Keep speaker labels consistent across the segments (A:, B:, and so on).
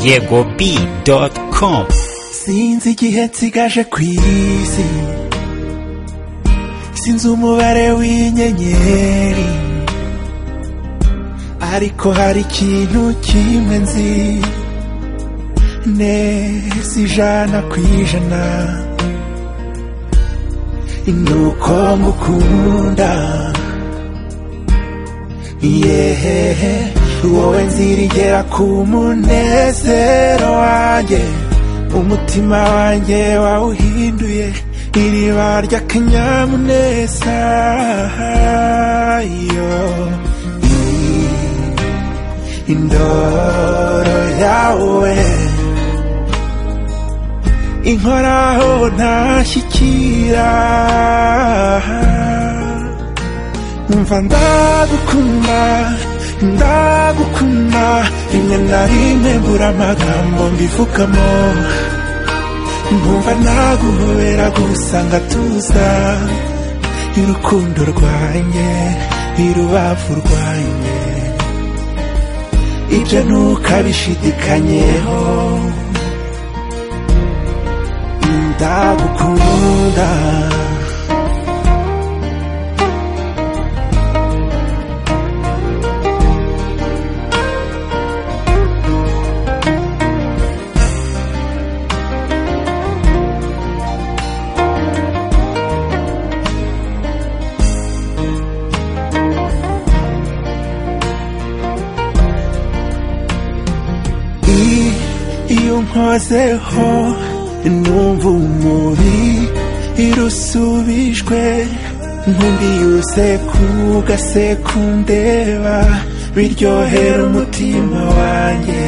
A: YegoB.com.
B: Sinzi igihe nsigaje kw'isi, sinzi umubare w'inyenyeri, ariko hari ikintu kimwe nzi neza ijana kw'ijana, nuko ngukunda. Yehehe, wowe nzirigera ku munezero wanjye, umutima wanjye wawuhinduye iriba ry'akanyamuneza. Indoro yawe inkoraho ntashyikira, numva ndagukunda, ndagukunda, rimwe na rimwe mbura amagambo mbivugamo, nkumva naguhobera gusa ngatuza, irukundo rwanjye, irubavu rwanjye, ibyo ntukabishidikanyeho, ndagukunda. Iyo nkozeho numva umubiri usubijwe, nkumvise kugasekundeba biryohera umutima wanjye.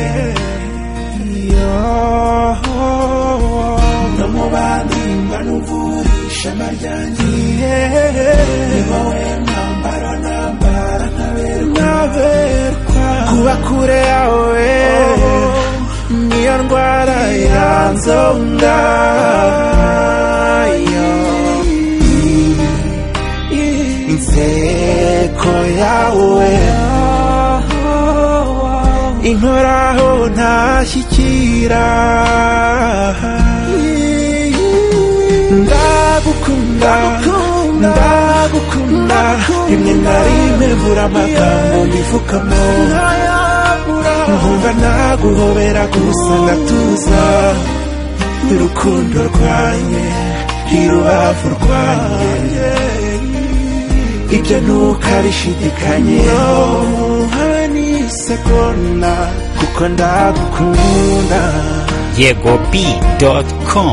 B: No mu bandi mba numvura ishema ryanjye, ni wowe mwambaro nambara nkaberwa, kuba kure yawe niyo ndwara yanzonga. Inseko yawe inkoraho ntashyikira, ndagukunda, ndagukunda, rimwe na rimwe mbura amagambo mbivugamo, nkumva naguhobera gusa ngatuza, urukundo rwanjye, irubavu rwanjye, ibyo ntukabishidikanyeho habe n'isegonda, kuko ndagukunda.
A: YegoB.com.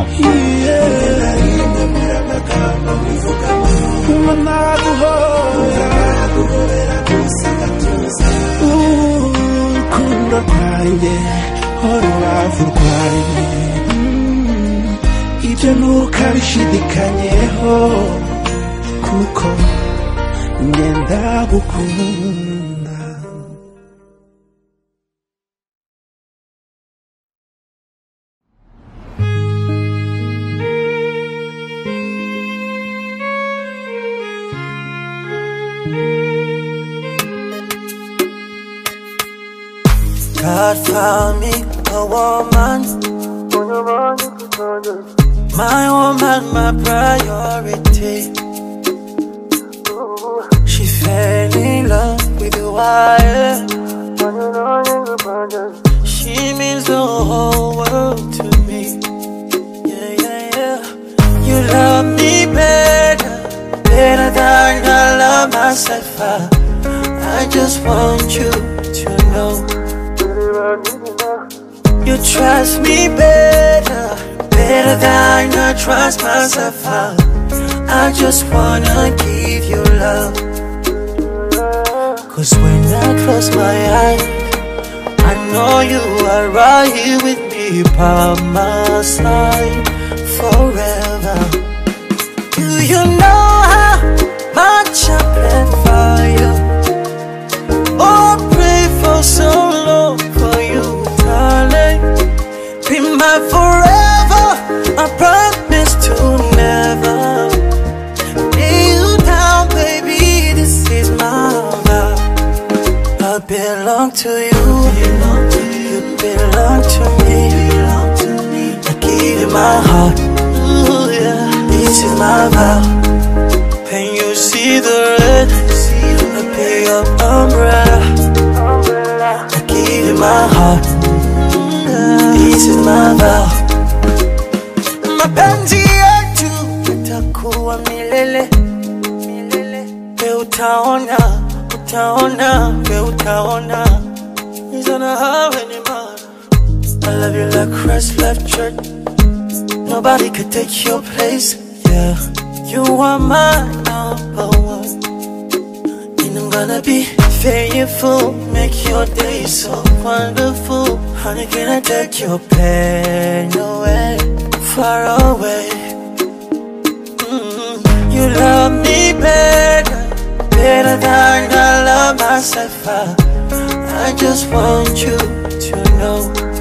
B: Urukundo rwanjye, urubavu rwanjye, ibyo ntukabishidikanyeho, kuko njye ndagukunda.
C: God found me a woman, my woman, my priority. She fell in love with the wire. She means the whole world to me. Yeah, yeah, yeah. You love me better, better than I love myself. I just want you to know. You trust me better, better than I trust myself. I just wanna give you love. Cause when I close my eyes, I know you are right here with me by my side forever. Do you know how much I plan for you? Oh, pray for so long for you, darling. Be my forever, I promise to never lay you down, baby, this is my vow. I belong to you, You belong to me. I give you my heart. Ooh, yeah. This is my vow. When you see the red, I be your umbrella. I give you my heart. This is my vow. Mapenzi yetu itakuwa milele. We utaona, utaona, we utaona. It's gonna have any man. I love you like Christ left church. Nobody could take your place. Yeah, you are my number one. And I'm gonna be faithful, make your day so wonderful. Honey, can I take your pain away, far away? You love me better, better than I love myself. I just want you to know.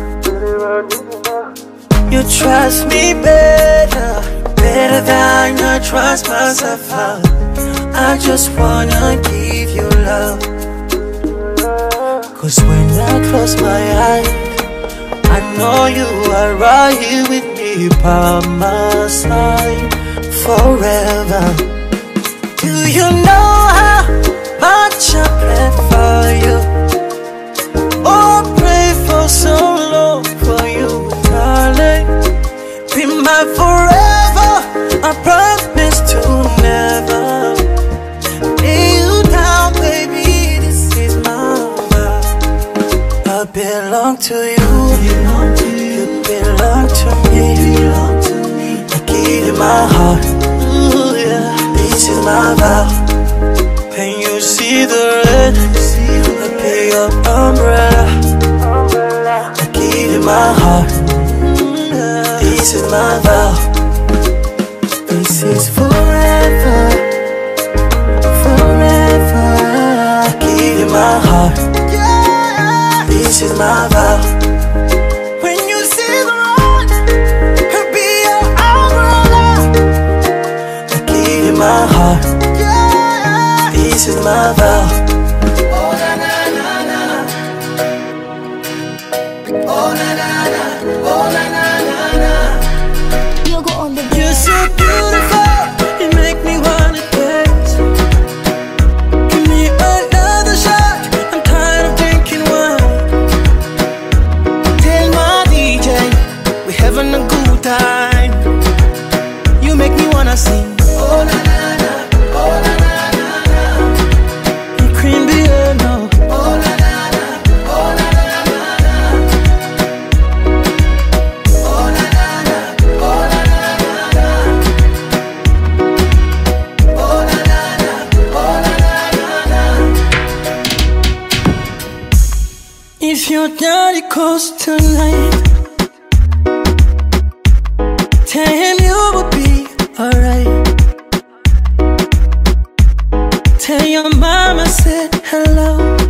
C: You trust me better, better than I trust myself. I just wanna give you love. Cause when I close my eyes, I know you are right here with me by my side forever. Do you know how much I pray for you? Oh, pray for so long for you, darling. Be my forever, I promise to never lay you down, baby. This is my vow. I belong to you. You belong to me. I give you my heart. Ooh, yeah. This is my vow. When you see the red, I be your umbrella. I give you my heart. This is my vow. This is forever, forever. I give you my heart. This is my vow. When you see the road, I'll be your umbrella. I give you my heart. This is my vow. Oh na na na na. Oh na na na. Oh na na na na.
A: You go on the bed.
C: You're so beautiful, you make me wanna dance. Give me another shot, I'm tired of drinking wine.
D: Tell my DJ, we having a good time. You make me wanna sing.
C: Oh na na na. Oh na na na na. You cream piano. Oh na na na. Oh na na na na. Oh na na na. Oh na na na na. Oh na na na. Oh na na na na. If your daddy calls tonight, tell him you will be alright. Tell your mama said hello.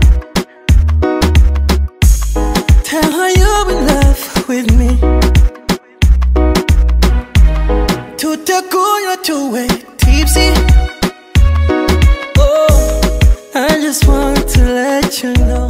C: Tell her you're in love with me. Tutakunywa tuwe tipsy. Oh, I just want to let you know.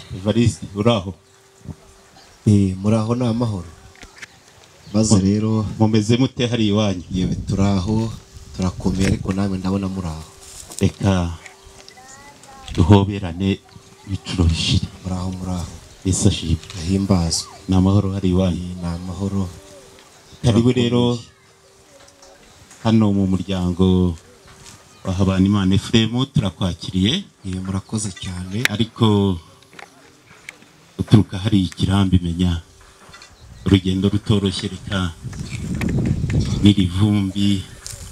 E: Evariste uraho
F: muraho ni amahoro maze rero
E: mumeze mute hari iwanyu
F: yewe turaho turakomeye ariko nawe ndabona muraho
E: reka duhoberane bicuro bishira
F: muraho
E: bisashije
F: himbazwe
E: ni amahoro hari iwanyu
F: ni amahoro
E: karibu rero hano mu muryango wa Habanimana Ephraim turakwakiriye
F: murakoze cyane
E: ariko uturuka hari ikirambi menya urugendo rutoroshye reka n'irivumbi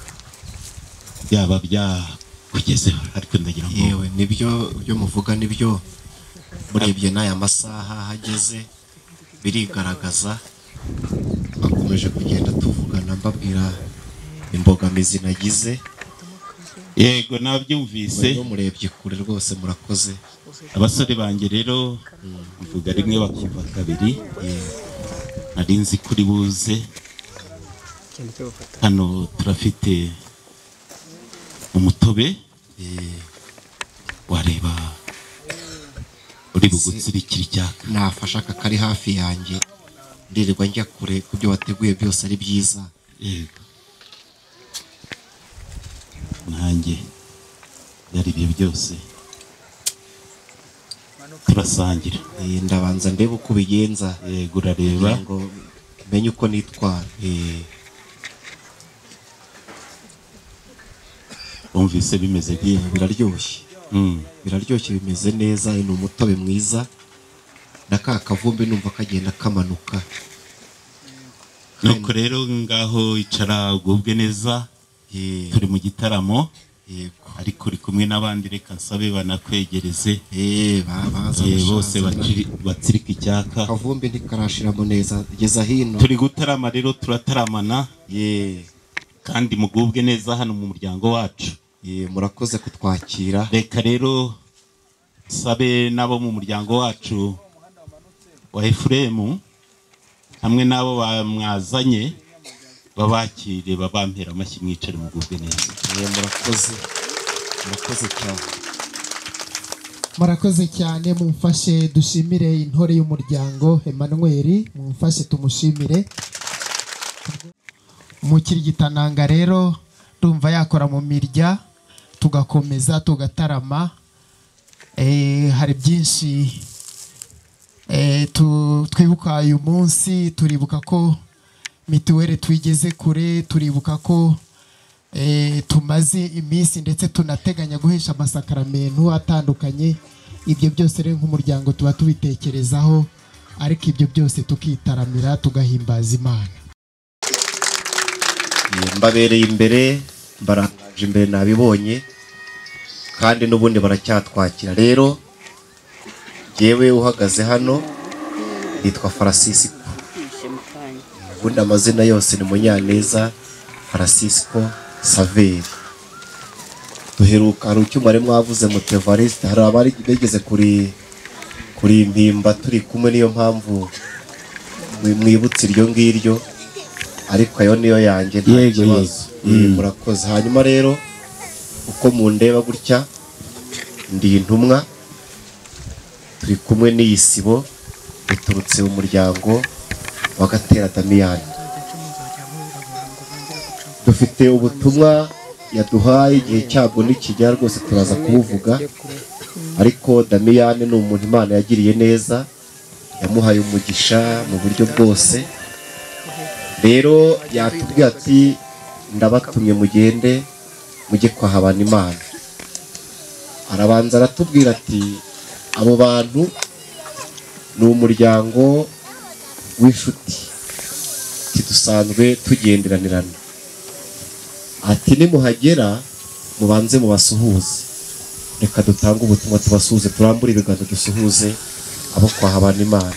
E: byaba byakugezeho ariko ndagira ngo
F: yewe nibyo byo muvuga nibyo murebye n'aya masaha hageze birigaragaza bakomeje kugenda tuvugana mbabwira imbogamizi nagize
E: yego nabyumvise
F: murebye kure rwose murakoze
E: abasore banjye rero mvuga rimwe bakumva kabiri nari nzi kuri buze hano turafite umutobe wareba uri bugutsirikira icyaka
F: nafasha aka kari hafi yanjye ndirirwa njya kure ku byo wateguye byose ari byiza
E: yego nanjye byari ibyo byose turasangira
F: ndabanza ndebe uko ubigenza
E: yego urareba
F: ngo menye uko nitwara
E: wumvise bimeze
F: biraryoshye biraryoshye bimeze neza ni umutobe mwiza na ka kavumbi numva kagenda kamanuka
E: nuko rero ngaho icara ugubwe neza turi mu gitaramo ariko uri kumwe n'abandi reka nsabe banakwegereze bose batsirika icyaka
F: kavumbi ntikarashiramo neza geza hino
E: turi gutarama rero turataramana kandi mugubwe neza hano mu muryango wacu
F: murakoze kutwakira
E: reka rero sabe nabo mu muryango wacu wa Ephraim hamwe nabo bamwazanye babakire babampera amashyi mwicare mugubwe neza
F: murakoze cyane
G: murakoze cyane mumfashe dushimire intore y'umuryango Emmanuel mumfashe tumushimire umukirigitananga rero ndumva yakora mu mirya tugakomeza tugatarama hari byinshi twibuka uyu munsi turibuka ko mituweli twigeze kure turibuka ko tumaze iminsi ndetse tunateganya guhesha amasakaramentu atandukanye ibyo byose rero nk'umuryango tuba tubitekerezaho ariko ibyo byose tukitaramira tugahimbaza Imana
F: mbabereye imbere mbarangaje imbere nabibonye kandi n'ubundi baracyatwakira rero yewe uhagaze hano yitwa Francisco ubundi amazina yose ni Munyaneza Francisco Saveri duheruka hari icyuma mwavuze muti Evariste hari abari begeze kuri impimba turi kumwe niyo mpamvu mwibutse iryo ngiryo ariko ayo niyo yanjye nta kibazo murakoze hanyuma rero uko mundeba gutya ndi intumwa turi kumwe n'iyi sibo biturutse mu muryango wa Gatera Damiyani dufite ubutumwa yaduhaye igihe cyabwo nikijya rwose turaza kubuvuga ariko Damiyani ni umuntu Imana yagiriye neza yamuhaye umugisha mu buryo bwose rero yatubwiye ati ndabatumye mugende mujye kwa Habanimana arabanza aratubwira ati abo bantu ni umuryango w'inshuti dusanzwe tugenderanirana ati nimuhagera mubanze mubasuhuze reka dutange ubutumwa tubasuhuze turambure ibiganza dusuhuze abo kwa Habanimana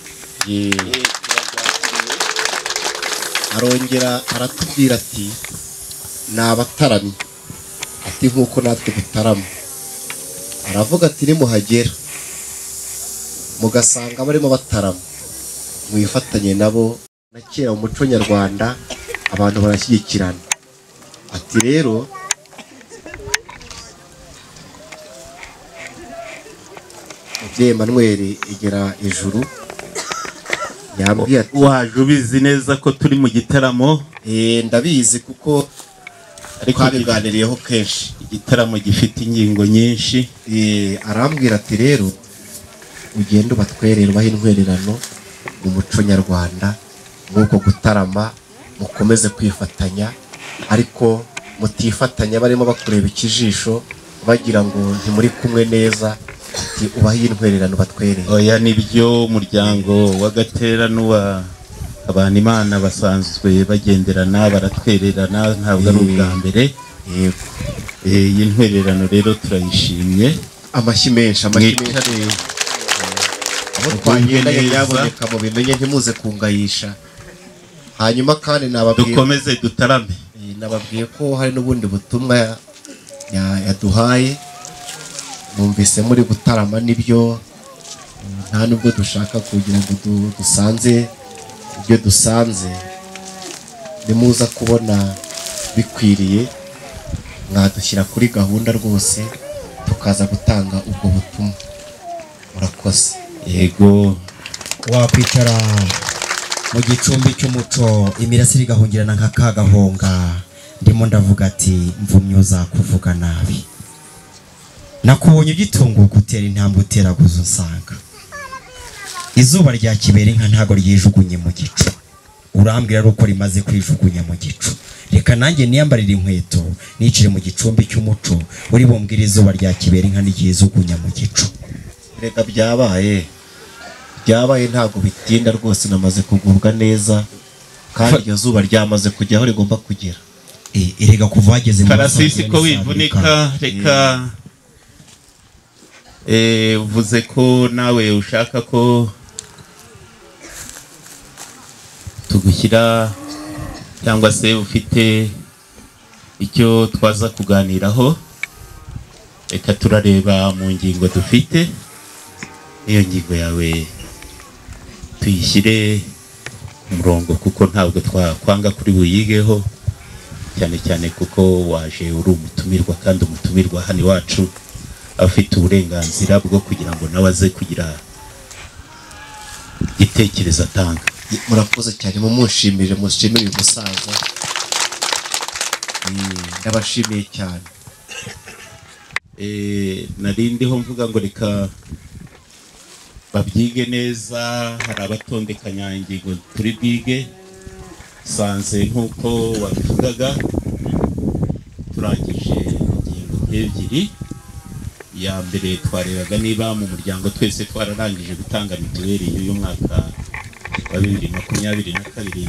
F: arongera aratubwira ati ni abataramyi ati nk'uko natwe dutarama aravuga ati nimuhagera mugasanga barimo batarama mwifatanye nabo na kera mu muco nyarwanda abantu barashyigikirana ati rero umubyeyi Emmanuel igera ijuru yambwiye ati
E: waje ubizi neza ko turi mu gitaramo.
F: Ndabizi kuko twabiganiriyeho kenshi.
E: Igitaramo gifite ingingo nyinshi.
F: Arambwira ati rero ugende ubatwerere ubahe intwererano mu muco nyarwanda nk'uko gutarama mukomeze kwifatanya ariko mutifatanya barimo bakureba ikijisho bagira ngo ntimuri kumwe neza. Ati ubahe intwererano batwerere.
E: Oya nibyo umuryango w'Agaterano wa abantu Imana basanzwe bagenderana baratwererana ntabwo ari ubwa mbere.
F: Yego.
E: Iyi ntwererano rero turayishimye.
F: Amashyi menshi abo twagendanye yaboneka mu bimenye ntimuze kungayisha. Hanyuma kandi nababwiye
E: dukomeze dutarame.
F: Nababwiye ko hari n'ubundi butumwa yaduhaye. Numvise muri gutarama nibyo nta nubwo dushaka kugira ngo dusanze ibyo dusanze. Nimuza kubona bikwiriye mwadushyira kuri gahunda rwose tukaza gutanga ubwo butumwa. Murakoze.
E: Yego.
H: Wakwicara mu gicumbi cy'umuco imirasire igahungirana nka kagahonga ndimo ndavuga ati mvumyoza kuvuga nabi. Nakubonye ugitunguka utera intambwe uteraguza usanga izuba rya kibera inka ntago ryijugunye mu gicu. Urambwira ruko rimaze kwijugunya mu gicu. Reka nanjye niyambarira inkweto nicire mu gicumbi cy'umuco uri bumbwira izuba rya kibera inka n'igijugunya mu gicu.
F: Reka byabaye ntago bitinda rwose namaze kugubwa neza kandi iryo zuba ryamaze kujya aho rigomba kugera.
H: Erega kuva wageze mu
E: Karasisi ko wivunika reka uvuze ko nawe ushaka ko tugushyira cyangwa se ufite icyo twaza kuganiraho. Reka turareba mu ngingo dufite. Iyo ngingo yawe tuyishyire umurongo kuko ntabwo twakwanga kuri buyigeho cyane cyane kuko waje uri umutumirwa kandi umutumirwa hano iwacu afite uburenganzira bwo kugira ngo nawe aze kugira igitekerezo atanga.
F: Murakoze cyane mushimire uyu musaza. Ndabashimiye cyane.
E: Narindiho mvuga ngo reka babyige neza. Hari abatondekanya ingingo turi bwige sanze nk'uko wabivugaga turangije ingingo ebyiri. Ya mbere twarebaga niba mu muryango twese twararangije gutanga mituweli y'uyu mwaka wa 2022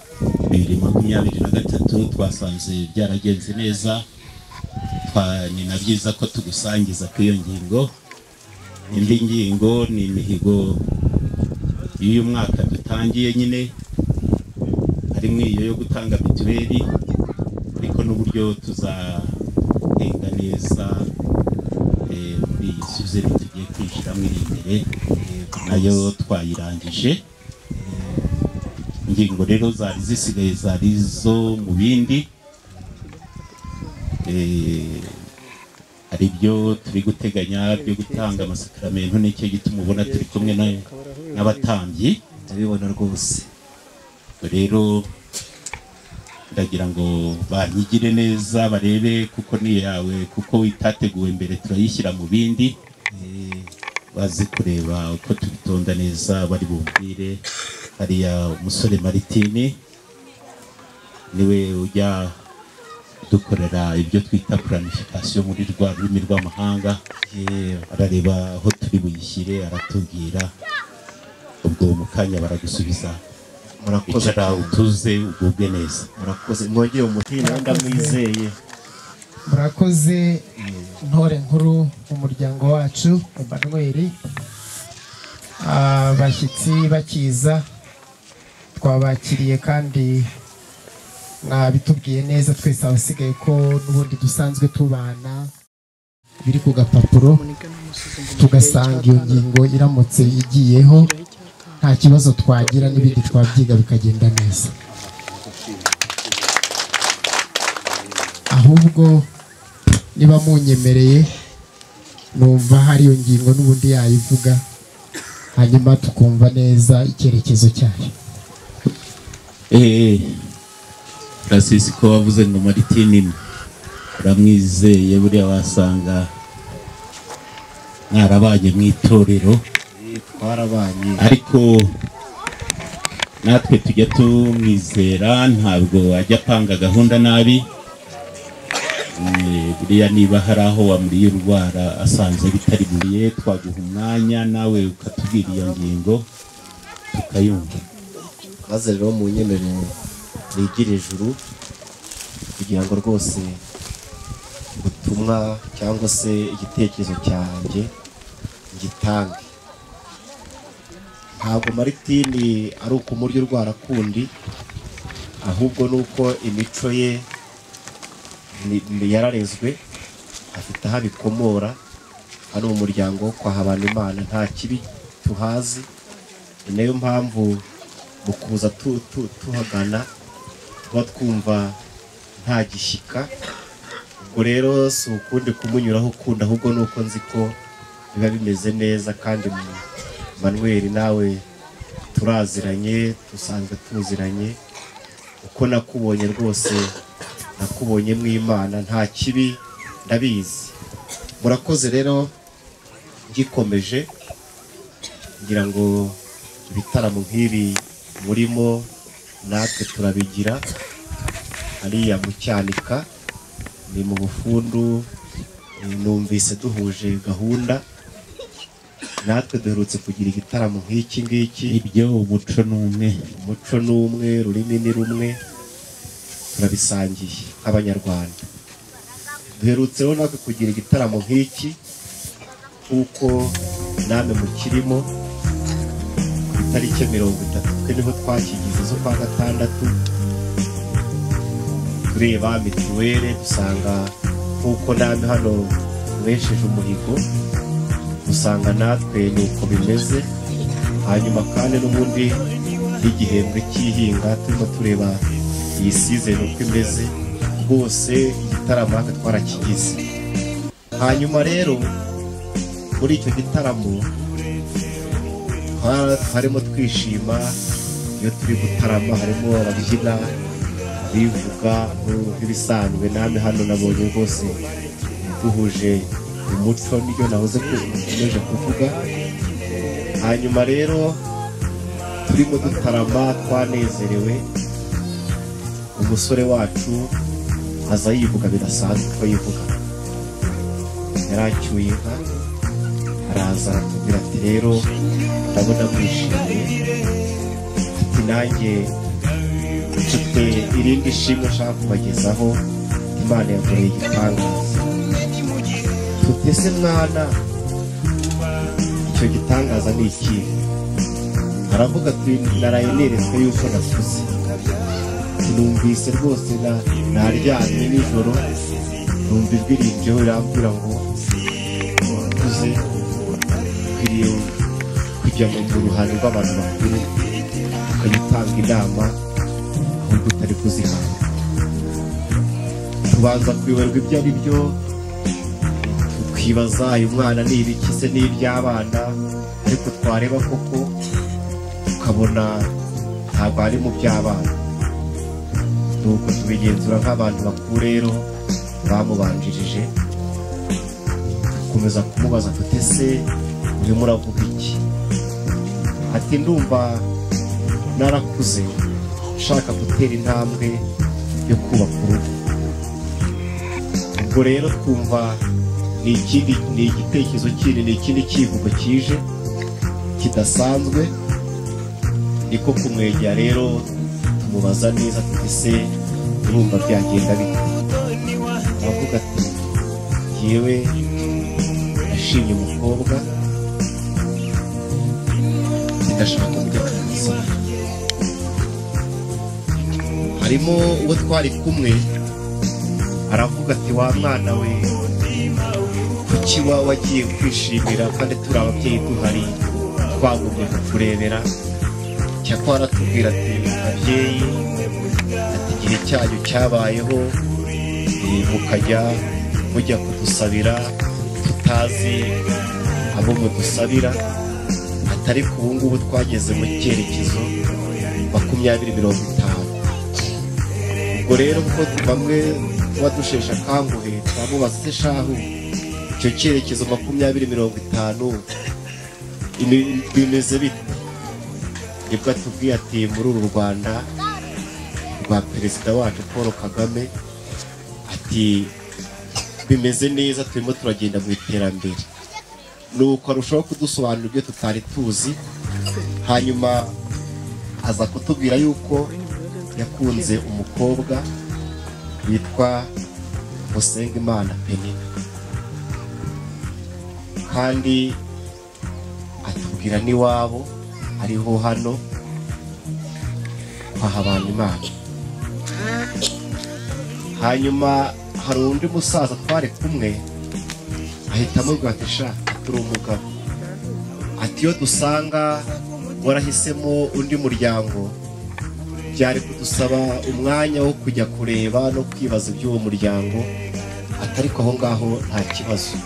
E: 2023. Twasanze byaragenze neza. Ni na byiza ko tugusangiza ku iyo ngingo. Indi ngingo ni imihigo y'uyu mwaka dutangiye nyine harimo iyo yo gutanga mituweli ariko n'uburyo tuzahenga neza muri iyi suzeri tugiye kwinjiramo iri imbere nayo twayirangije. Ingingo rero zari zisigaye zari zo mu bindi. Hari ibyo turi guteganya byo gutanga amasakaramentu n'icyo gituma ubona turi kumwe n'abatambyi.
F: Ndabibona rwose.
E: Rero ndagira ngo banyigire neza barebe kuko ni yawe kuko witateguwe mbere turayishyira mu bindi. Bazi kureba uko tubitonda neza bari bumbwire. Hariya umusore Maritini niwe ujya dukorera ibyo twita planification muri rwa rurimi rw'amahanga. Arareba aho turi buyishyire aratubwira ubwo mu kanya baragusubiza.
F: Murakoze
E: utuze ugubwe neza.
F: Murakoze mwongeye umutima ndamwizeye.
G: Murakoze ntore nkuru umuryango wacu Emmanuel. Abashyitsi bakiza twabakiriye kandi mwabitubwiye neza twese abasigaye ko n'ubundi dusanzwe tubana biri ku gapapuro tugasanga iyo ngingo iramutse igiyeho nta kibazo twagira n'ibindi twabyiga bikagenda neza. Ahubwo niba munyemereye numva hari iyo ngingo n'ubundi yayivuga hanyuma tukumva neza icyerekezo cyayo.
E: Francis ko wavuze ngo Maritini uramwizeye buriya wasanga mwarabanye mu itorero.
F: Twarabanye
E: ariko natwe tujya tumwizera, ntabwo ajya apanga gahunda nabi. Buriya niba hari aho wamuriye urwara asanze bitari buriye, twaguha umwanya nawe ukatubwira iyo ngingo tukayumva.
F: maze rero mu nyemerero nigire ijuru kugira ngo rwose ubutumwa cyangwa se igitekerezo cyanjye gitange. Ntabwo Maritini ari ukumurya urwara kundi, ahubwo nuko imico ye yararezwe, afite aho abikomora. Hano mu muryango wo kwa Habanimana nta kibi tuhazi, ni nayo mpamvu mu kuza tuhagana tuba twumva nta gishyika. Ubwo rero si ukundi kumunyuraho ukundi, ahubwo nuko nzi ko biba bimeze neza. kandi Manuel nawe turaziranye, dusanzwe tuziranye. Uko nakubonye rwose nakubonye mu Imana, nta kibi ndabizi. Murakoze rero, ngikomeje ngira ngo ibitaramo nk'ibi murimo natwe turabigira hariya mu Cyanika, ni mu Bufundu. Numvise duhuje gahunda, natwe duherutse kugira igitaramo nk'iki ngiki.
E: Ibyo umuco n'umwe,
F: ururimi ni rumwe, turabisangiye nk'Abanyarwanda. Duherutse rero natwe kugira igitaramo nk'iki kuko namwe mukirimo. Ku itariki 30 twe niho twakigize zo kwa gatandatu, tureba mituweli, dusanga kuko namwe hano mwesheje umuhigo, dusanga natwe nuko bimeze. Hanyuma kandi n'ubundi n'igihembwe cy'ihinga turimo tureba iyi season uko imeze, rwose igitaramo haka twarakigize. Hanyuma rero muri icyo gitaramo harimo twishima. Iyo turi gutarama harimo ababyina bivuga nk'ibisanzwe. Namwe hano nabonye rwose duhuje umuco, n'ibyo nahoze kumeje kuvuga. Hanyuma rero turimo dutarama twanezerewe, umusore wacu aza yivuga bidasanzwe ko yivuga. Yaracyuye inka, araza aratubwira ati rero ndabona mwishimiye, ati nanjye mfite irindi shimwe nshaka kubagezaho, Imana yakoreye igitangaza. Tutese mwana, icyo gitangaza ni iki? Aravuga ati naraye neretswe yuko nakuze. Numvise rwose naryamye nijoro, numva ijwi rinjeho rirambwira ngo wakuze, ukwiriye kujya mu ruhando rw'abantu bakuru ukayitanga inama ahubwo utari kuzihanga. Tubanza kuyoberwa ibyo ari byo, tukibaza uyu mwana ni ibiki se, ni iby'abana. Ariko twareba koko tukabona ntabwo ari mu by'abana. Nuko tubigenzura nk'abantu bakuru rero bamubanjirije, dukomeza kumubaza tuti se urimo uravuga iki? Ati ndumva narakuze nshaka gutera intambwe yo kubaka urugo. Ubwo rero twumva ni igitekerezo kindi, ni ikindi kivugo kije kidasanzwe. Niko kumwegera rero tumubaza neza tuti se urumva byagenda bite? Aravuga ati yewe nashimye umukobwa, ndashaka kujya kumusaba. Harimo uwo twari kumwe, aravuga ati wa mwana we, kuki wagiye kwishimira kandi turi ababyeyi duhari twagumye kukurebera? Cyakora aratubwira ati ababyeyi, ati igihe cyanyu cyabayeho mukajya mujya kudusabira tutazi abo mudusabira atari ku ubu ngubu twageze mu cyerekezo 2050. ubwo rero ko bamwe tuba dushesha akanguhe turamubaza se shahu icyo cyerekezo 2050 bimeze bite? nibwo atubwiye ati muri uru Rwanda rwa perezida wacu Paul Kagame ati bimeze neza, turimo turagenda mu iterambere. Nuko arushaho kudusobanurira ibyo tutari tuzi, hanyuma aza kutubwira yuko yakunze umukobwa witwa Musengimana Penina, kandi atubwira n'iwabo ariho hano kwa Habanimana. Hanyuma hari undi musaza twari kumwe ahita amubwira ati sha turi umugabo, ati iyo dusanga warahisemo undi muryango byari kudusaba umwanya wo kujya kureba no kwibaza iby'uwo muryango, atari ko aho ngaho nta kibazo.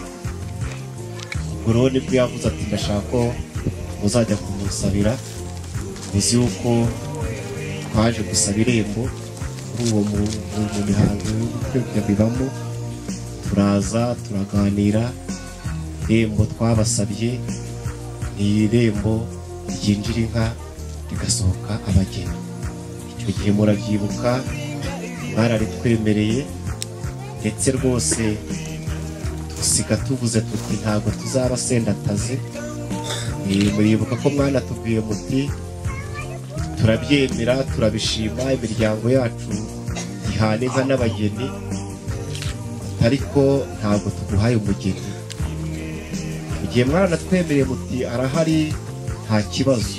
F: ubwo rero nibwo yavuze ati ndashaka ko muzajya kumusabira, uzi yuko twaje gusaba irembo kuri uwo mu mihango y'ubukwe bibamo, turaza turaganira. Irembo twabasabye ni irembo ryinjira inka rigasohoka abageni. Icyo gihe murabyibuka mwararitwemereye, ndetse rwose dusiga tuvuze tuti ntabwo tuzaba sendataze. Muribuka ko mwana tubwiye muti turabyemera turabishima, imiryango yacu ihana inka n'abageni, ariko ntabwo tuguhaye umugeni. Igihe mwana twemereye muti arahari nta kibazo.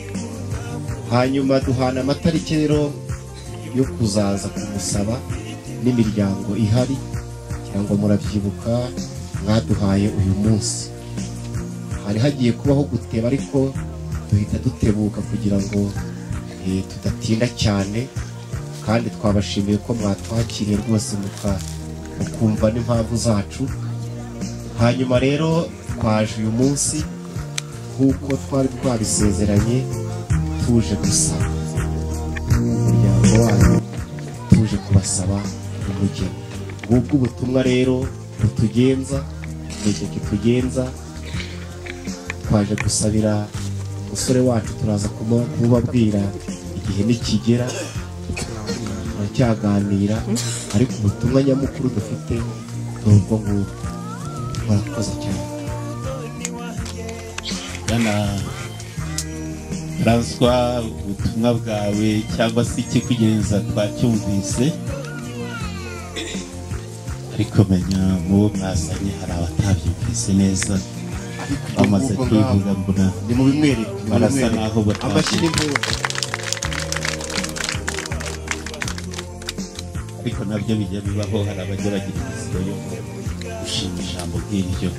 F: Hanyuma duhana amatariki rero yo kuzaza kumusaba n'imiryango ihari, cyangwa murabyibuka mwaduhaye uyu munsi. Hari hagiye kubaho guteba, ariko duhita dutebuka kugira ngo tudatinda cyane, kandi twabashimiye ko mwatwakiriye rwose mukumva n'impamvu zacu. Hanyuma rero twaje uyu munsi nk'uko twari twabisezeranye, tuje gusaba umuryango wanyu, tuje kubasaba umugeni. Ngubwo ubutumwa rero butugenza, igihe kitugenza, twaje gusabira umusore wacu, turaza kumubabwira igihe nikigera, turacyaganira, ariko ubutumwa nyamukuru dufite n'ubwo ngubwo. Murakoze cyane.
E: Bwana François, ubutumwa bwawe cyangwa se ikikugenza twacyumvise, ariko menya mubo mwazanye hari abatabyumvise neza, bamaze kwivuga mbona
F: ni mu bimwere
E: barasa naho
F: amashyira impuzu,
E: ariko nabyo bijya bibaho. Hari abajya bagira imizigo yo gushima ijambo nk'iryo.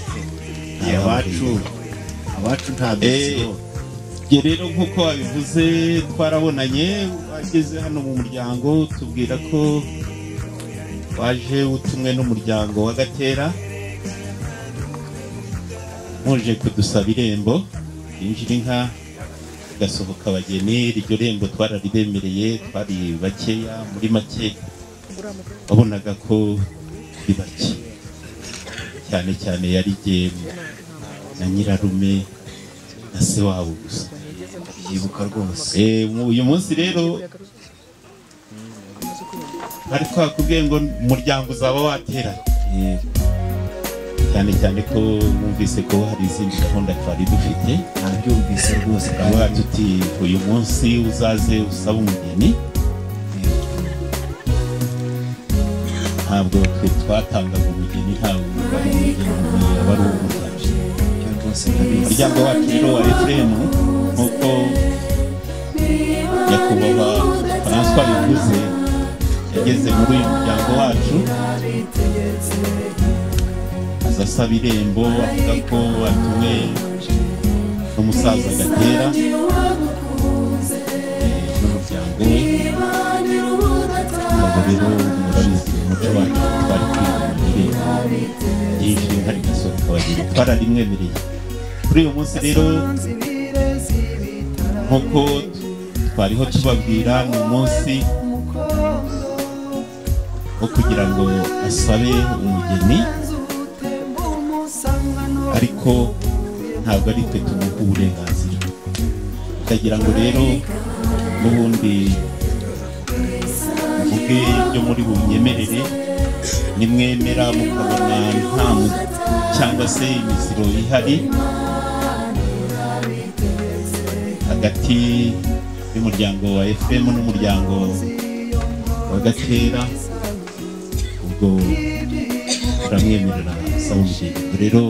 F: abacu nta mizigo.
E: Rero nk'uko wabivuze, twarabonanye wageze hano mu muryango, tubwira ko waje utumwe n'umuryango wa Gatera, muje kudusaba irembo yinjira inka igasohoka abageni. Iryo rembo twararibemereye, twari bakeya, muri make wabonaga ko ari bake, cyane cyane yari jyemwe na nyirarume na se wabo gusa.
F: Yibuka rwose.
E: Uyu munsi rero hari twakubwiye ngo umuryango uzaba wateranye, cyane cyane ko mwumvise ko hari izindi gahunda twari dufite.
F: Nabyumvise rwose,
E: turavuga tuti uyu munsi uzaze usaba umugeni. Ntabwo twe twatangaga umugeni, ntabwo ari umugeni, aba ari umugeni. Umuryango wacu rero wa FM, nk'uko nyakubahwa François bivuze, yageze muri uyu muryango wacu azasaba irembo, avuga ko watumwe n'umusaza Gatera n'umuryango we. Ubwo rero murabizi umuco wacu twari kwiga irembo yishyuye hari gasohoka babiri twararimwemereye kuri uyu munsi rero nk'uko twariho tubabwira ni umunsi wo kugira ngo asabe umugeni ariko ntabwo ari twe tumuha uburenganzira ndagira ngo rero n'ubundi mvuge ibyo muri bumyemerere nimwemera mukabona nta cyangwa se imiziro ihari hagati y'umuryango wa FM n'umuryango wa Gatera ubwo turamwemerera asaba umugeni rero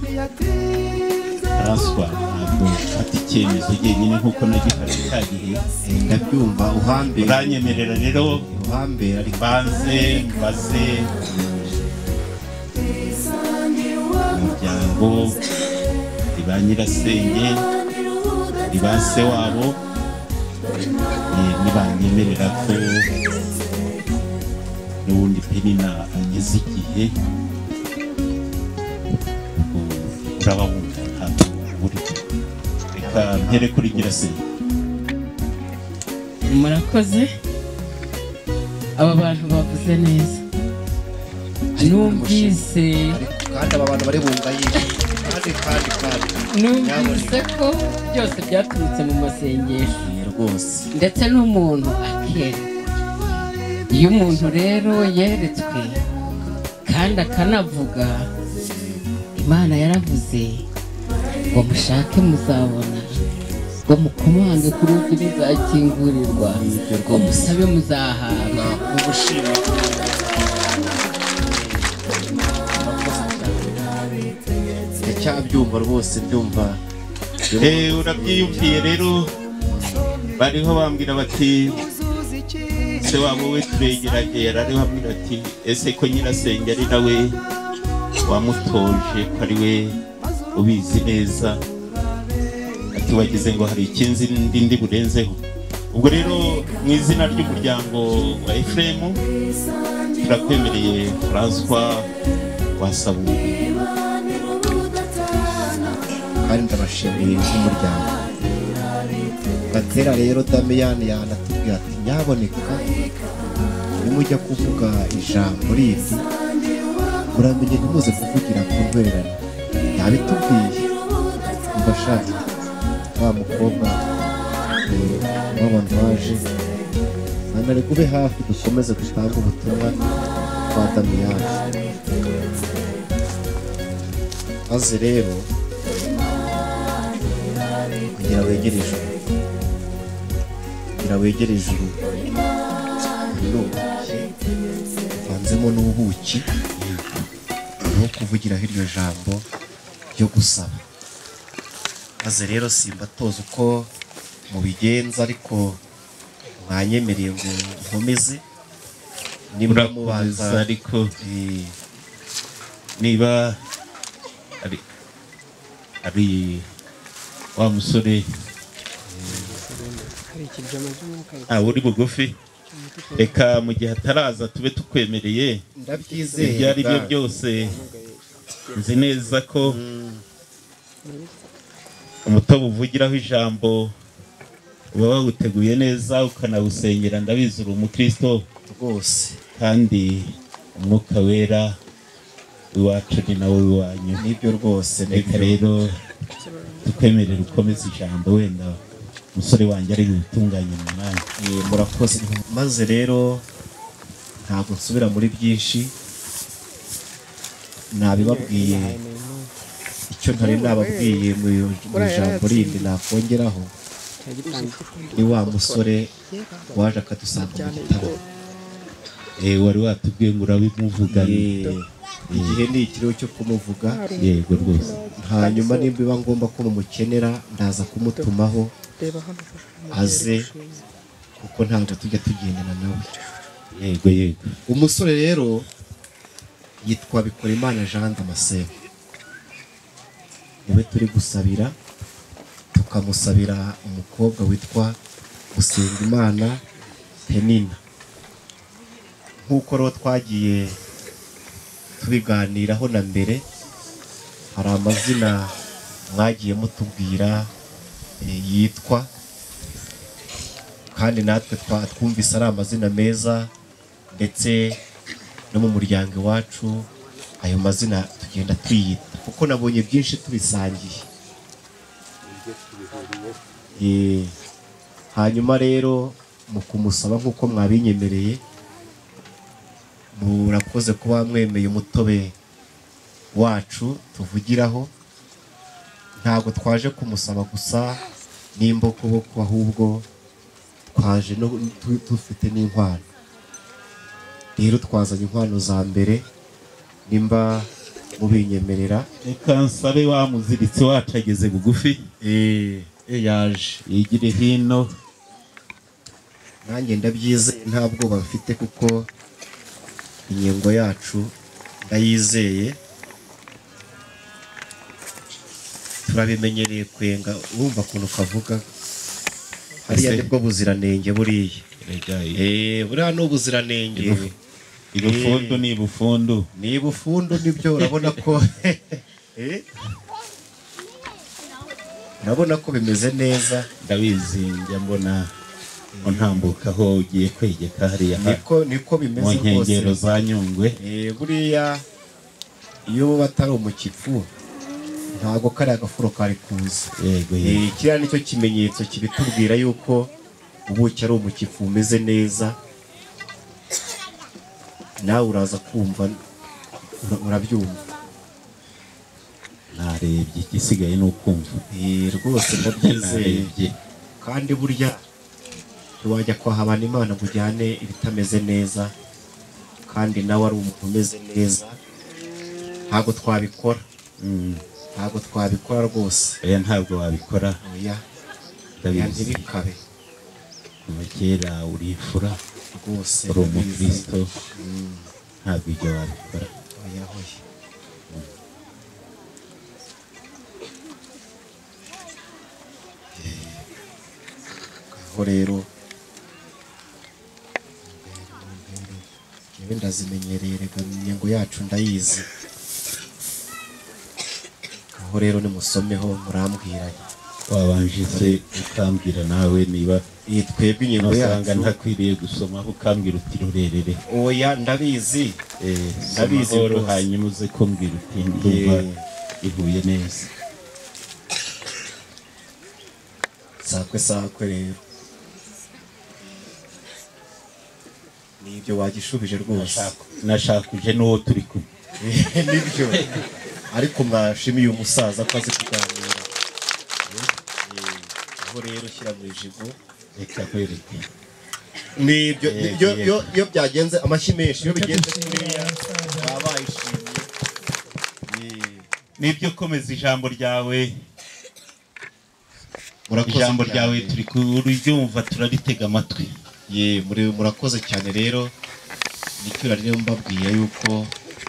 E: araswa ntabwo ati icyemezo jyenyine nk'uko nagifashe cya gihe
F: ndabyumva uhambere
E: uranyemerera rero
F: uhambere ari
E: banze mbaze umuryango riba nyirasenge riba se wabo nibanyemerera ko n'ubundi Penina ageze igihe uraba wumva ntabwo uri reka mpere kuri nyirasenge.
I: Murakoze aba bantu bavuze neza numvise
F: kandi aba bantu bari bumva yiki kandi
I: numvise ko byose byaturutse mu masengesho
F: rwose
I: ndetse n'umuntu akerekwa iyo umuntu rero yeretswe kandi akanavuga Imana yaravuze ngo mushake muzabona ngo mukomange ku rugi ruzakingurirwa ngo musabe muzahabwa
F: ubushima cyabyumva rwose ndumva
E: urabyiyumviye rero bariho bambwira bati se wabo we turegerage yarariho bambwira ati ese ko nyirasenge ari nawe wamutoje ko ari we ubizi neza ati wagize ngo hari ikinzi ndi burenzeho ubwo rero mu izina ry'umuryango wa Ephraim turakwemereye François wasaba
F: kandi ndabashimiye nk'umuryango Gatera rero Damiyani yanatubwira ati nyaboneka nimujya kuvuga ijambo rindi muramenye ntimuze kuvugira ku ntwererane yabitubwiye mbashaka wa mukobwa w'abantu baje nanone kube hafi dukomeze gutanga ubutumwa kwa Damiyani maze rero kugira wegere ijuru vanzemo n'ubuki no kuvugiraho iryo jambo ryo gusaba maze rero simbatoza uko mubigenza ariko mwanyemereye ngo nkomeze nimba mubanza
E: ariko niba ari wa musore uri bugufi reka mu gihe ataraza tube tukwemereye
F: ndabyizeye
E: ibyo ari byo byose nzi neza ko umutobe uvugiraho ijambo uba wawuteguye neza ukanawusengera ndabizi uri umukristo
F: rwose
E: kandi umwuka wera iwacu ni nawe iwanyu
F: nibyo rwose
E: reka rero tukwemerera ukomeza ijambo wenda umusore wanjye ari gutunganya mu mwanya
F: murakoze maze rero ntabwo nsubira muri byinshi nabibabwiye icyo ntari nababwiye mu ijambo rindi nakongeraho ni wa musore waje akadusanga mu gitabo
E: wari watubwiye ngo urabimuvugane
F: igihe ni ikiriho cyo kumuvuga
E: yego rwose
F: hanyuma nimba biba ngombwa ko mumukenera ndaza kumutumaho aze kuko ntabwo tujya tugendana nawe
E: yego
F: umusore rero yitwa Bikorimana Jean Damascene niwe turi gusabira tukamusabira umukobwa witwa Usengimana Penina nk'uko rero twagiye tubiganiraho na mbere hari amazina mwagiye mutubwira yitwa, kandi natwe twumvise ari amazina meza, ndetse no mu muryango iwacu ayo mazina tugenda twiyita, kuko nabonye byinshi tubisangiye. Hanyuma rero mu kumusaba nk'uko mwabinyemereye, murakoze kuba mwemeye umutobe wacu tuvugiraho. Ntabwo twaje kumusaba gusa n'imbokoboko, ahubwo twaje no dufite n'inkwano. Rero twazanye inkwano za mbere, nimba mubinyemerera.
E: Reka nsabe wa muziritsi wacu ageze bugufi,
F: yaje
E: yigire hino.
F: Nanjye ndabyizeye, nta bwoba bafite, kuko inyengo yacu ndayizeye. Turabimenyereye kwenga, urumva ukuntu kavuga hariya nibwo buziranenge buriya. Buriya ni ubuziranenge.
E: Ibufundu ni ibufundu.
F: Ni ibufundu nibyo, urabona ko urabona ko bimeze neza.
E: Ndabizi, njya mbona ntambukaho ugiye kwegeka hariya
F: niko bimeze
E: mu nkengero za Nyungwe.
F: Buriya iyo batari umukifu ntago kari agafuro kari kuza. Kiriya nicyo kimenyetso kibitubwira yuko ubuki ari umukifu umeze neza. Nawe uraza kumva, urabyumva.
E: Narebye, igisigaye ni ukumva.
F: Rwose ndabyizeye. Kandi burya ntiwajya kwa Habanimana ngo ujyane ibitameze neza, kandi nawe ari umuntu umeze neza. Ntabwo twabikora, ntabwo twabikora rwose.
E: Ntabwo wabikora.
F: Ntibikabe.
E: Kuva kera uri imfura
F: rwose,
E: uri umukristo, ntabwo ibyo wabikora.
F: Aho rero yewe ndazimenyereye, rega inyengo yacu ndayizi. Aho rero nimusomeho murambwiranye.
E: Wabanje se ukambwira nawe niba
F: twebwe inyengo yacu
E: ntakwiriye gusoma, ukambwira uti rurerere.
F: Oya, ndabizi. Ndabizi
E: rero, hanyuma uze kumbwira uti ndumva ihuye neza.
F: Sakwe rero nibyo wagishubije rwose.
E: Nashakuje n'uwo turi kumwe.
F: Nibyo, ariko mwashimiye umusaza ko azi kuganira. Aho rero shyira mu ijigo,
E: reka kwereke.
F: Nibyo iyo byagenze amashyi menshi, iyo bigenze kuriya baba bayishimiye.
E: Nibyo, komeza ijambo ryawe. Ijambo ryawe turi kuryumva, turaritega amatwi.
F: Murakoze cyane. Rero nicyo rero mbabwiye yuko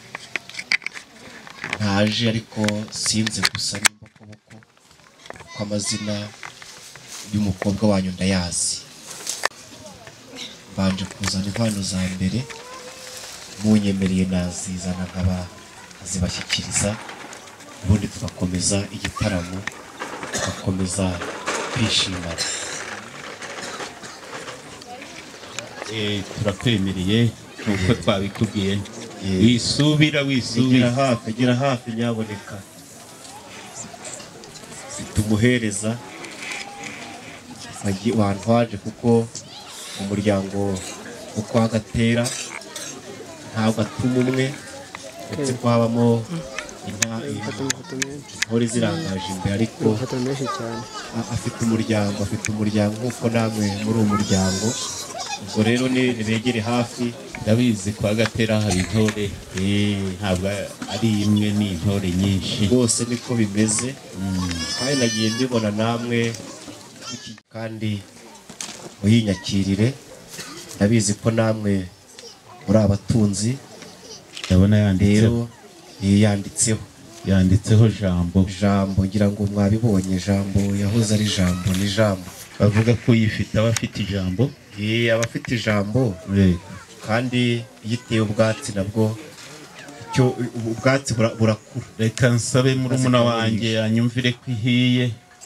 F: ntaje, ariko sinze gusa n'imbokoboko, kuko amazina y'umukobwa wanyu ndayazi. Mbanje kuzana inkwano za mbere, munyemereye nazizana nkaba azibashyikiriza, ubundi tugakomeza igitaramo, tugakomeza kwishimana.
E: Turakwemereye nk'uko twabikubwiye. Wisubira.
F: Gira hafi nyaboneka. Tumuhereza wantwaje, kuko umuryango wo kwa Gatera ntabwo atuma umwe, ndetse ko habamo intore zirangaje imbere, ariko afite umuryango nk'uko namwe muri uwo muryango. Ubwo rero nibegere hafi.
E: Ndabizi kwa Gatera hari intore, ntabwo ari imwe, ni intore nyinshi.
F: Rwose niko bimeze. Kandi nagiye mbibona namwe, kandi muyinyakirire. Ndabizi ko namwe muri abatunzi.
E: Ndabona yanditseho
F: Jambo, ngira ngo mwabibonye. Jambo yahoze ari Jambo, ni Jambo.
E: Bavuga ko yifite abafite ijambo.
F: Abafite ijambo, kandi iyo iteye ubwatsi nabwo cyo ubwatsi burakura.
E: Reka nsabe murumuna wanjye anyumvire ko ihiye.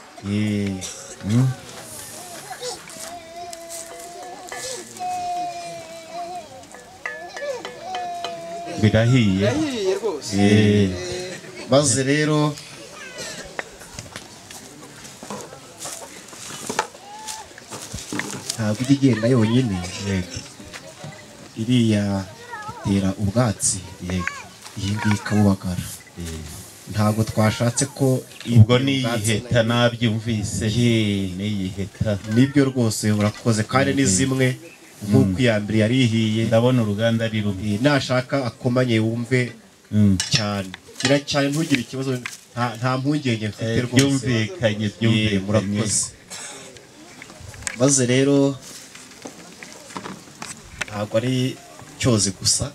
E: Birahiye
F: rwose. Maze rero ntabwo ijya igenda yonyine, iriya itera ubwatsi, iyi ngiyi ikabubagara. Ntabwo twashatse ko
E: ubwo niyiheta nabyumvise. Niyiheta
F: nibyo rwose urakoze, kandi ni zimwe nk'uko iya mbere yari ihiye.
E: Ndabona uruganda ari rumwe.
F: Nashaka akomanye wumve cyane, gira cyane ntugire ikibazo, nta mpungenge mfite rwose.
E: Byumvikanye
F: murakoze. Maze rero ntabwo ari cyozi gusa,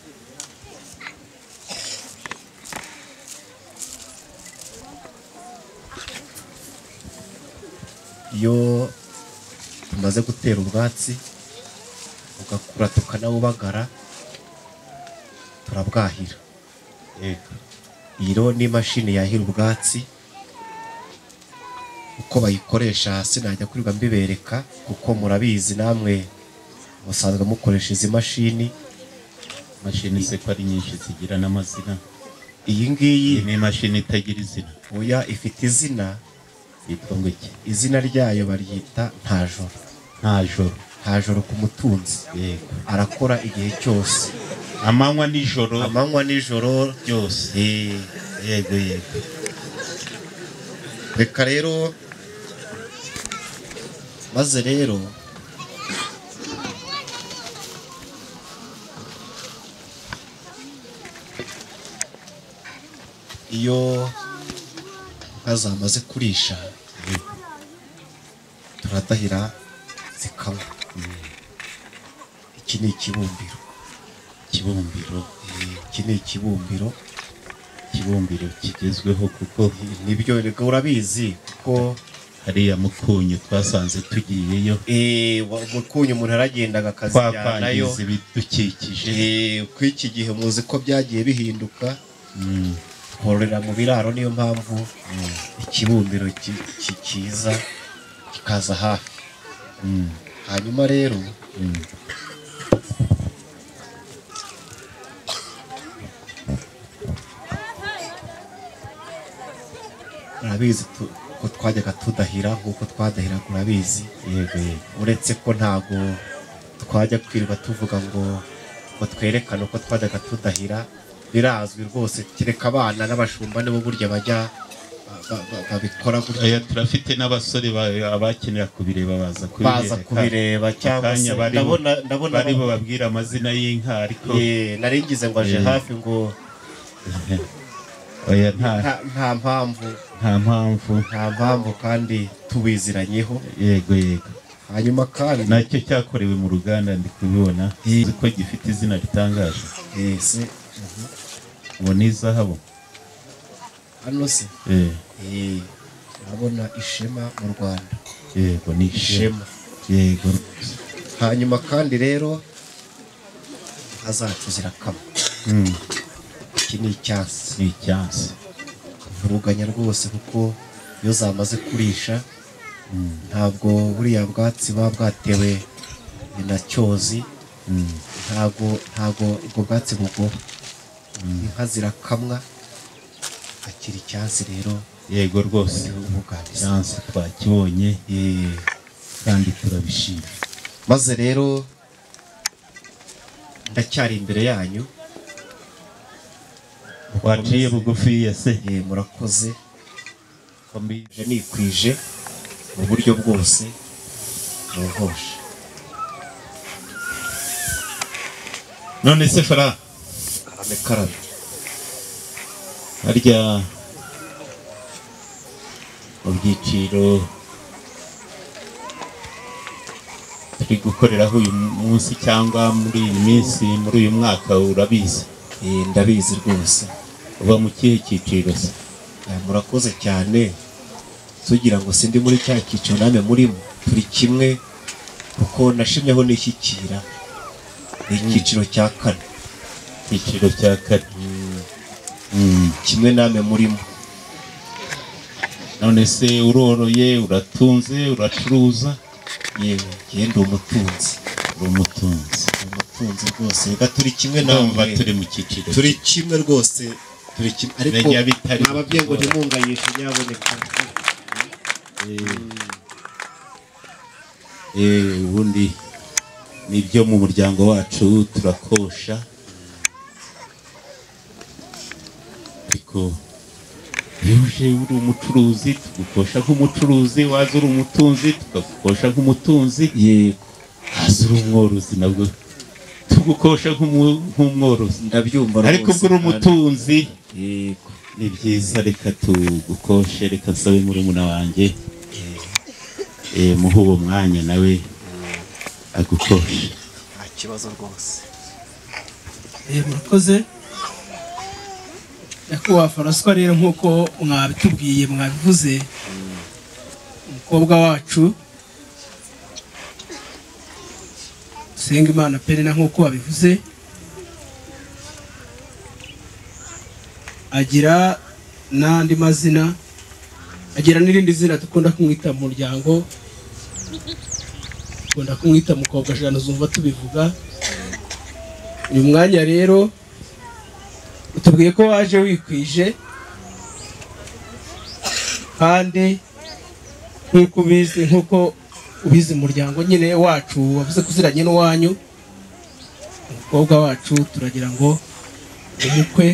F: iyo tumaze gutera ubwatsi ugakura tukanawubagara turabwahira. Iyi rero ni imashini yahira ubwatsi. Uko bayikoresha sinajya kurirwa mbibereka kuko murabizi namwe musanzwe mukoresha izi mashini.
E: Mashini se ko ari nyinshi zigira n'amazina.
F: Iyi ngiyi
E: ni imashini itagira izina.
F: Oya, ifite izina.
E: Yitwa ngo iki?
F: Izina ryayo baryita ntajoro. Ntajoro ku mutunzi. Arakora igihe cyose,
E: amanywa nijoro
F: byose. Yego. Reka rero maze rero iyo inka zamaze kurisha turadahira zikanywa. Iki ni ikibumbiro. Iki ni ikibumbiro
E: kigezweho kuko
F: nibyo urabizi kuko
E: hariya mukunyu twasanze tugiyeyo.
F: Mukunyu umuntu aragendaga akazijyanayo.
E: Twapangiza ibidukikije.
F: Ku iki gihe muzi ko byagiye bihinduka. Twororera mu biraro, niyo mpamvu ikibumbiro kiza kikaza hafi. Hanyuma rero urabizi ko twajyaga tudahira nk'uko twadahiraga, urabizi. Uretse ko ntabwo twajya kwirirwa tuvuga ngo twerekane uko twajyaga tudahira. Birazwi rwose, kereka abana n'abashumba nibo burya bajya babikora gutya.
E: Turafite n'abasore abakenera kubireba baza
F: kubireba, cyangwa se ndabona
E: bari bababwira amazina y'inka. Ariko
F: naringize ngo aje hafi ngo
E: oya,
F: nta mpamvu kandi tubiziranyeho.
E: Yego.
F: Hanyuma kandi
E: nacyo cyakorewe mu ruganda, ndi kubibona ko gifite izina ritangaje. Ubu ni izahabu
F: hano se. urabona ishema mu Rwanda.
E: Yego, ni ishema. Yego.
F: Hanyuma kandi rero azacu zirakama. Iki ni icyansi. Uruganya rwose kuko iyo zamaze kurisha ntabwo buriya bwatsi buba bwatewe na cyozi. Ntabwo ubwo bwatsi bugoba. Inka zirakamwa akiri icyansi rero.
E: Yego rwose, icyansi twakibonye kandi turabishima.
F: Maze rero ndacyari imbere yanyu.
E: Waciye bugufi se.
F: Murakoze. Kombije nikwije mu buryo bwose muhoshe.
E: None se Fara
F: karame
E: harya mu byiciro turi gukoreraho uyu munsi cyangwa muri iyi minsi, muri uyu mwaka, urabizi?
F: Ndabizi rwose.
E: Uba mu kihe cyiciro se?
F: Murakoze cyane. Tugira ngo sindi muri cya cyiciro namwe murimo, turi kimwe kuko nashimyeho nishyikira icyiciro cya 4.
E: Icyiciro cya 4.
F: kimwe namwe murimo.
E: none se uroroye uratunze uracuruza?
F: Yewe genda umutunzi.
E: umutunzi
F: rwose reka turi kimwe namwe,
E: turi mu cyiciro
F: turi kimwe rwose, turi kimwe ariko ababyeyi ngo ntimungayishe nyaboneka.
E: ubundi nibyo mu muryango wacu turakosha, ariko iyo uje uri umucuruzi tugukosha nk'umucuruzi, waza uri umutunzi tukagukosha nk'umutunzi, haza uri umworozi nabwo tugukosha nk'umworozi.
F: Ndabyumva rwose,
E: ariko ubwo uri umutunzi ni byiza, reka tugukoshe. Reka nsabe murumuna wanjye muhe uwo mwanya nawe agukoshe.
F: Nta kibazo rwose.
D: Murakoze nyakubahwa Francois. Rero nk'uko mwabitubwiye mwabivuze, umukobwa wacu Usengimana Perina nk'uko wabivuze agira n'andi mazina, agira n'irindi zina dukunda kumwita mu muryango, dukunda kumwita mukobwa jana, zumva tubivuga. Uyu mwanya rero utubwiye ko waje wikwije, kandi nk'uko ubizi umuryango nyine wacu wavuze kuziranye n'uwanyu, umukobwa wacu turagira ngo umukwe.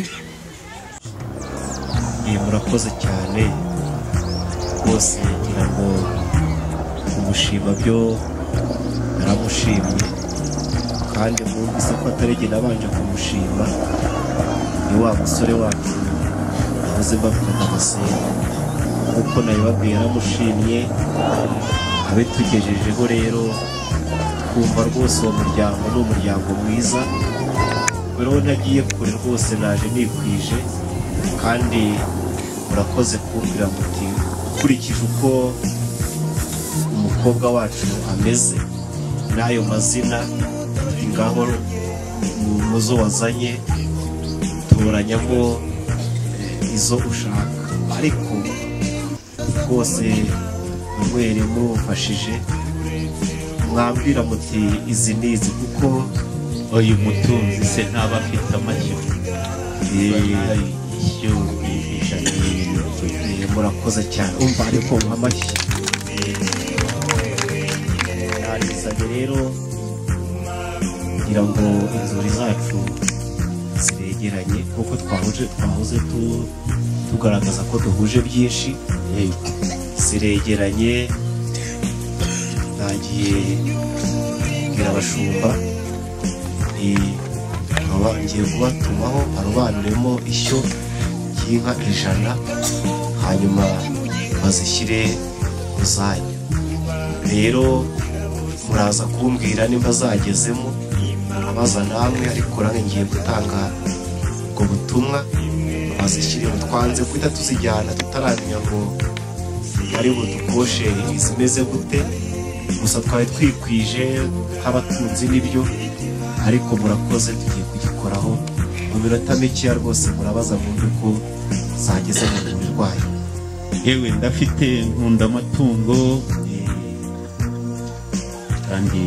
F: Murakoze cyane rwose, ngira ngo umushima byo naramushimye, kandi mwumvise ko atari jye nabanje kumushima, ni wa musore wacu nahoze mbavuga Amasenga. Nk'uko nabibabwiye yaramushimye, abitugejejeho rero twumva rwose uwo muryango ni umuryango mwiza. Rero ntagiye kure rwose, naje nikwije, kandi murakoze kumbwira muti ukurikije uko umukobwa wacu ameze n'ayo mazina, ngaho muzo wazanye toranyamo izo ushaka. Ariko rwose mwere mufashije mwambwira muti izi nizi, kuko
E: uyu mutunzi se ntaba afite amashyo.
F: Murakoze cyane, umva ariko amashyi narizanye rero kugira ngo inzuri zacu ziregeranye, kuko twahoze tugaragaza ko duhuje byinshi, ziregeranye. Nagiye kubwira abashumba ngiye kubatumaho barobanuremo ishyo ry'inka 100, hanyuma bazishyire ku zanyu. Rero muraza kumbwira nimba zagezemo, abaza namwe, ariko nange ngiye gutanga ubwo butumwa bazishyire. Twanze guhita tuzijyana tutaramenya ngo ari budukoshe izimeze gute, gusa twari twikwije nk'abatunzi n'ibyo. Ariko murakoze, tugiye kugikoraho mu minota mikeya rwose. Murabaza mwumve ko zageze mu rwuri rwayo.
E: Yewe ndafite nkunda amatungo, kandi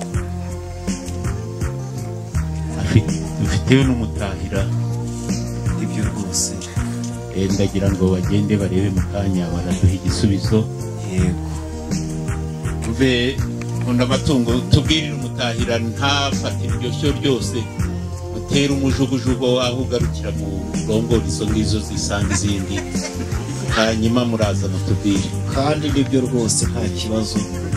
E: dufitewe n'umutahira.
F: Ibyo rwose
E: ndagira ngo bagende barebe mu kanya, baraduha igisubizo.
F: Yego,
E: tuve nkunda amatungo, tubwirire umutahira ntafate iryo shyo ryose, utera umujugujugo waho ugarukira mu rongora izo ngizo zisanga izindi, hanyuma muraza mutubwire.
F: kandi nibyo rwose nta kibazo.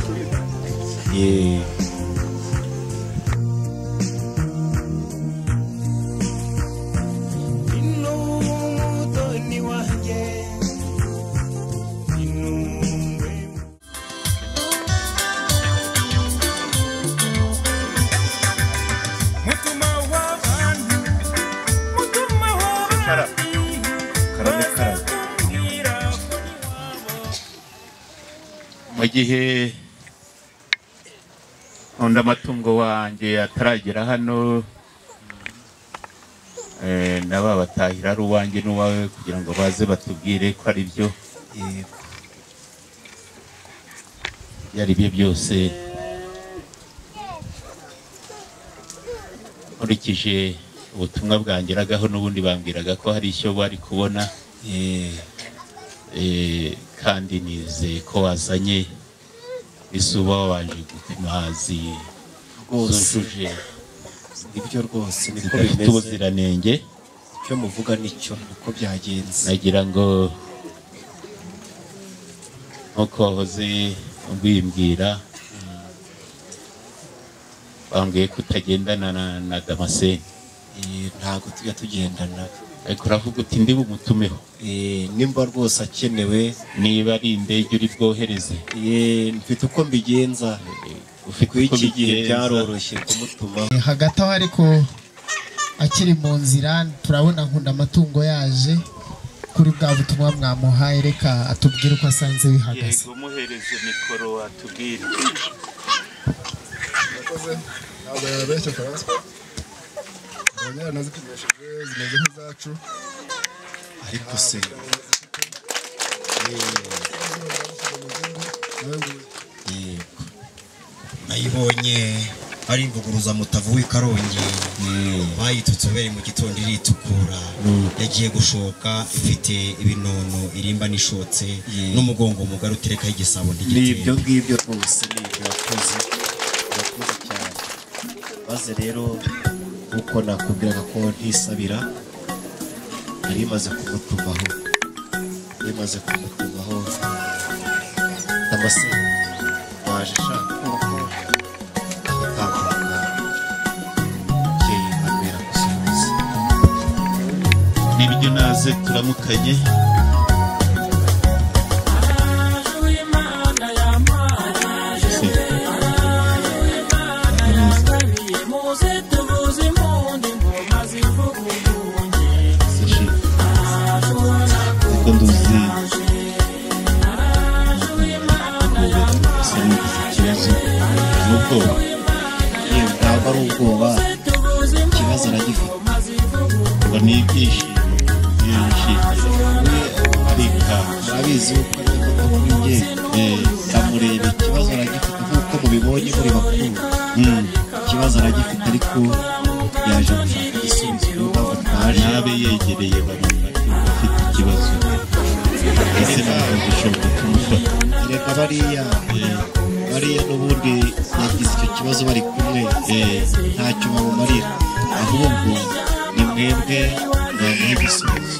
E: Mu gihe nkunda amatungo wanjye ataragera hano, naba batahira ari uwanjye n'uwawe kugira ngo baze batubwire ko ari byo yari byo byose. Nkurikije ubutumwa bwangeragaho n'ubundi bambwiraga ko hari icyo bari kubona, kandi nizeye ko wazanye isuba wabanje gupima hazi zujuje
F: ibyo rwose niko
E: zidafite
F: bimeze.
E: ubuziranenge.
F: Icyo muvuga nicyo niko byagenze.
E: Nagira ngo nkuko wahoze ubimbwira, bambwiye ko utagendana na Damascene.
F: Ntabwo tujya tugendana,
E: ariko uravuga uti ndi bumutumeho.
F: nimba rwose akenewe,
E: niba ari indege uri bwohereze,
F: mfite uko mbigenza.
E: ufite uko
F: iki gihe
E: bigenza.
F: byaroroshye kumutuma.
G: hagati aho ariko akiri mu nzira turabona Nkunda amatungo yaje kuri bwa butumwa mwamuhaye, reka atubwire uko asanze bihagaze.
E: Yego, muhereze mikoro atubwire.
J: ntabwo yabeshye François, abanyana nazipimishije zimeze nk'izacu,
F: ariko se
H: nayibonye ari imvuguruza mutavu w'i Karongi, bayitutse ubere mu gitondo iritukura, yagiye gushoka ifite ibinono irimba n'ishotse n'umugongo mugari uterekaho igisabo
F: n'ibyo ngibyo rwose n'ibyo wakoze cyane. Maze rero uko nakubwiraga ko ntisabira, nari maze kumutumaho Damascene waje shaka agatambuka umubyeyi abera gusubiza
E: n'ibyo naze turamukanye.
F: ntabwo ari ubwoba, ikibazo aragifite
E: ngo ni ibyishimo ariko
F: murabizi yuko ariko kuri njye ndamureba, ikibazo aragifite nk'uko mubibonye muri bakuru. Ikibazo aragifite ariko yaje gushaka igisubizo, niyo mpamvu twaje.
E: nabe yegereye bari bafite ikibazo, ese ntabwo bishoboka kumufata.
F: Reka bariya n'ubundi yagize icyo kibazo bari kumwe, ntacyo bamumarira, ahubwo ni mwebwe mwamuha igisubizo.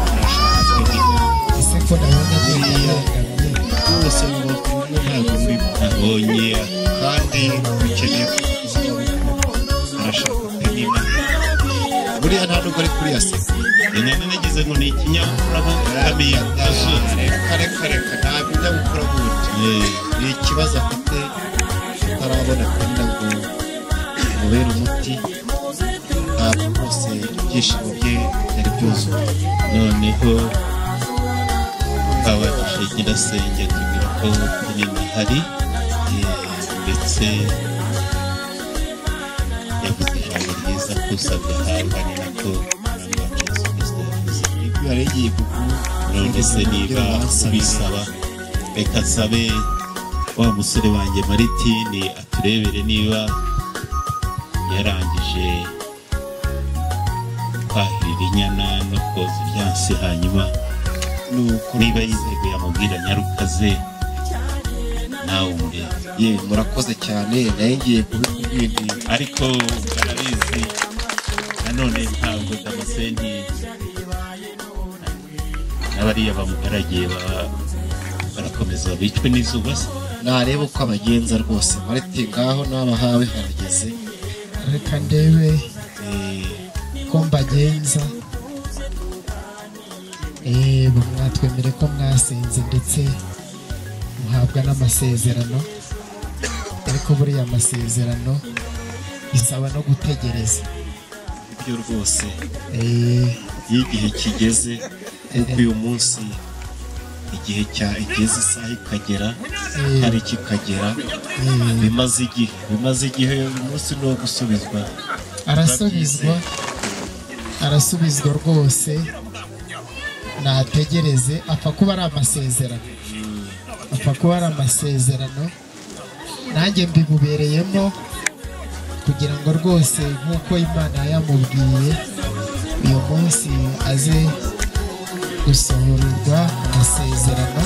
G: ese ko nabona buriya
F: bose mu bakuru ntabwo murimo,
E: abonye
F: kandi dukeneye kuzuba arashaka penina. Buriya nta nubwo ari kuri yaseka,
E: inyana nagize ngo ni ikinyabupfura aho kamiye
F: reka ntabwo ujya gukora bundi. Ni ikibazo afite atarabona penina ngo mubere umuti. Ntabwo rwose ibyishimo bye byari byuzuye.
E: noneho twabashije nyirasenge tubwira ko penina ihari, ndetse yavuze ijambo ryiza ko usabye ahabwa, ni nako umwami wacu Yesu Kristo yavuze.
F: Ibyo yaregeye kuko
E: none se niba ubisaba, reka nsabe wa musore wanjye Maritini aturebere niba yarangije kwahirira inyana no koza ibyansi, hanyuma niba yiteguye amubwira nyarukaze nawe umurebe.
F: murakoze cyane, nayo ngiye kubikubwira,
E: ariko barabizi nanone ntabwo Damascene n'abariya bamugaragiye barakomeza bicwe n'izuba se.
F: nareba uko abagenza rwose. Marite ngaho n'abahawe harageze,
G: reka ndebe ko mbagenza. mwatwemere ko mwasenze ndetse muhabwa n'amasezerano, ariko buriya amasezerano bisaba no gutegereza.
F: ibyo rwose iyo igihe kigeze, kuko uyu munsi igihe igeze isaha ikagera, hari kikagera, bimaze igihe uyu munsi ni uwo gusubizwa.
G: arasubizwa arasubizwa rwose nategereze apfa kuba ari amasezerano nanjye mbimubereyemo kugira ngo rwose nk'uko Imana yamubwiye uyu munsi aze gusohorerwa amasezerano.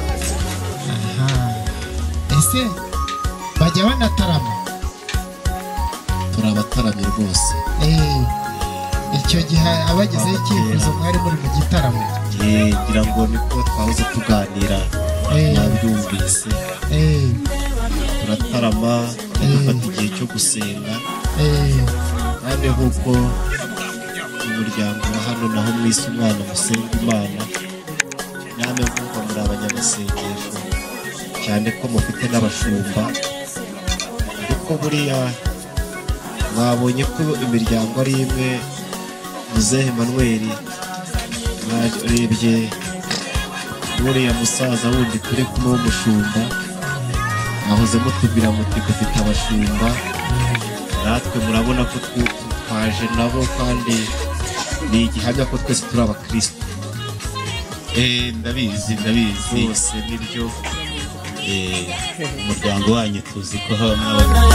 G: Ese bajya banatarama?
F: turabataramye rwose.
G: Icyo gihe abagezeho icyifuzo mwari muri mu gitaramo
F: ngira ngo niko twahoze tuganira nabyumvise. Turatarama dufata igihe cyo gusenga kandi nk'uko umuryango wa hano naho mwise umwana musenga Imana namwe mwumva muri abanyamasengesho cyane ko mufite n'abashumba kuko buriya mwabonye ko imiryango ari imwe. Muzehe Emmanuel mwarebye buriya musaza wundi turi kumwe w'umushumba mwahoze mutubwira muti dufite abashumba natwe murabona ko twaje nabo kandi ni igihamya ko twese turi abakristo.
E: Ndabizi
F: bose nibyo
E: umuryango wanyu tuzi ko habamo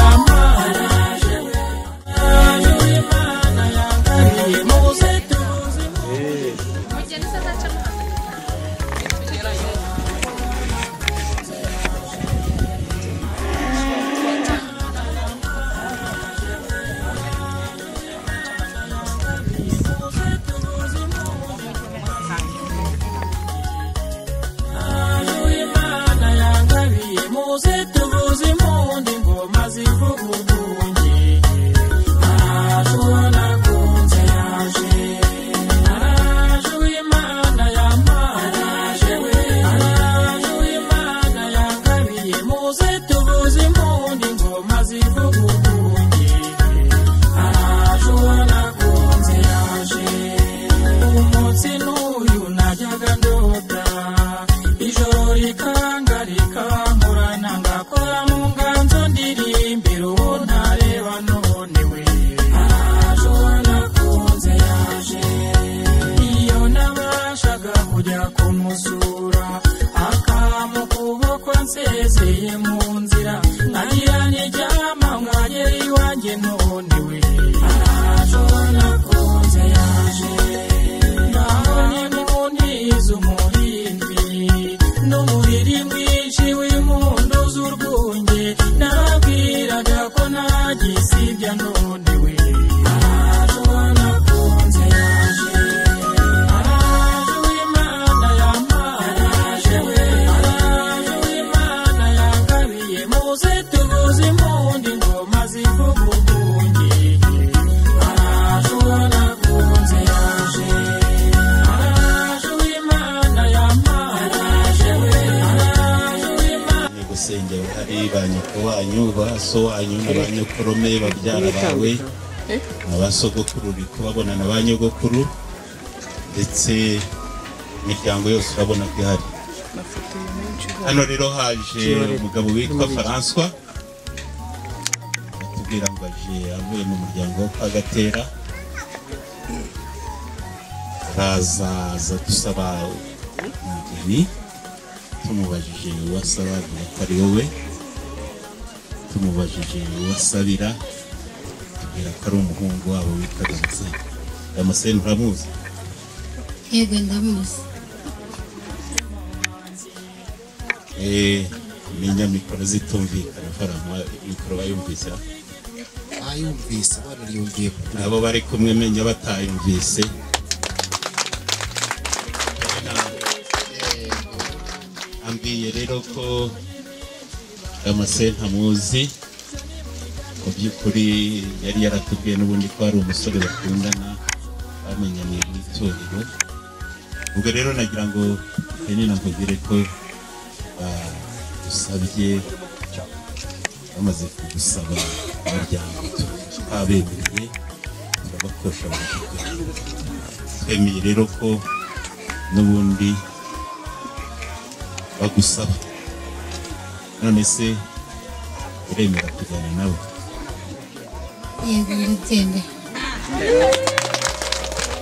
E: banyokorome babyara bawe abasogokuru uri kubabona na banyogokuru ndetse imiryango yose urabona ko ihari. Hano rero haje umugabo witwa François atubwira ngo aje avuye mu muryango wo kwa Gatera araza dusaba umugeni tumubajije uwasaba ko ari wowe tumubajije uwasabira tubwira ko ari umuhungu wabo witwa Damascene. Damascene uramuzi?
A: Yego ndamuzi.
E: Menya mikoro zitumvikana farama mikoro bayumvise
F: ayumvise bariyumviye
E: abo bari kumwe menya batayumvise. Ambiye rero ko Damascene ntamuzi mu by'ukuri yari yaratubwiye n'ubundi ko ari umusore bakundana bamenyaniye mu itorero. Ubwo rero nagira ngo Penina nkubwire ko usabye bamaze kugusaba umuryango twabemereye turabakosha twemeye rero ko n'ubundi bagusaba none se uremera kujyana nabo?
A: Yego ndabyemera.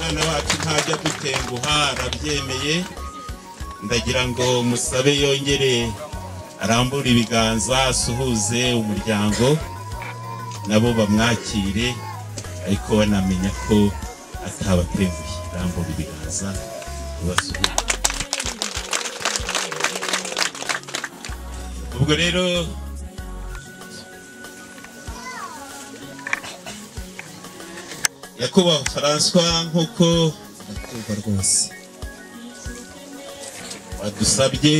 E: umwana wacu ntajya dutenguha arabyemeye ndagira ngo musabe yongere arambura ibiganza asuhuze umuryango nabo bamwakire ariko banamenya ko atabatenguye arambura ibiganza ubasuhuze ubwo rero Nyakubahwa François nkuko ndakumva rwose wadusabye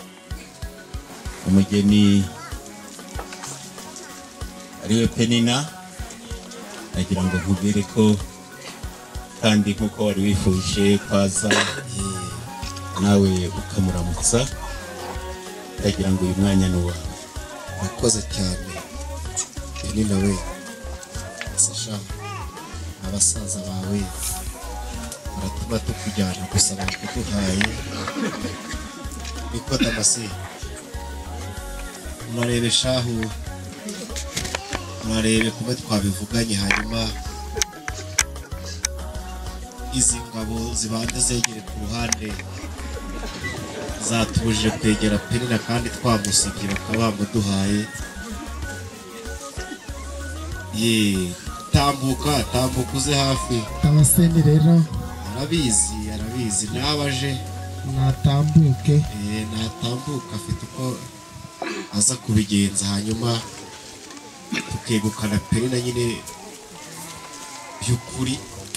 E: umugeni ariwe Penina nagira ngo nkubwire ko kandi nkuko wari wifuje kwaza nawe ukamuramutsa ndagira ngo uyu mwanya ni uwawe
F: urakoze cyane Penina we Sasha abasaza bawe baratuma tukujyana gusa bakuduhaye niko Damase murarebe shahu murarebe kuba twabivuganye hanyuma izi ngabo zibande zegere ku ruhande zatubujije kwegera Penina kandi twamusibye bakaba bamuduhaye tambuka uze hafi
G: Damascene rero arabizi nabaje natambuke natambuka afite uko aza kubigenza hanyuma tukegukana Penina nyine by'ukuri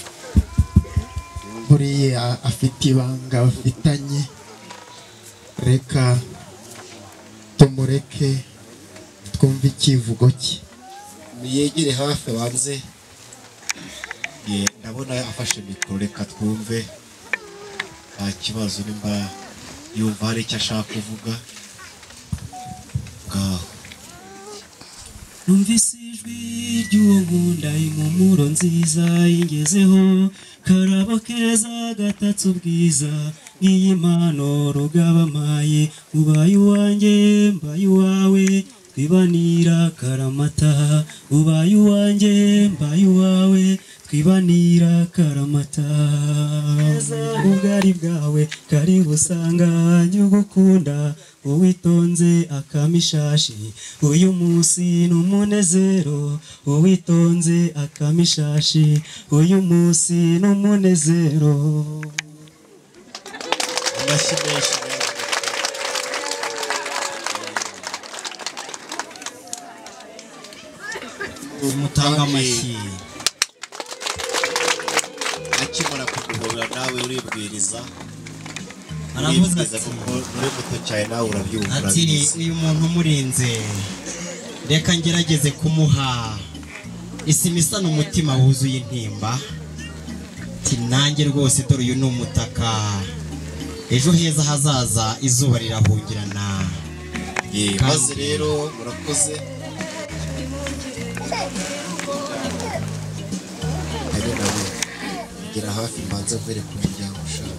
G: buriya afite ibanga bafitanye reka tumureke twumve ikivugo cye
F: niyegere hafi banze ndabona afashe mikoro reka twumve nta kibazo nimba yumva hari icyo ashaka kuvuga ngaho
K: numvise ijwi ry'uwo nkunda impumuro nziza ingezeho karabo keza gatatse ubwiza nk'iyi mpano rugabamaye ubaye uwanjye mbaye uwawe twibanira karamata ubaye uwanjye mbaye uwawe twibanira karamata ubwari bwawe kari busanga nyugukunda uwitonze akamishashi uyu munsi n'umunezero uwitonze akamishashi uyu munsi n'umunezero
F: amashimeshi
H: umutanga amashyi
F: akimara kuguhobera nawe uribwiriza
H: aravuze ati
F: uri muto cyane nawe urabyumva
H: ati uyu muntu umurinze reka ngerageze kumuha isima isa n'umutima wuzuye intimba ati nanjye rwose dore uyu ni umutaka ejo heza hazaza izuba rirahungirana
F: maze rero murakoze gera hafi mbanza mvere ku muryango ushaka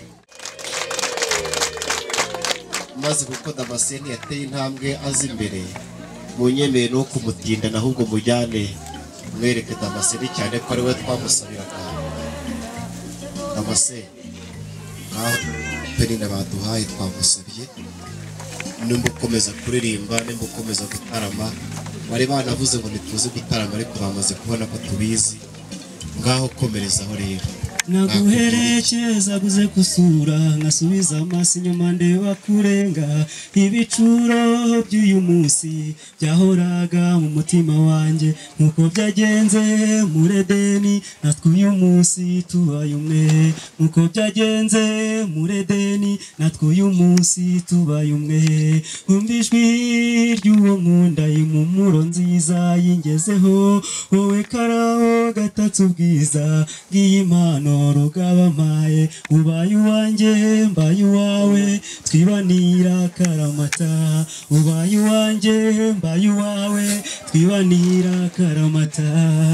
F: maze kuko Damascene yateye intambwe azi imbere munyemeye no kumutinda ahubwo mujyane mwereke Damascene cyane ko ari we twamusabiraga Damascene aho Penina baduhaye twamusabye nimba ukomeza kuririmba nimba ukomeza gutarama bari banavuze ngo ntituzi gutarama ariko bamaze kubona ko tubizi ngaho komerezaho rero
K: naguherekeza guze kusura nkasubiza amaso inyuma ndeba kurenga ibicuro by'uyu munsi byahoraga mu mutima wanjye nkuko byagenze muri Edeni natwe uyu munsi tubaye umwe nkuko byagenze muri Edeni natwe uyu munsi tubaye umwe umva ijwi ry'uwo nkunda impumuro nziza yingezeho wowe karaho gatatse ubwiza bw'iyi mpano rugabamaye ubaye uwanjye mbaye uwawe twibanira karamata ubaye uwanjye mbaye uwawe twibanira karamata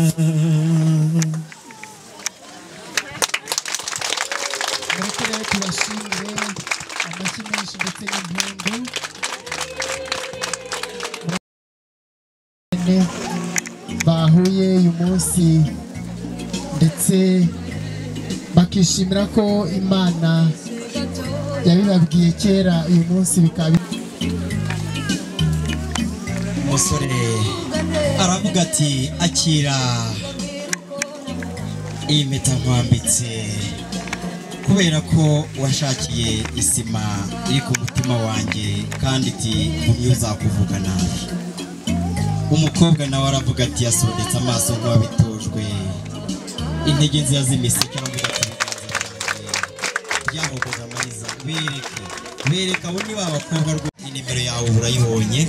G: mureke tubashimire amashyi menshi ndetse n'impundu bahuye uyu munsi ndetse bakishimira ko Imana yabibabwiye kera uyu munsi bikaba
H: umusore aravuga ati akira iyi mpeta nkwambitse kubera ko washakiye isima iri ku mutima wanjye kandi iti mumye uzakuvuga nabi. Umukobwa nawe aravuga ati yasondetse amaso nk'uwabitojwe intege nziza z'imiseke aravuga ati byahogoza amariza bereka abo ni ba bakobwa rwose nimero yawe urayibonye.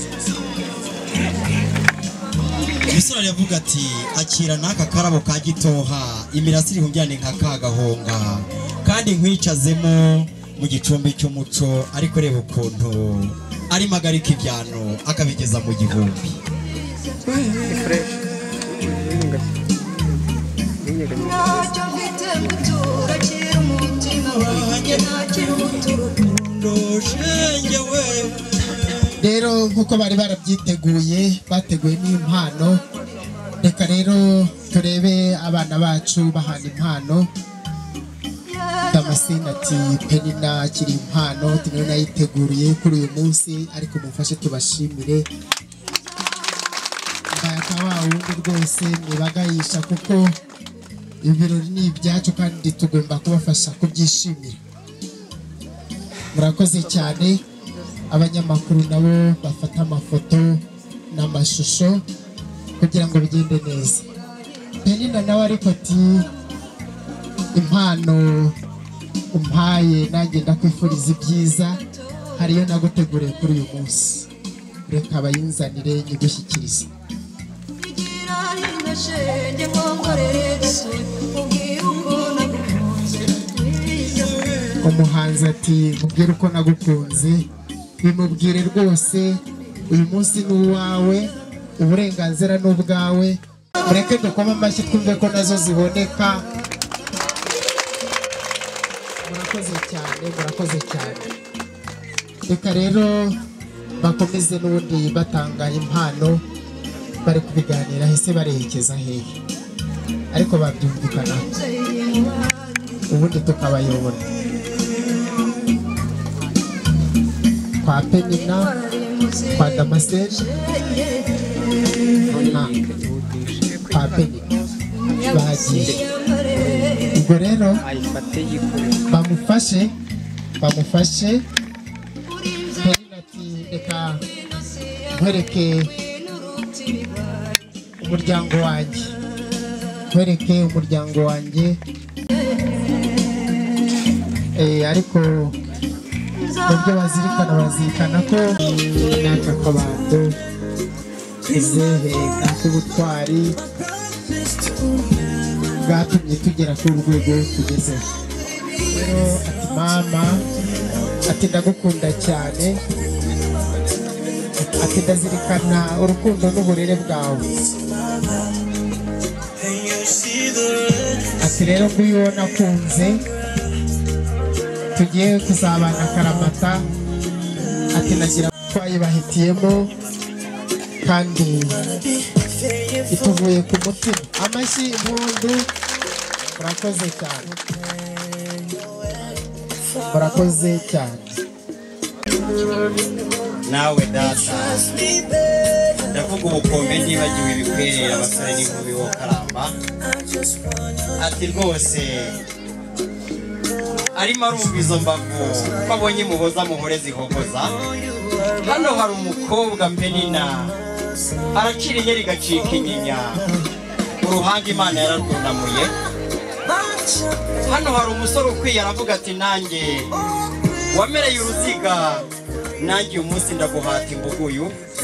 H: Umusore aravuga ati akira n'aka karabo ka gitoha imirasire ihungyane nka kagahonga kandi nkwicazemo mu gicumbi cy'umuco ariko reba ukuntu arimo agarika ibyano akabigeza mu gihumbi.
G: rero nk'uko bari barabyiteguye bateguye n'impano, reka rero turebe abana bacu bahana impano. Damascene ati Penina akiri impano niyo nayiteguriye kuri uyu munsi ariko mufashe tubashimire wa wundi rwose mwibagayisha kuko ibirori ni ibyacu kandi tugomba kubafasha kubyishimira. Murakoze cyane. Abanyamakuru nabo bafata amafoto n'amashusho kugira ngo bigende neza. Penina nawe ariko ati impano umpaye nanjye ndakwifuriza ibyiza hariyo naguteguriye kuri uyu munsi, reka abayinzanire nyigushyikirize. Umuhanzi ati mubwire uko nagukunze, bimubwire rwose uyu munsi ni uwawe, uburenganzira ni ubwawe. Mureke dukoma amashyi twumve ko nazo ziboneka. Murakoze cyane, murakoze cyane. Reka rero bakomeze n'ubundi batanga impano bari kubiganira hese barerekeza hehe ariko babyumvikana ubundi tukabayobora kwa Penina, kwa Damascene, kwa Penina bagiye. Ubwo rero bamufashe Penina ati reka nkwereke umuryango wanjye, nkwereke umuryango wanjye. Ariko nubwo bazirikana ko n'aka kabando izehe k'ubutwari bwatumye tugera ku rwego tugezeho. Rero ati mama ati ndagukunda cyane, ati ndazirikana urukundo n'uburere bwawe, ati rero nguyu nakunze tugiye kuzabana akaramata, ati nagira twayibahitiyemo kandi ituvuye ku mutima. Amashyi impundu. Murakoze cyane, murakoze cyane.
H: Nawe data ndavuga ubukombe nibagiwe ibikwerera abasore n'inkumi wo karamba. Ati rwose arimo arumva izo mbavu ko abonye muhoza muhore zihogoza. Hano hari umukobwa Penina arakira inyeri igacika inyinya, uruhanga Imana yararwunamuye. Hano hari umusore ukwiye aravuga ati nanjye wamereye uruziga, nanjye uyu munsi ndaguhata imbuguyu.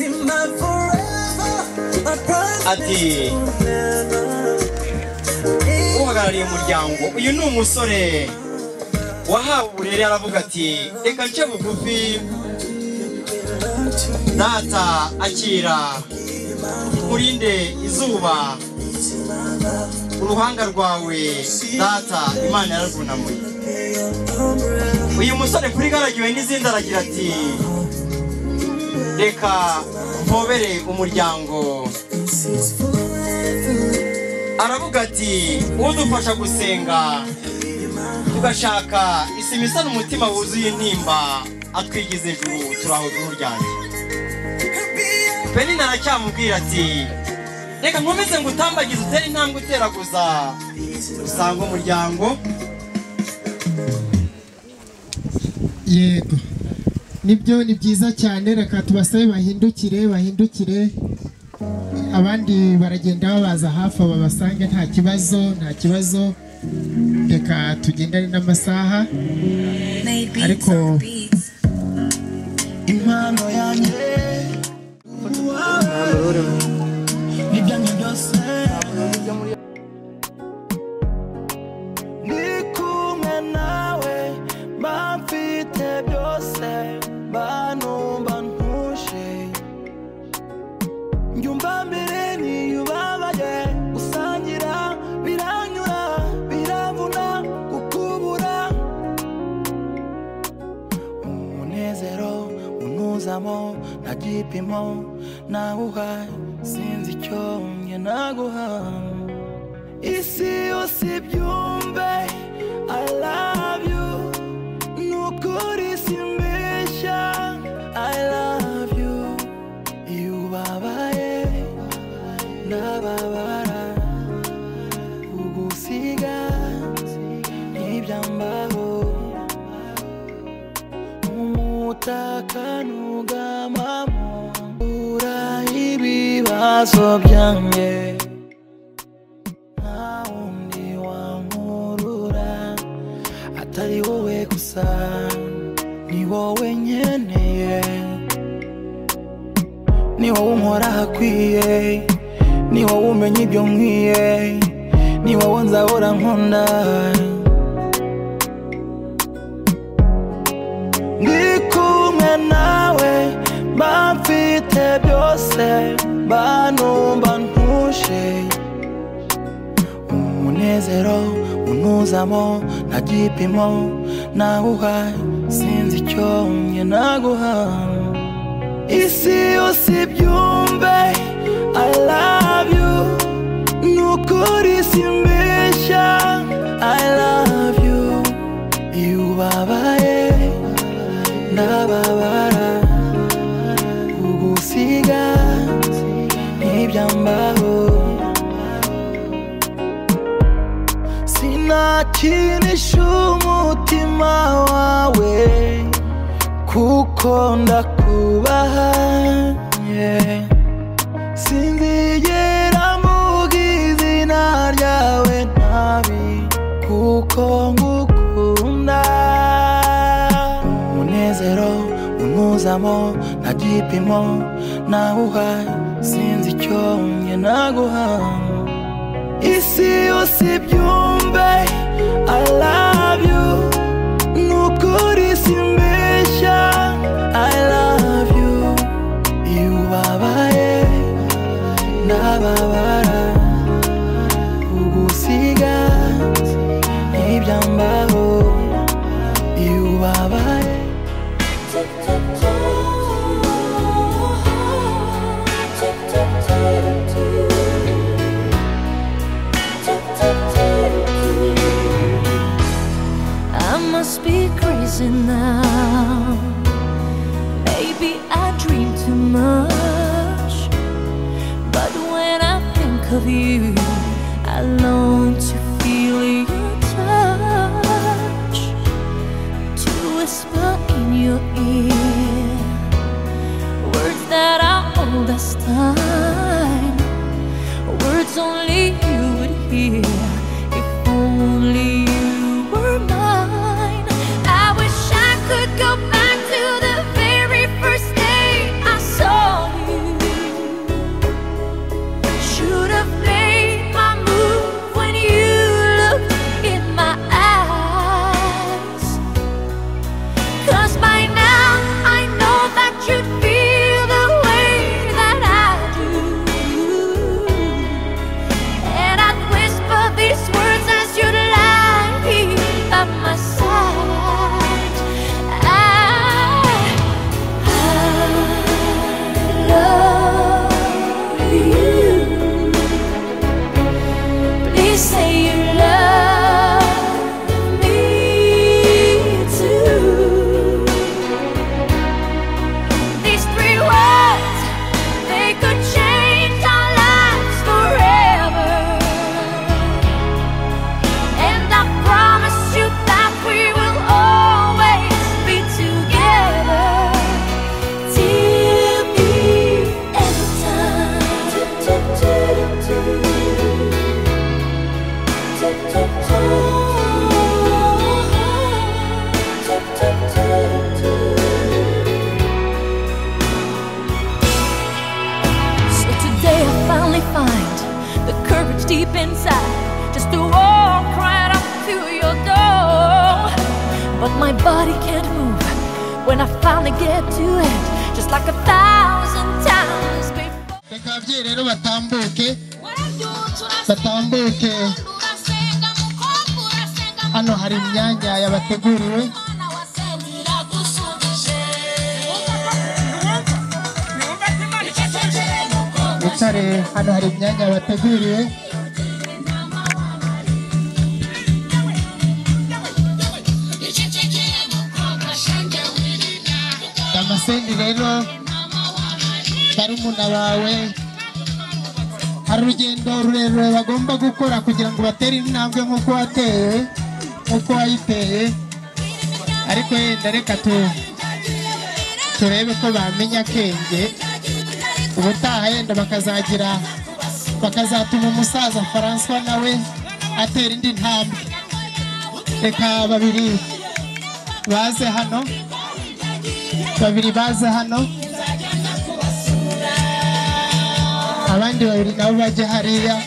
H: Ati uhagarariye umuryango, uyu ni umusore wahawe uburere. Aravuga ati reka nce bugufi data akira urinde izuba, uruhanga rwawe data Imana yararwunamuye. Uyu musore kuri garagiwe n'izindi aragira ati reka mpobere umuryango. Aravuga ati udufasha gusenga tugashaka isima isa n'umutima wuzuye intimba atwigize ijuru turaho ijuru ryanjye. Penina aracyamubwira ati reka nkomeze ngo utambagize utere intambwe uteraguza usanga umuryango.
G: Yego nibyo ni byiza cyane, reka tubasabe bahindukire abandi baragenda babaza hafi babasange nta kibazo reka tugendane n'amasaha ariko
C: impano yanjye nibyanjye byose ndi kumwe nawe bamfite byose banumva ntuje njyumva mbere niyubabaye gusangira biranyura biravuna kukubura umunezero unuzamo nta gipimo nawuha sinzi icyo nge naguha isi yose ibyumve I love you nukuri simbeshya I love you iyo ubabaye ndababara kugusiga ntibyambaho umutaka nugamamo ura ibibazo byanjye nta wundi wankurura atari wowe gusa ni wowe nkeneye ni wowe unkora hakwiye ni wowe umenya ibyo nkwiye ni wowe nzahora nkunda ndi kumwe nawe bamfite byose banumva ntuje umunezero unuzamo nta gipimo nawuha sinzi icyo nge naguha isi yose ibyumve I love you nukuri simbeshya I love you iyo ubabaye ndababara kugusiga ntibyambaho sinakinisha umutima wawe kuko ndakubaha sinzigera muga izina ryawe nabi kuko ngukunda umunezero unuzamo nta gipimo nawuha sinzi icyo nge naguha isi yose ibyumve I love you nukuri simbeshya I love you iyo ubabaye ndababara kugusiga ntibyambaho iyo ubabaye
L: I must be crazy now. Maybe I dream too much. But when I think of you, I long to feel your touch, to whisper in your ear words that are old as time, words only you would hear if only you were mine. I wish I could go back to the very first day I saw you. Should have made my move when you looked in my eyes. 'Cause by now I know that you'd feel the way that I do, and I'd whisper the finally find the courage deep inside just to walk right up to your door. But my body can't move when I finally get to it, just like 1,000 times before.
G: Rekavye rero batambuke batambuke. Hano hari imyanya yabateguriwe. Bicare, hano hari imyanya yabateguriwe. Damasendi rero barumuna bawe hari urugendo rurerure bagomba gukora kugira ngo batere intambwe nk'uko wateye nk'uko wayiteye, ariko yenda reka turebe ko bamenya akenge. Ubutaha yenda bakazatuma umusaza François nawe atera indi ntambwe. Reka babiri baze hano, abandi babiri nabo bajye hariya.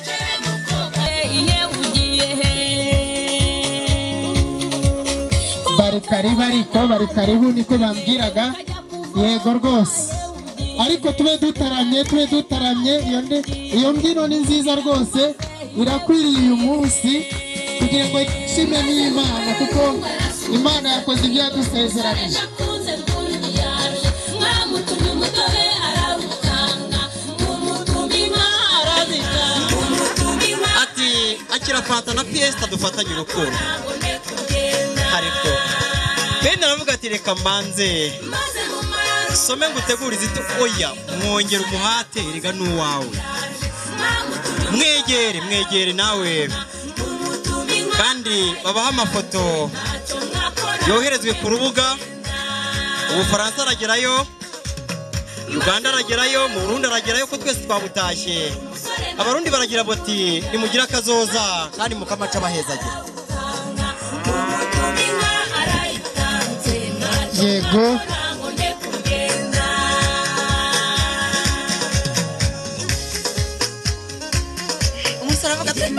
G: bari karibu niko bambwiraga. Yego rwose, ariko tube dutaramye. Iyo mbyino ni nziza rwose, irakwiriye uyu munsi kugira ngo ishime n'Imana, kuko Imana yakoze ibyo yadusezeranije.
H: Ati akira fata na fiesta dufatanye urukundo, ariko bene aravuga ati reka mbanze some ngutegura izito. Oya, mwongera umuhate, erega n'uwawe. Mwegere nawe, kandi babaha amafoto yoherezwe ku rubuga. Ubufaransa aragerayo, Uganda aragerayo, mu Burundi aragerayo, ko twese twabutashye. Abarundi baragira bati nimugira akazoza kandi mukamaca bahezagira.
G: Yego,
H: umusore avuga ati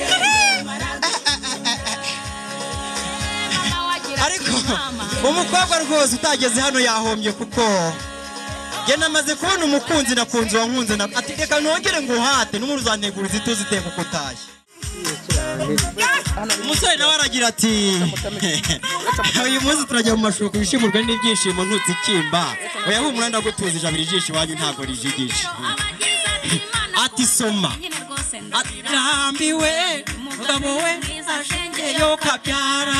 H: ariko umukobwa rwose utageze hano yahombye, kuko njye namaze kubona umukunzi nakunze wankunze ati reka nongere nguhate n'umuntu uzantegura izituzi iteka uko utashye. Umusore nawe aragira ati uyu munsi turajya mu mashuka ibishimurwe n'ibyishimo ntutsikimba. Oya humura ndagutuza ijabira ijisho iwanyu ntabwo rijigisha. Ati soma arambiwe mugabo we ashengeyo kabyara.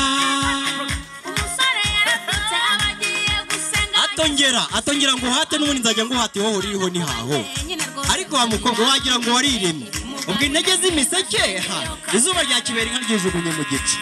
H: Atongera nguhate n'ubundi nzajya nguhate wowe uriho ni haho. Ariko wa mukobwa wagira ngo wariremye, ubwo intege z'imiseke izuba rya kibera inka ryijugunye mu gice.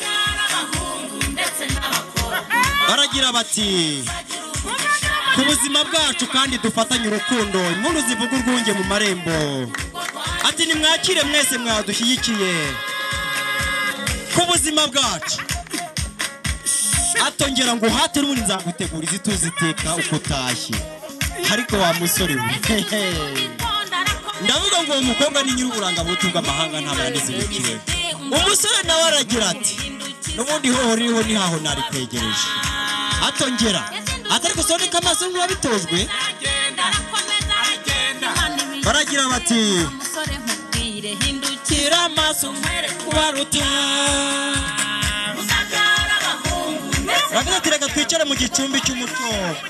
H: Baragira bati ku buzima bwacu kandi dufatanye urukundo, impundu zivuga urwunge mu marembo. Ati nimwakire mwese mwadushyigikiye ku buzima bwacu. Atongera ngo hate n'ubundi nzagutegura izituzi iteka uko utashye. Ariko wa musore we, ndavuga ngo uwo mukobwa ni nyir'uburanga butu bw'amahanga ntabarangiza ibikire. Umusore nawe aragira ati n'ubundi hoho ririho ni haho nari kwegereje. Atongera atari gusoneka amaso nk'uwabitojwe. Baragira bati hindukira amaso mwere kubaruta. Baragira ati reka twicare mu gicumbi cy'umuco.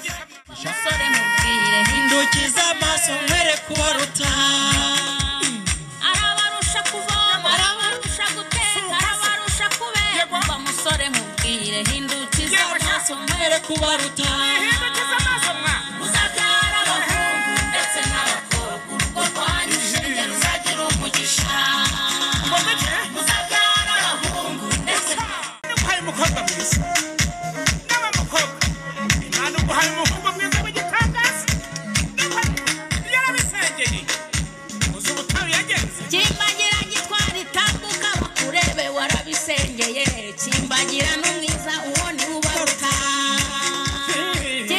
H: Hindukiza amaso mwere kubaruta.
L: Arabarusha kuvoma, arabarusha guteka, arabarusha kubera. Umva musore nkubwire, hindukiza amaso mwere kubaruta. Muzabyara abahungu ndetse n'abakobwa, urugo rwanyu shenge ruzagira umugisha. Muzabyara abahungu ndetse
B: n'uhaye umukobwa mwiza n'abamukobwa imana uguhaye umukobwa mwiza w'igitangaza yarabisengeye uzi ubutayu yagenze.
L: Kimbagira gitwara itambuka bakurebe warabisengeye. Kimbagira n'umwiza uwo ni ubaruta.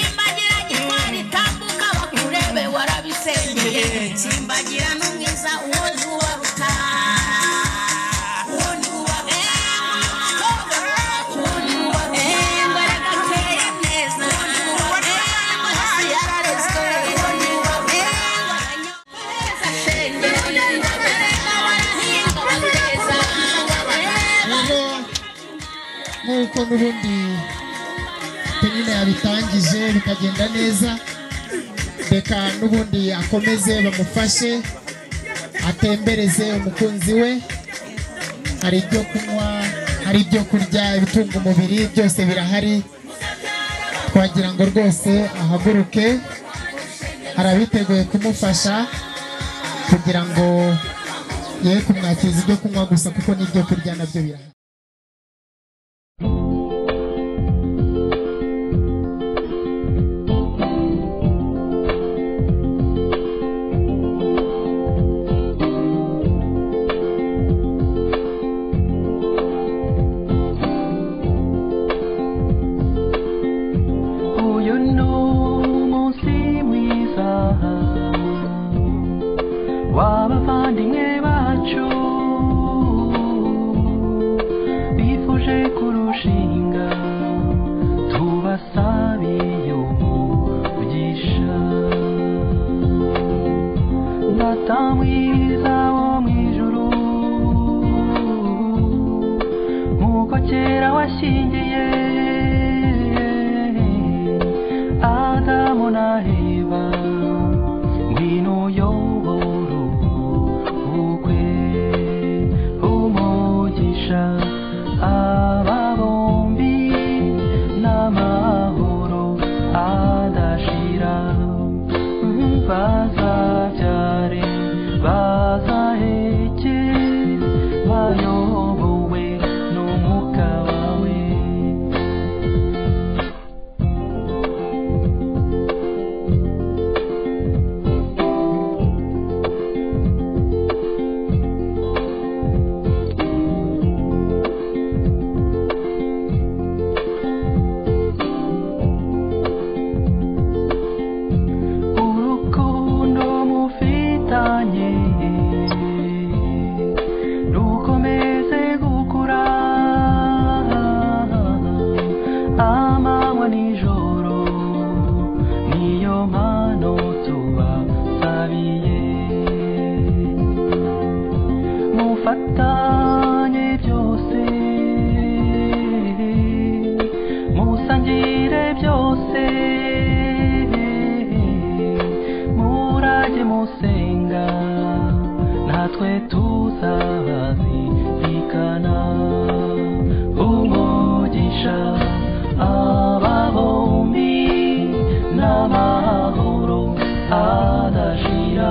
M: nsengeye simbagira n'umwiza uwo nubaruka
G: nk'uko n'ubundi penine yabitangije bikagenda neza reka n'ubundi akomeze bamufashe atembereze umukunzi we hari ibyo kunywa hari ibyo kurya ibitunga umubiri byose birahari twagira ngo rwose ahaguruke hari abiteguye kumufasha kugira ngo ye kumwakiriza ibyo kunywa gusa kuko n'ibyo kurya nabyo birahari
N: w'abavandimwe bacu bifuje kurushinga tubasabiye umugisha data mwiza wo mu ijuru nk'uko kera washyingiye Adamu na Eva ngwino yobora ubukwe umugisha aba bombi n'amahoro adashira bazabyare bazaheke bayobowe n'umwuka wawe urukundo mufitanye rukomeze gukura amanywa nijoro niyo mpano tubasabiye mufatanye byose musangire byose murajye musenga natwe tuzabazirikana umugisha aba bombi n'amahoro adashira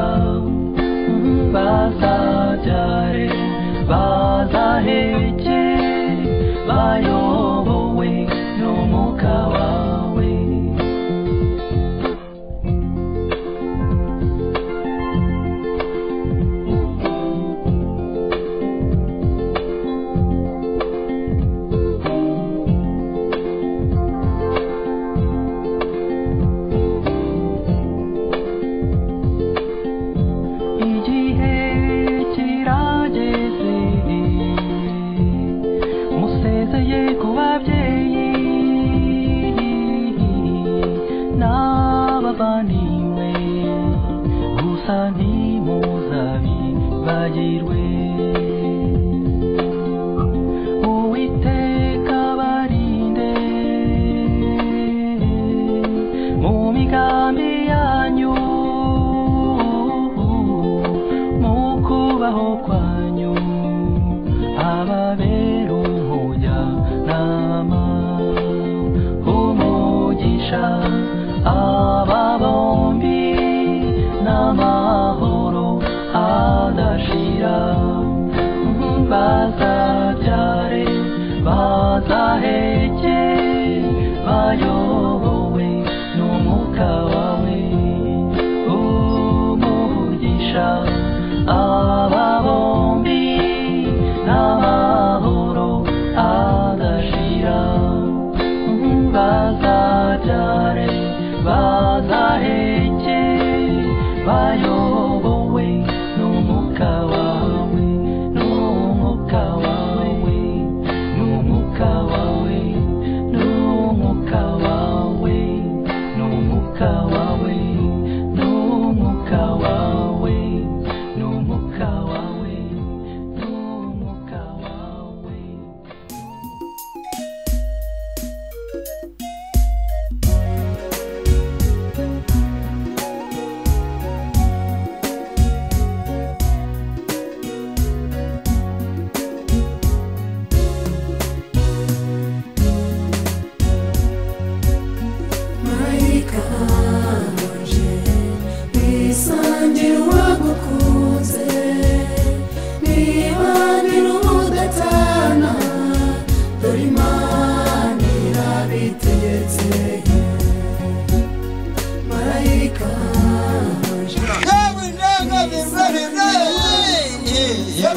N: bazabyare bazaheke bayobowe n'umwuka wawe igihe kirageze musezeye ku babyeyi n'abavandimwe gusa ntimuzabibagirwe uwiteka barinde mu migambi yanyu mu kubaho kwanyu ababera umujyanama umugisha aba bombi n'amahoro adashira bazabyare bazaheke bayobowe n'umwuka wawe umugisha aba bombi n'amahoro adashira bazabyare bazaheke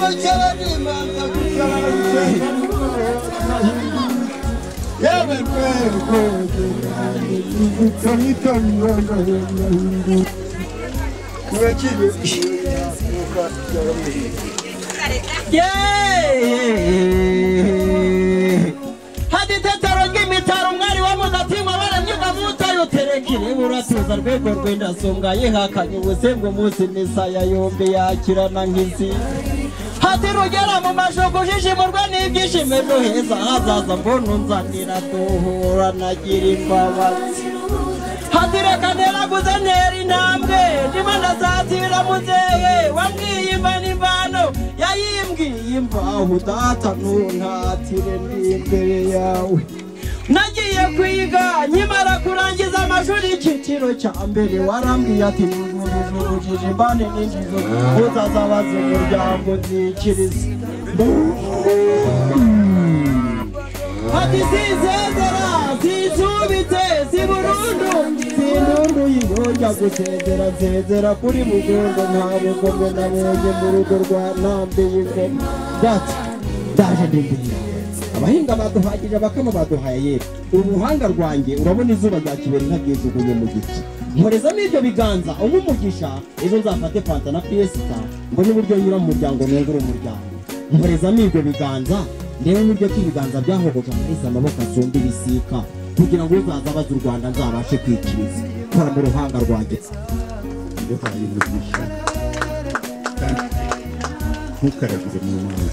O: hadi tetero ng'imitaro mwari wa mudatimwa baranyuga mutayo terekire uratuza rwego rw'indasonga yihakanye ubusengo munsi n'isaya yombi yakirana nk'izi hadi rugera mu mashogo jishimurwa n'ibyishimo ejo heza hazaza mbona unzanira duhura nagira imbabazi hadi reka nteraguze ntera intambwe ndimo ndazatira muzehe wambwiye imvano yayimbwiye imvaho data ntuntatire ndi imbere yawe nagiye kwiga nkimara kurangiza amashuri icyiciro cya mbere warambwiye ati nujuje mbane n'injizo uzazabaza umuryango nzikirize ati zizezera zisubitse si burundu sindundu yingonya gusezera nsezera kuri mugondo nta bugome nabonye mu rugo rwa ntambe y'ingoma dati ndaje ndimbere abahinga baduhagije abakama baduhaye uruhanga rwanjye urabona izuba rya kibera ntabyijugunye mu giti nkorezamo ibyo biganza umugisha ejo nzafate fanta na fiesta mbone uburyo nyura mu muryango nungura umuryango nkorezamo ibyo biganza ndebe n'uburyo k'ibiganza byahogoje amahise amaboko asumba ibisika kugira ngo uzaza abaza u Rwanda nzabashe kwikiriza kora mu ruhanga rwanjye
P: ntukaragire mu mazi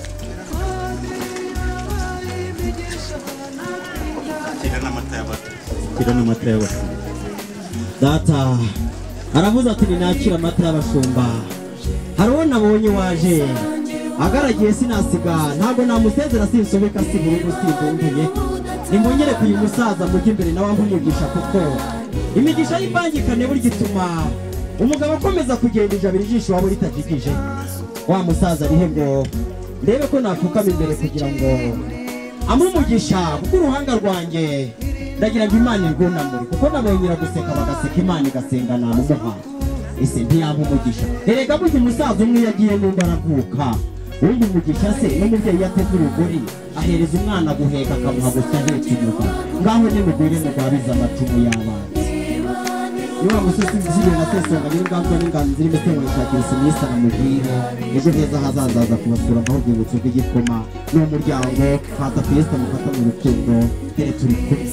P: kira n'amata y'abashumba
O: data aravuze ati ninakira amata y'abashumba hari uwo nabonye waje agaragiye sinasiga ntabwo namusezera sinsobeka si burundu simbunduye nimbongere kuyu musaza mujye imbere nawe nkumugisha kuko imigisha y'imbangikane burya ituma umugabo akomeza kugenda ijabira ijisho waba ritajigije wa musaza arihe ngo ndebe ko napfukama imbere kugira ngo amumugisha kuko uruhanga rwanjye ndagira ngo Imana irwunamure kuko nabonyera guseka bagaseka Imana igasenga namumuha ese ntiyamumugisha erega burya umusaza umwe yagiye n'undi aravuka undi umugisha se n'umubyeyi yateze urugori ahereza umwana guheka akamuha gusa ahetse inyuma ngaho nimugwire mugwabiza amacumu y'abana niba musozi ziri na sesonga n'inganzo n'inganzo zirimo kwishakira isimisa na mugwire ejo heza hazaza kubasura aho rwibutso rw'igikoma n'umuryango fata fiesta mufata mu rukundo tere turi kumwe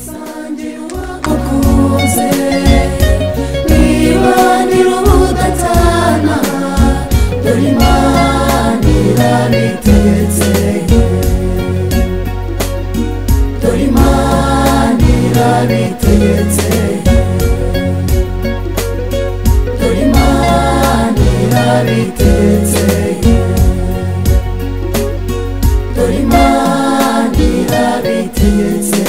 L: nibanira ubudatana dore Imana irabitetse dore Imana irabitetse dore Imana irabitetse dore Imana irabitetse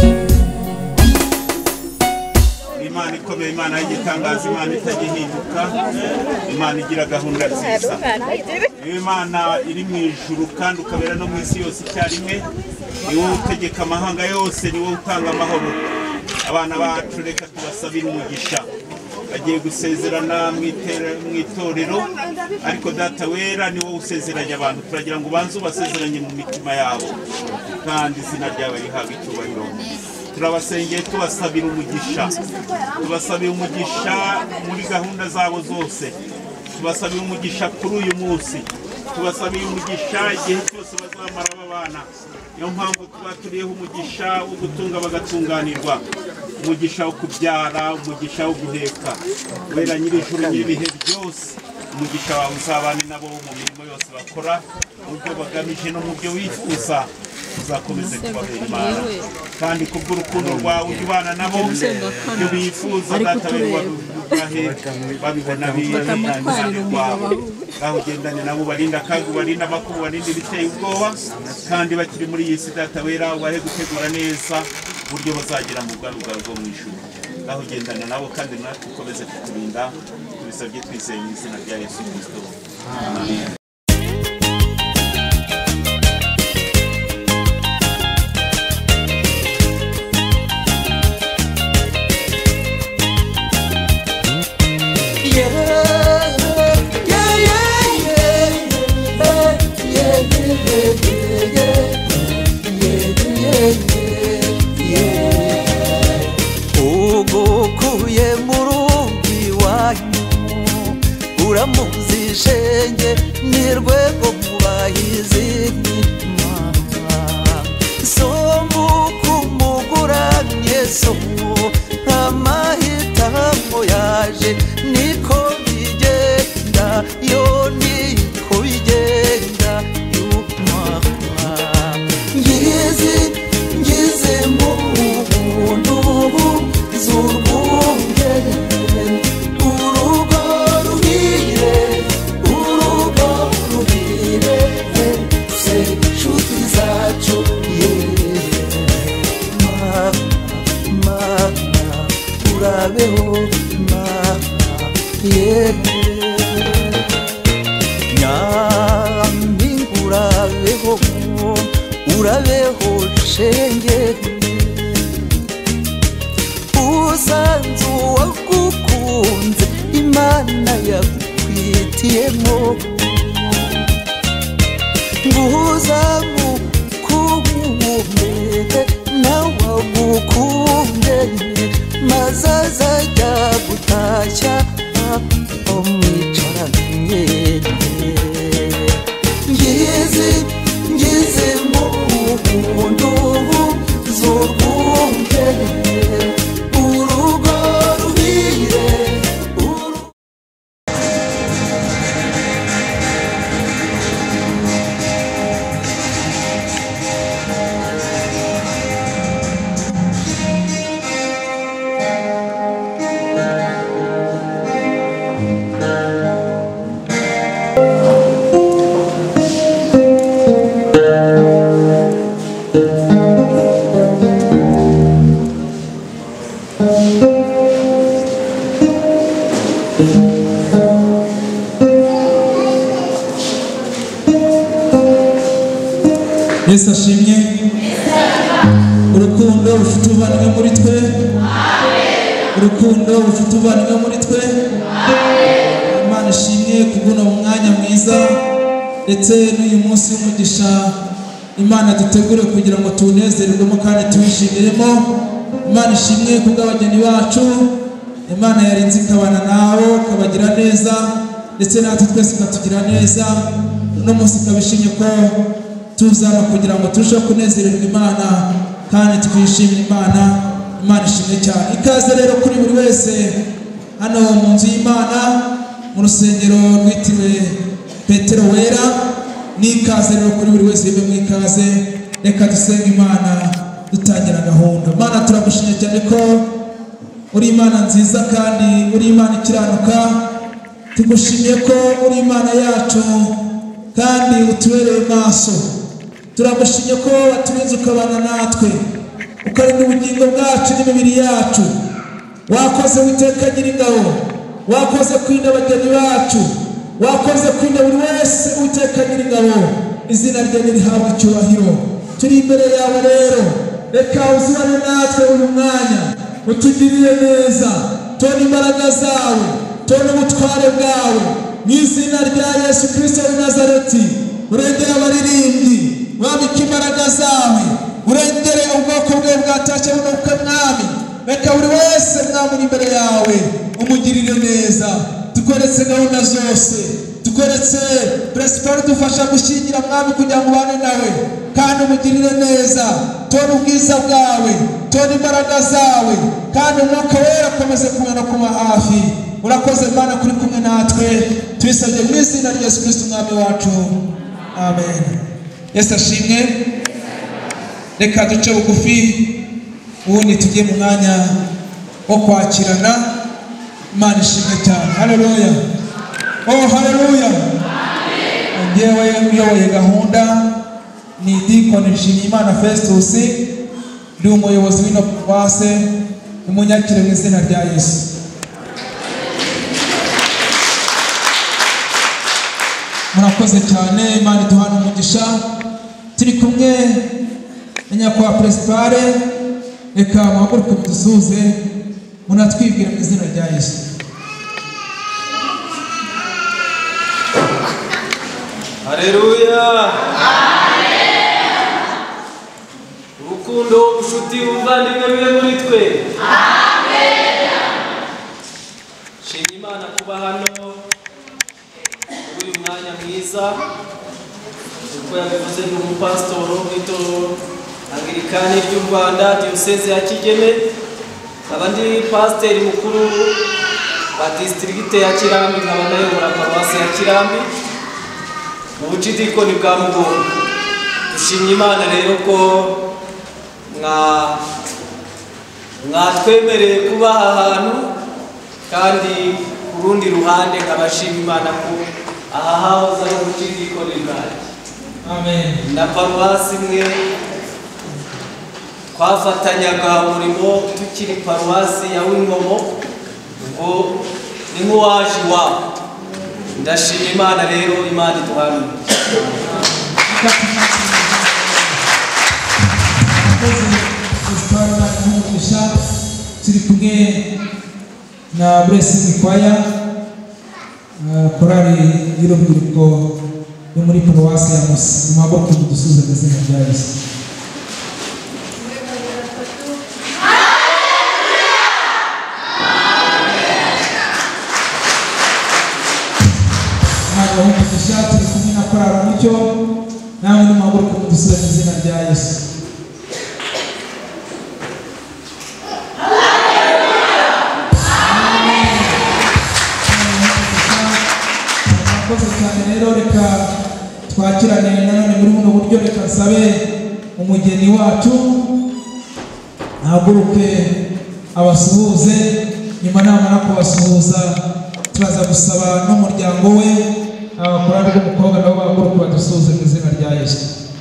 E: Imana ikomeye Imana y'igitangaza Imana itagihinduka Imana igira gahunda nziza Imana iri mu ijuru kandi ukabera no mu isi yose icyarimwe ni wowe utegeka amahanga yose ni wowe utanga amahoro abana bacu reka tubasabire umugisha bagiye gusezerana mu itorero ariko data wera ni wowe usezeranya abantu turagira ngo ubanze ubasezeranye mu mitima yabo kandi izina ryawe rihabwe icyubahiro turabasengeye tubasabira umugisha tubasabira umugisha muri gahunda zabo zose tubasabira umugisha kuri uyu munsi tubasabira umugisha igihe cyose bazamara babana niyo mpamvu tuba turiyeho umugisha wo gutunga bagatunganirwa umugisha wo kubyara umugisha wo guheka wera nyir'ijuru nyir'ibihe byose umugisha wawe uzabane nabo mu mirimo yose bakora mu byo bagamije no mu byo wifuza uzakomeze kubabera Imana kandi kubw'urukundo rwawe ujya ubana nabo ibyo bifuza data babibona birangira rwawe aho ugendane nabo barinda akaga ubarinda amakuba ubarinda ibiteye ubwoba kandi bakiri muri iyi si data wera ubahe gutegura neza uburyo bazagera mu bwami bwawe bwo mu ijuru aho ugendana nabo kandi natwe ukomeze kuturinda tubisabye twizeye mu izina rya Yesu Kristo amen.
C: uramuzi shenge ni rwego mu bahizi somu kumuguramye somu amahitamo yaje niko bigenda yo niko bigenda y'umwaka ngize mu buntu z'urwunge urugo ruhire se nshuti zacu urabeho nyampinga urabeho shenge usanze uwagukunze imana yakwitiyemo nguza mukumbe nawe agukunde maze azajya gutashya umwicaranye ngize mu buntu z'urwunge urugo ruhire
Q: Yesu ashimye urukundo rufite ubuvandimwe muri twe urukundo rufite ubuvandimwe muri twe Imana ishimye kubona umwanya mwiza ndetse n'uyu munsi w'umugisha Imana dutegure kugira ngo tunezererwemo kandi tuwishimiremo Imana ishimye kubw'abageni bacu Imana yarinze ikabana nabo kabagira neza ndetse natwe twese ikatugira neza no munsi kabishimye ko tuzaba kugira ngo turusheho kunezererwa Imana kandi twishimire Imana ishimwe cyane ikaze rero kuri buri wese hano mu nzu y'Imana mu rusengero rwitiriwe Petero Wera n'ikaze rero kuri buri wese yebe mwikaze reka dusenge Imana dutangira gahunda Imana turagushimye cyane ko uri Imana nziza kandi uri Imana ikiranuka tugushimiye ko uri Imana yacu kandi utubereye maso turagushimye ko waturinze ukabana natwe ukarinda ubugingo bwacu n'imibiri yacu wakoze witeka nyir'ingabo wakoze kurinda abageni bacu wakoze kurinda buri wese witeka nyir'ingabo izina rye nirihabwe icyubahiro turi imbere yawe rero reka uzibane natwe uyu mwanya utugirire neza tubone imbaraga zawe tubone ubutware bwawe mu izina rya Yesu Kristo w'i Nazareti urengere abaririmbyi wambike imbaraga zawe urengere ubwoko bwe bwatashye bunuka mwami reka buri wese mwamuri imbere yawe umugirire neza tukoretse gahunda zose tukoretse principal dufasha gushyingira mwami kugira ngo ubane nawe kandi umugirire neza tubone ubwiza bwawe tubone imbaraga zawe kandi umwuka wera akomeze kumena kuba hafi urakoze Imana kuri kumwe natwe tubisabye mu izina rya Yesu Kristo umwami wacu amen Yesu ashimwe reka duce bugufi ubundi tujye mu mwanya wo kwakirana Imana ishimwe cyane haleluya oh haleluya ngewe uyoboye gahunda ni Deacon Nshimiyimana Festus ndi umuyobozi w'ino paruwase umunyakire mu izina rya Yesu murakoze cyane Imana iduhana umugisha turi kumwe na nyakubahwa Principale reka muhaguruke mudusuhuze munatwibwira mu izina rya Yesu
R: Haleluya urukundo ubushuti ubuvandimwe bibe muri twe shimye Imana kuba hano mwiza uko yabivuze ni umupasitoro w'itorero Anglikani ry'u Rwanda diyoseze ya Kigeme nkaba ndi pasiteri mukuru wa disitirigite ya Kirambi nkaba nayobora paruwasi ya Kirambi mu bucidikoni bwa Mugongo. Dushimye Imana rero ko mwatwemereye kuba aha hantu kandi ku rundi ruhande nkabashima Imana ko aha hahoze ari ubucidikoni bwanjye. Amen. Na paruwasi imwe twafatanyaga umurimo tukiri paruwasi ya Wingomo ngo ni nk'uwaje iwabo. Ndashima Imana rero, Imana iduhamye.
Q: turi kumwe na Blessing Choir korali y'urubyiruko yo muri paruwasi ya Musa. Mwaboko dusuze izina rya Yesu. Turi kumwe na korali Mucyo, nawe ni mwaboko dusuze izina rya Yesu. Rero reka twakirane nanone muri buno buryo. Reka nsabe umugeni wacu ahaguruke abasuhuze, nyuma namara kubasuhuza turaza gusaba n'umuryango we abakorana b'umukobwa nabo bahaguruke badusuhuze mu izina rya Yesu.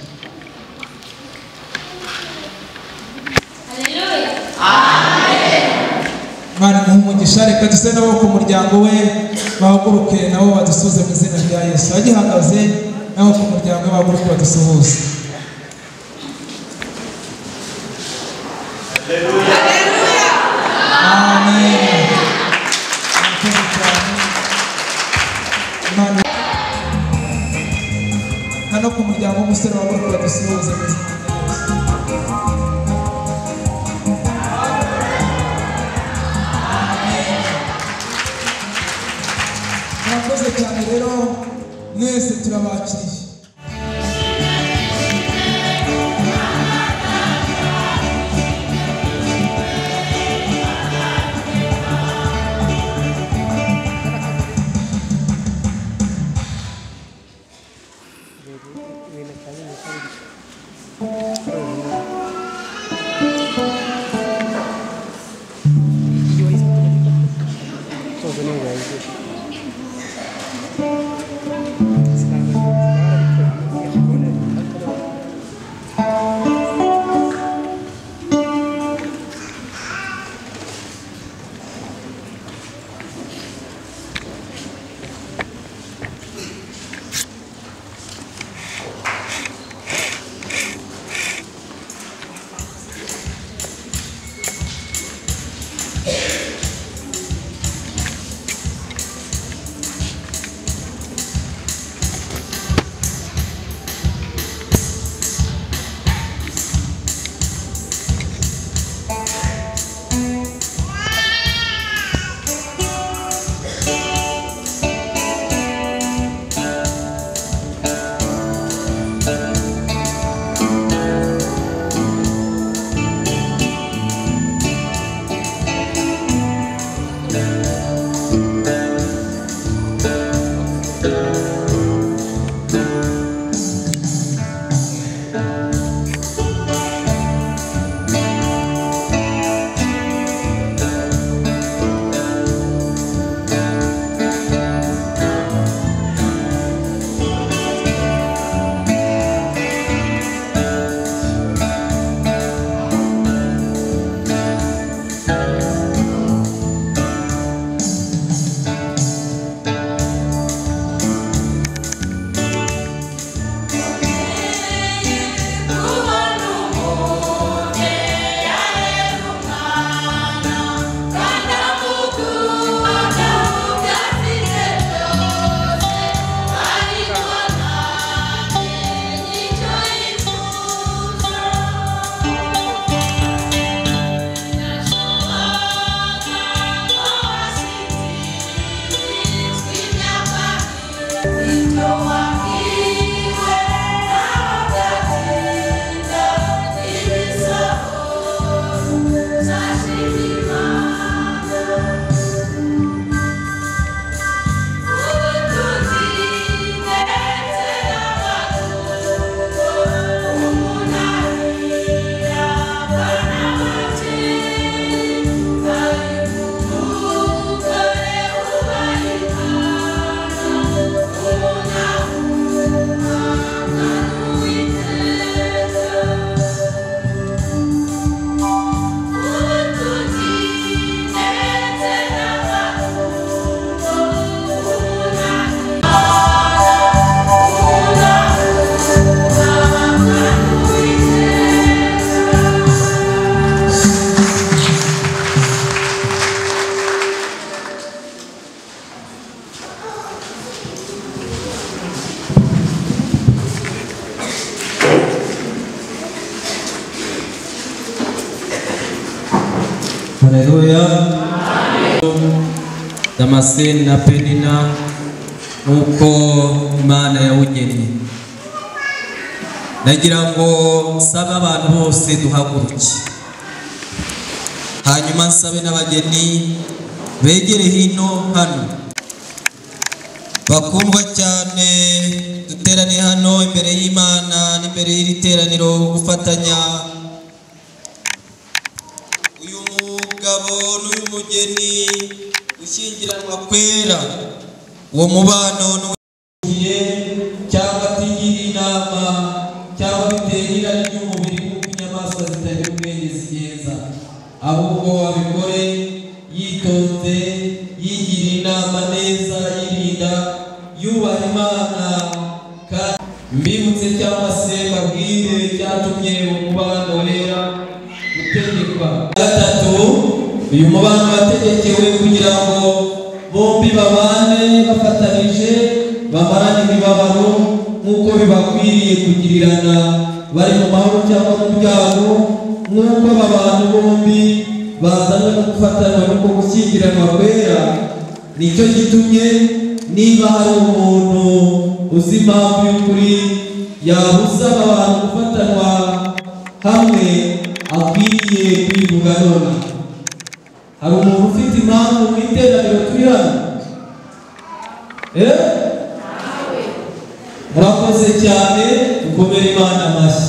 Q: Haleluya. Amen. Mwana umugisha, reka duse nabo ku muryango we bahaguruke nabo badusuhuze mu izina rya Yesu. Agihagaze nabo ku muryango we bahaguruke badusuhuze. Haleluya. Amen. Hano ku muryango w'umusore bahaguruke badusuhuze mu izina rya Yesu. Murakoze cyane rero mwese turabakiriye.
R: Haleluya. Damascene na Penina nk'uko Imana yawugennye. Nagira ngo nsabe abantu bose duhaguruke, hanyuma nsabe n'abageni begere hino hano. Bakundwa cyane, duterane hano imbere y'Imana n'imbere y'iri teraniro gufatanya uyu mugabo n'uyu mugeni gushyingiranwa kwera. Uwo mubano n'ugiye cyangwa atigira inama cyangwa bitera irari ry'umubiri kuko inyamaswa zitagira ubwenge zigenza, ahubwo abikore yitonze, yigira inama neza, yirinda, yubaha Imana. Mbibutse cyangwa se babwire cyatumye umubano wera gutegekwa. Gatatu, uyu mubano wategekewe kugira ngo bombi babane bafatanije, bamarane imibabaro nk'uko bibakwiriye kugirirana bari mu mahoro cyangwa mu byago, nk'uko aba bantu bombi bazanywe no gufatanya n'uko gushyingiranwa kwera. Nicyo gitumye niba hari umuntu uzi impamvu y'ukuri yabuza abantu gufatanwa hamwe, akwiriye kwivuga none. Hari umuntu ufite impamvu mu iteraniro turi hano? Murakoze cyane, dukomere Imana amashyi.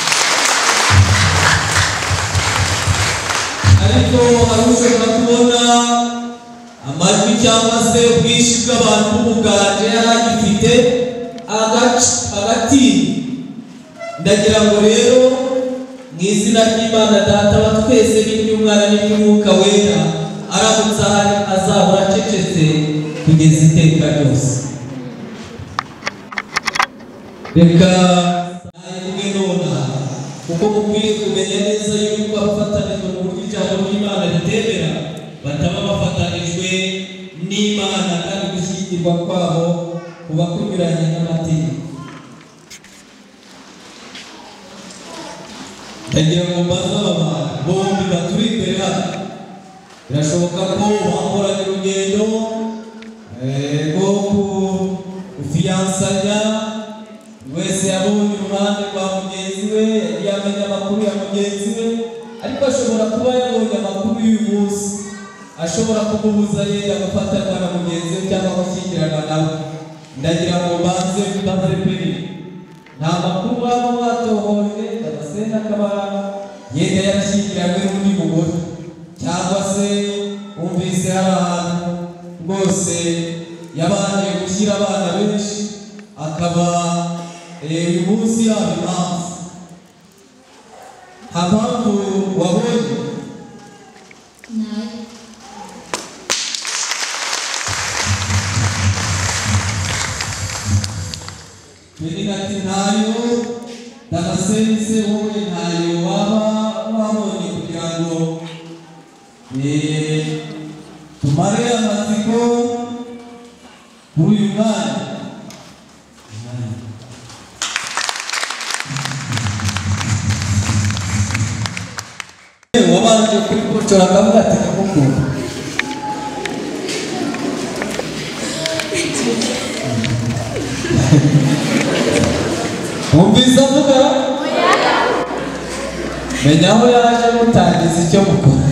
R: Ariko hari ushobora kubona amajwi cyangwa se ubwinshi bw'abantu b'umuganje yari agifite agatinya. Ndagira ngo rero mu izina ry'Imana Data wa twese n'iry'Umwana n'iry'Umwuka wera, aramutse ahari azahora acecetse kugeza iteka ryose. Reka nawe nona kuko mukwiye kumenya neza yuko abafatanijwe mu buryo ijambo ry'Imana ritemera bataba bafatanijwe n'Imana, kandi gushyingirwa kwabo kuba kunyuranye n'amategeko. Ndagira ngo mbaze aba bombi baturi imbere hano, birashoboka ko bakoranye urugendo rwo kufiyansanya, wese yabonye uruhande rwa mugenzi we, yagiye amenya amakuru ya mugenzi we, ariko ashobora kuba yabonye amakuru y'uyu munsi ashobora kumubuza yenda gufatanya na mugenzi we cyangwa gushyingirana nawe. Ndagira ngo banze peri nta makuru baba batohoje, Damascene akaba yenda yarashyingiranywe n'undi mugore, cyangwa se wumvise hari ahantu rwose yabanje gushyira abana benshi, akaba uyu munsi yaba impamvu. Nta mpamvu wabonye? Penina ati ntayo. Damascene se wowe ntayo waba wabonye kugira ngo tumare amatsiko kuri uyu mwanya? Wabanje kubikocora akavuga ati ndamukunda. Wumvise avuga? Menya aho yaje mutangiza icyo mukora.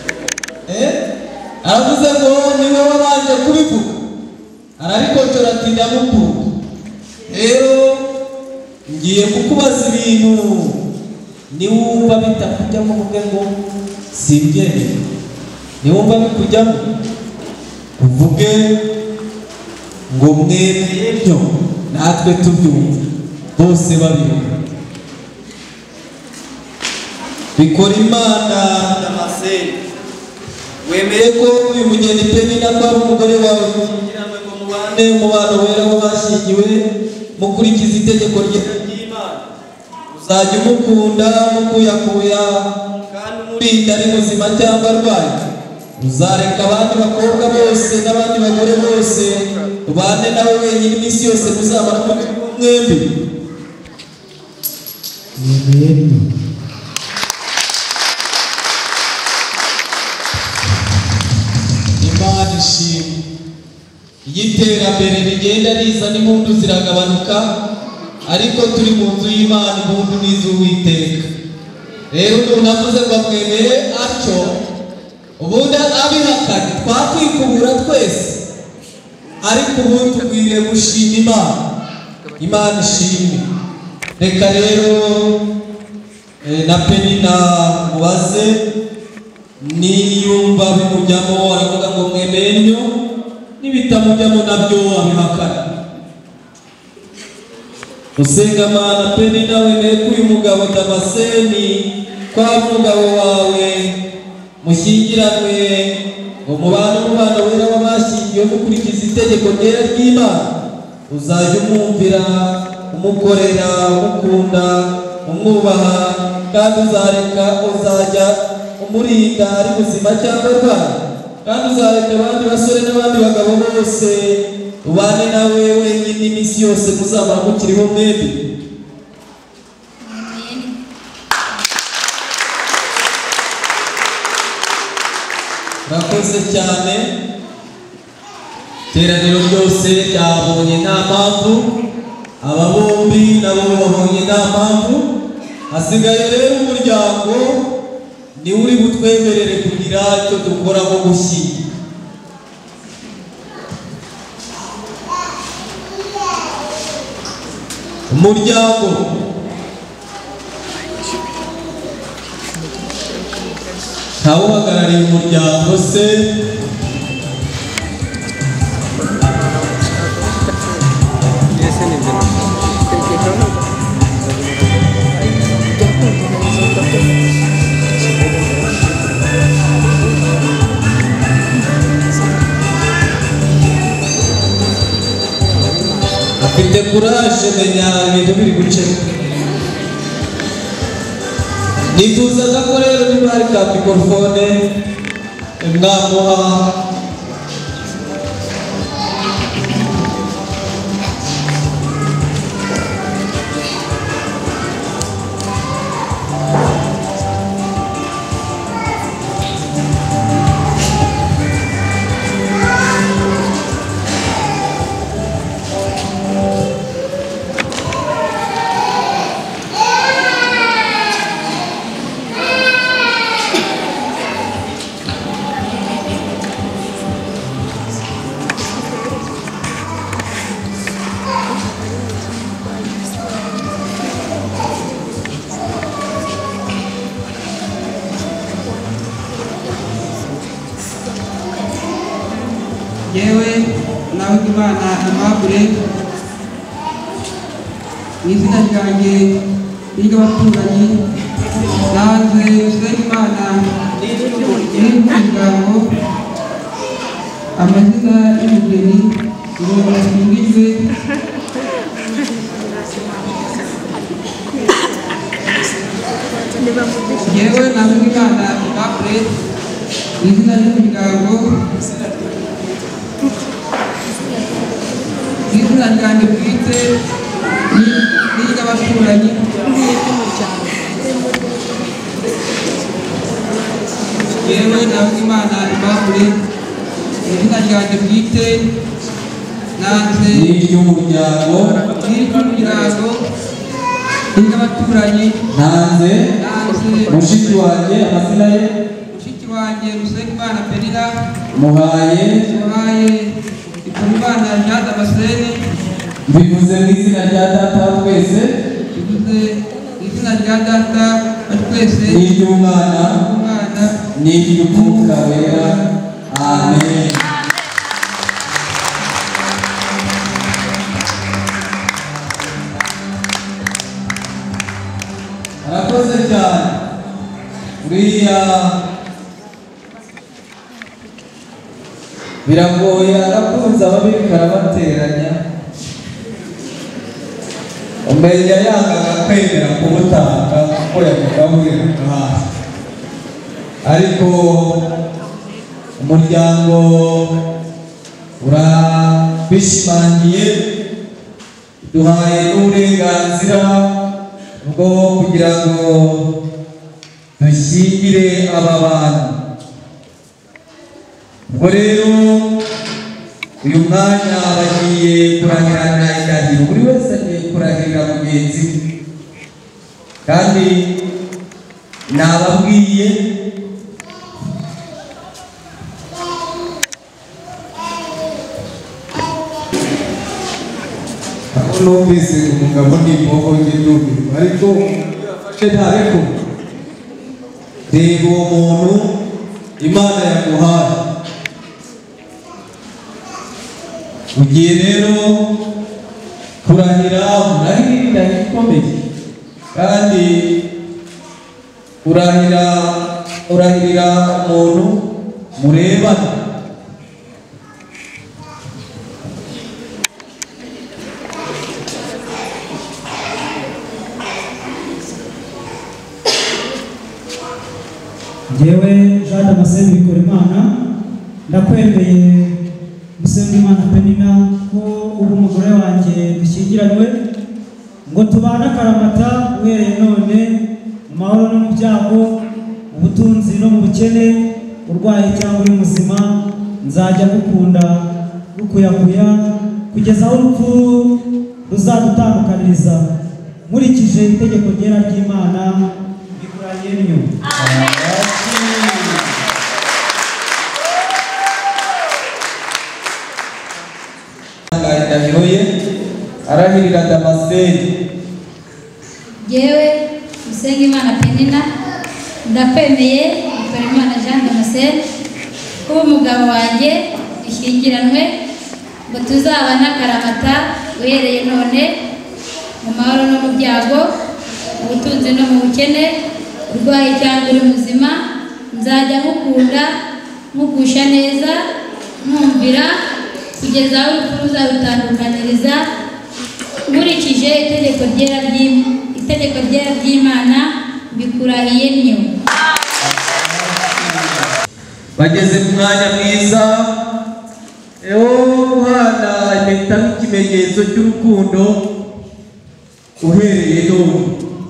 R: Aravuze ngo niwe wabanje kubivuga, arabikocora ati ndamukunda. Rero ngiye kukubaza ibintu niwumva bitakujyamo uvuge ngo simbyemeye. Niwumva bikujyamo uvuge ngo mwemeye byo natwe tubyumva, bose babireba. Bikora Imana. Damascene, wemeye ko uyu mugeni Penina ko ari umugore wawe mushyingiranwe ngo mubane umubano wera w'abashyingiwe mukurikiza itegeko ry'Imana, uzajya umukunda mukuyakuya kandi umurinda ari muzima cyangwa arwaye. Uzareka abandi bakobwa bose n'abandi bagore bose ubane nawe wenyine iminsi yose muzamara muri mwembi.
Q: y'iterambere rigenda riza n'impundu ziragabanuka ariko turi mu nzu y'Imana impundu n'iz'Uwiteka. Rero umuntu avuze ngo amwemeye atyo ubundi abihakanye twakwikubura twese, ariko ubundi tugwiriye gushima Imana ishimwe. Reka rero na Penina mubaze niyumva bimujyamo aravuga ngo mwemeye nnyo, nibitamujyamo nabyo abihakana. Usengamana Penina wemeye ko uyu mugabo Damascene kwa mugabo wawe mushyingiranwe ngo mubane umubano wera w'abashyingiwe mukurikiza itegeko ryera ry'Imana, uzajya umwumvira, umukorera, umukunda, umwubaha, kandi uzajya umurinda ari muzima cyangwa arwaye, kandi uzareka abandi basore n'abandi bagabo bose ubane nawe wenyine iminsi yose muzamara mukiriho mwembi. Murakoze cyane. Iteraniro ryose ryabonye nta mpamvu, aba bombi nabo babonye nta mpamvu. Hasigaye rero umuryango ni uri butwemerere kugira icyo dukora nko gushyingira. Umuryango ntawuhagarariye umuryango se afite kuraje, menya ibintu biri guceka. Nifuzaga ko rero niba hari ka mikorofone mwamuha
S: yewe nawe Imana amabure mu izina ryanjye n'iry'abaturanyi nanze usenge Imana n'umuryango amazina y'umugeni ngo asingizwe yewe nawe Imana amabure mu izina ry'umuryango izina ryanjye bwite n'iry'abaturanyi yewe nawe Imana Aimable izina ryanjye bwite nanze n'iry'umuryango n'iry'abaturanyi nanze mushiki wanjye amazina ye mushiki wanjye Usengimana Penina muhaye Imana Jean Damascene bivuze mu izina rya Data twese, bivuze mu izina rya Data twese n'iry'Umwana n'iry'Umwuka Wera. Amen. Arakoze cyane. Uriya biragoye arakunze ababiri karabateranya, umenya yangaga kwemera kumutanga kuko yamugaburiraga hasi, ariko umuryango urabishimangiye, duhaye n'uburenganzira bwo kugira ngo dushyingire aba bantu. Ubwo rero uyu mwanya bagiye kurahirana indahiro buri wese agiye kurahirira mugenzi we kandi nababwiye aho numvise umugabo n'imbogo ngidubi ariko yafashe ntareko reba uwo muntu Imana yaguhaye ugiye rero kurahira urahirira ikomeye kandi urahirira umuntu murebana
K: Jewe Jean Damascene Bikorimana ndakwemeye Musengimana Penina ko ubu umugore wanjye dushyingiranywe ngo tubane akaramata uhereye none mu mahoro no mu byago mu butunzi no mu bukene urwaye cyangwa uri muzima nzajya gukunda rukuyakuya kugeza aho urupfu ruzadutandukaniriza nkurikije itegeko ryera ry'Imana bikurahiye nyo
S: indahiro ye arahirira Damascene.
A: Jewe Musengimana Penina ndakwemeye Bikorimana Jean Damascene kuba umugabo wanjye dushyingiranwe ngo tuzabana akaramata uhereye none mu mahoro no mu byago mu butunzi no mu bukene urwaye cyangwa uri muzima nzajya mukunda mugusha neza mwumvira kugeza aho urupfu ruzadutandukaniriza nkurikije itegeko ryera ry'Imana mbikurahiye nyo.
S: Bageze ku mwanya mwiza guhana impeta nk'ikimenyetso cy'urukundo uhereye none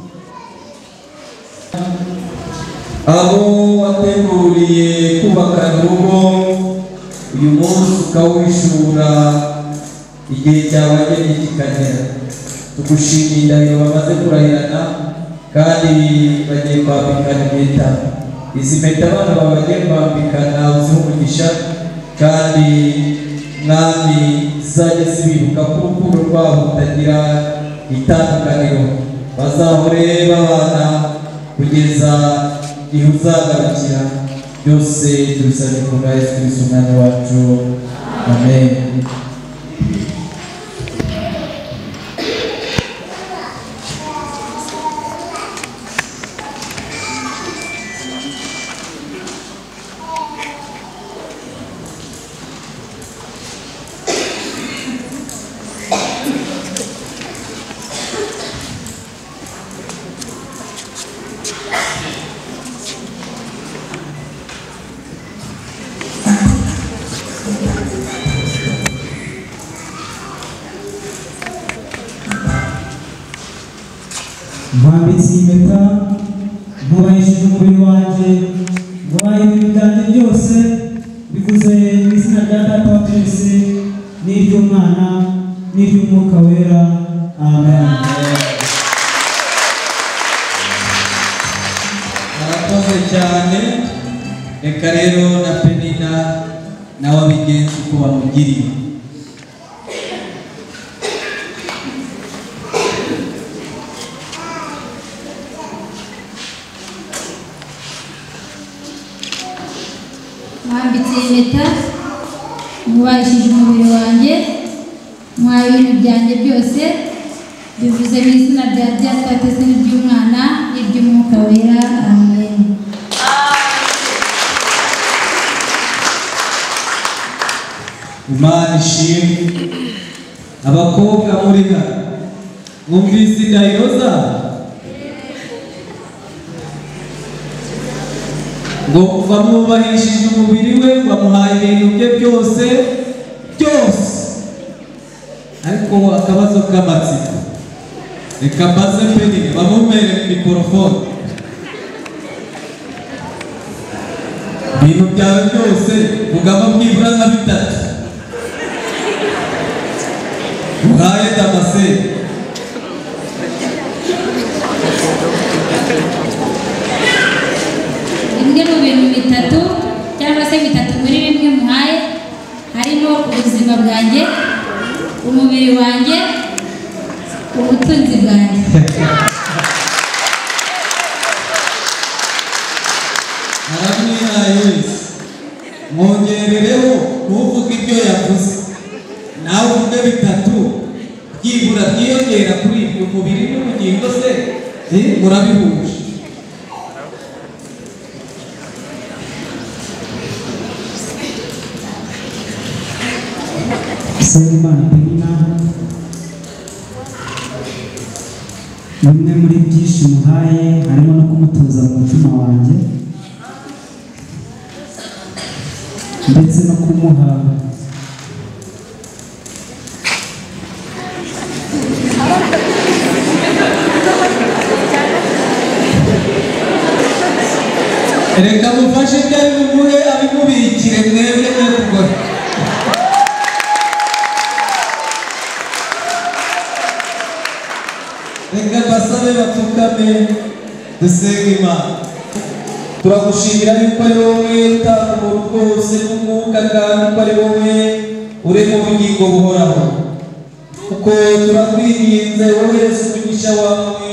S: abo wateguriye kubaka urugo uyu munsi ukawishura igihe cyabageni kikagera tugushimiye indahiro bamaze kurahirana kandi bagiye kwambikana impeta izi mpeta abana baba bagiye kwambikana uziha umugisha kandi mwami zizajya zibibuka ko urukundo rwabo rutagira itandukaniro bazahore babana kugeza igihe uzagarukira byose tubisabye ku bwa Yesu Kristo umwami wacu amen.
K: mpambitse impeta nkubahishije umubiri wanjye nguhaye ibintu byanjye byose bivuze mu izina rya Data wa twese n'iry'Umwana n'iry'Umwuka wera amen.
S: Murakoze cyane reka rero na Penina nawe abigenza uko bamugiriye.
A: Mwambitse impeta mubahishije umubiri wanjye mwaye ibintu byanjye byose bivuze mu izina rya Data wa twese n'iry'Umwana n'iry'Umwuka wera amen.
S: Imana ishimwe abakobwa muri hano mwumvise indahiro zabo ngo bamwubahishije umubiri we bamuhaye ibintu bye byose ariko akabazo k'amatsiko reka mbaze Penina bamumere mikorofone ibintu byawe byose mugamba byibura nka bitatu
Q: muhaye Damascene.
A: Bimwe mu bintu bitatu cyangwa se bitatu muri bimwe muhaye harimo ubuzima bwanjye, umubiri wanjye, ubutunzi bwanjye.
Q: Aramwihaye wese mwongerereho ntuvuge ibyo yavuze, nawe uvuge bitatu byibura byiyongera kuri ibyo umubiri n'ubugingo se murabihuje.
K: Imana Penina, bimwe muri byinshi muhaye harimo no kumutuza mu mutima wanjye ndetse no kumuha
Q: reka mufashe ibyo bimuhe abimubikire mwebwe mwe kugora. Reka basabe bapfukame dusenge Imana. Turagushimira yuko ari wowe utanga ubuntu bwose n'umwuka kandi ko ari wowe urema ubugingo buhoraho. Kuko turakwinginze wowe Yesu umugisha wawe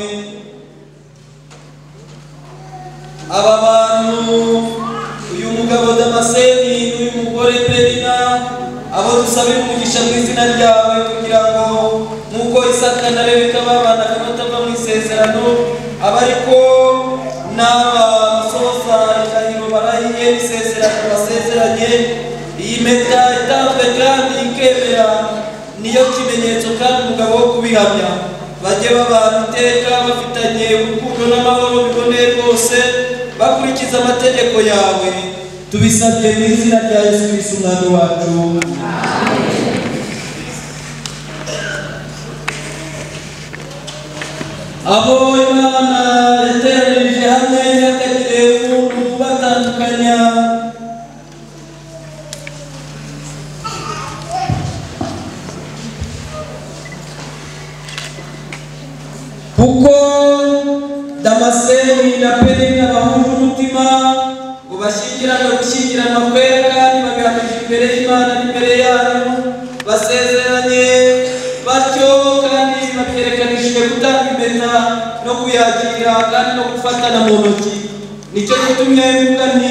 Q: aba bantu, uyu mugabo Damascene n'uyu mugore Penina, abo dusabira umugisha mu izina ryawe kugira ngo nk'uko Isaka na Rebeka babanaga batava mu isezerano, aba ariko n'aba basohoza indahiro barahiye isezerano basezeranye, iyi mpeta itanzwe kandi ikemera niyo kimenyetso kandi umugabo wo kubihamya, bajye babana iteka bafitanye urukundo n'amahoro biboneye rwose, bakurikiza amategeko yawe, tubisabye mu izina rya Yesu Kristo umwami wacu. Abo Imana yateranirije hamwe ntihakagire umuntu ubatandukanya, kuko Damascene na Penina bahuje umutima ngo bashyingiranwe gushyingiranwa kwera kandi babihamije imbere y'Imana n'imbere yanyu, basezeranye batyo kandi babyerekanishije gutanga impeta no kuyakira kandi no gufatana mu ntoki. Nicyo gitumye mvuga nti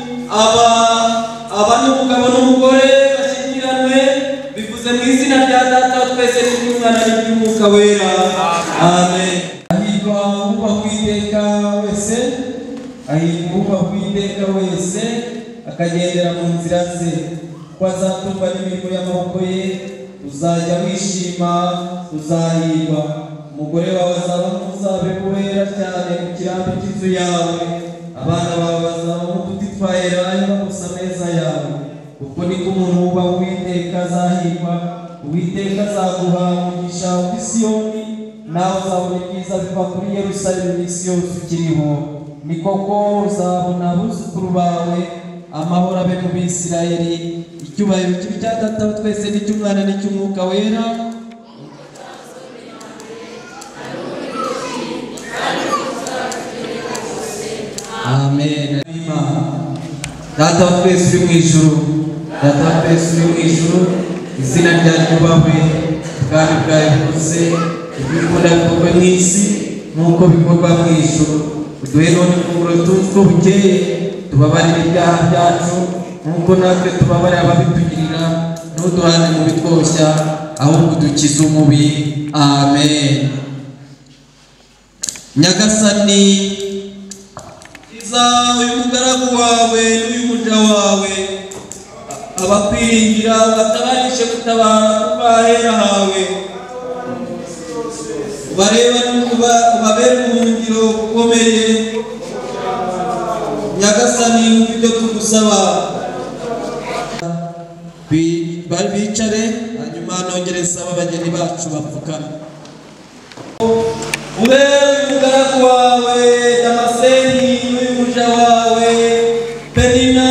Q: aba n'umugabo n'umugore bashyingiranwe, bivuze mu izina rya Data wa twese n'iry'Umwana n'iry'Umwuka wera. Amen. Ahirwa ubaha Uwiteka wese, ahirwa ubaha Uwiteka wese akagendera mu nzira ze, ko azatumva n'imirimo y'amaboko ye, uzajya wishima uzahirwa. Umugore wawe azaba nk'umuzabibu wera cyane mu kirambi cy'inzu yawe, abana bawe bazaba nk'uduti twa elayo bagusa ameza yawe. Kuko niko umuntu wubaha Uwiteka azahirwa. Uwiteka azaguha umugisha wa Siyoni, nawe uzabona ibyiza biva kuri Yerusalemu iminsi yose ukiriho. Ni koko uzabona abuzukuru bawe, amahoro abe mu Bisirayeli. Icyubahiro kibi cya Data wa twese n'icy'Umwana n'icy'Umwuka wera. Amen. Data wa twese uri mu ijuru, Data wa twese uri mu ijuru, izina ryawe ryubahwe, ubwami bwawe buze, ibyo ukunda bikorwe mu isi nk'uko bikorwa mu ijuru. Uduhe none ifunguro tuzi ko bukeye, tubabarire ibyaha byacu nk'uko natwe tubabarira ababitugirira, ntuduhane mu bitwoshya ahubwo udukize umubi. Amen. Nyagasani iza uyu mugaragu wawe n'uyu muja wawe, abakwiringira ubatabarishe gutabara kuva ahera hawe, ubareba ubabere ubuhungiro bukomeye. Nyagasani wumva ibyo tugusaba, bicare hanyuma nongere nsaba abageni bacu bapfukame. Ube umugaragu wawe Damascene n'uyu muja wawe Penina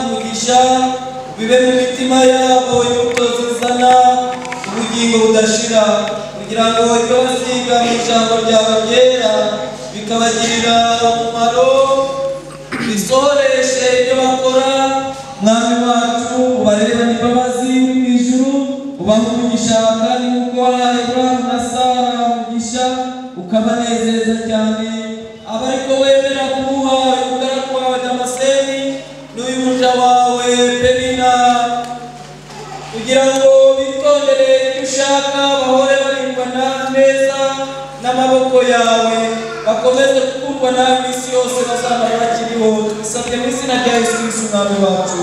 Q: umugisha, bibe mu mitima yabo imbuto zizana ubugingo budashira.
R: umugisha kugira ngo ibyo basiga mu ijambo ryawe ryera bikabagirira umumaro bisohoreshe ibyo bakora. Mwami wacu ubarebane imbabazi uri mu ijuru, ubaha umugisha kandi nk'uko wahaye Aburahamu na Sara umugisha ukabanezeza cyane. Aba ariko wemera kumuha umugaragu wawe Damascene n'uyu muja wawe Penina kugira ngo bitondere icyo ushaka, bahore barindwa neza n'amaboko yawe, bakomeze gukundwa nawe iminsi yose bazamara bakiriho. Tubisabye mu izina rya Yesu Kristo umwami wacu.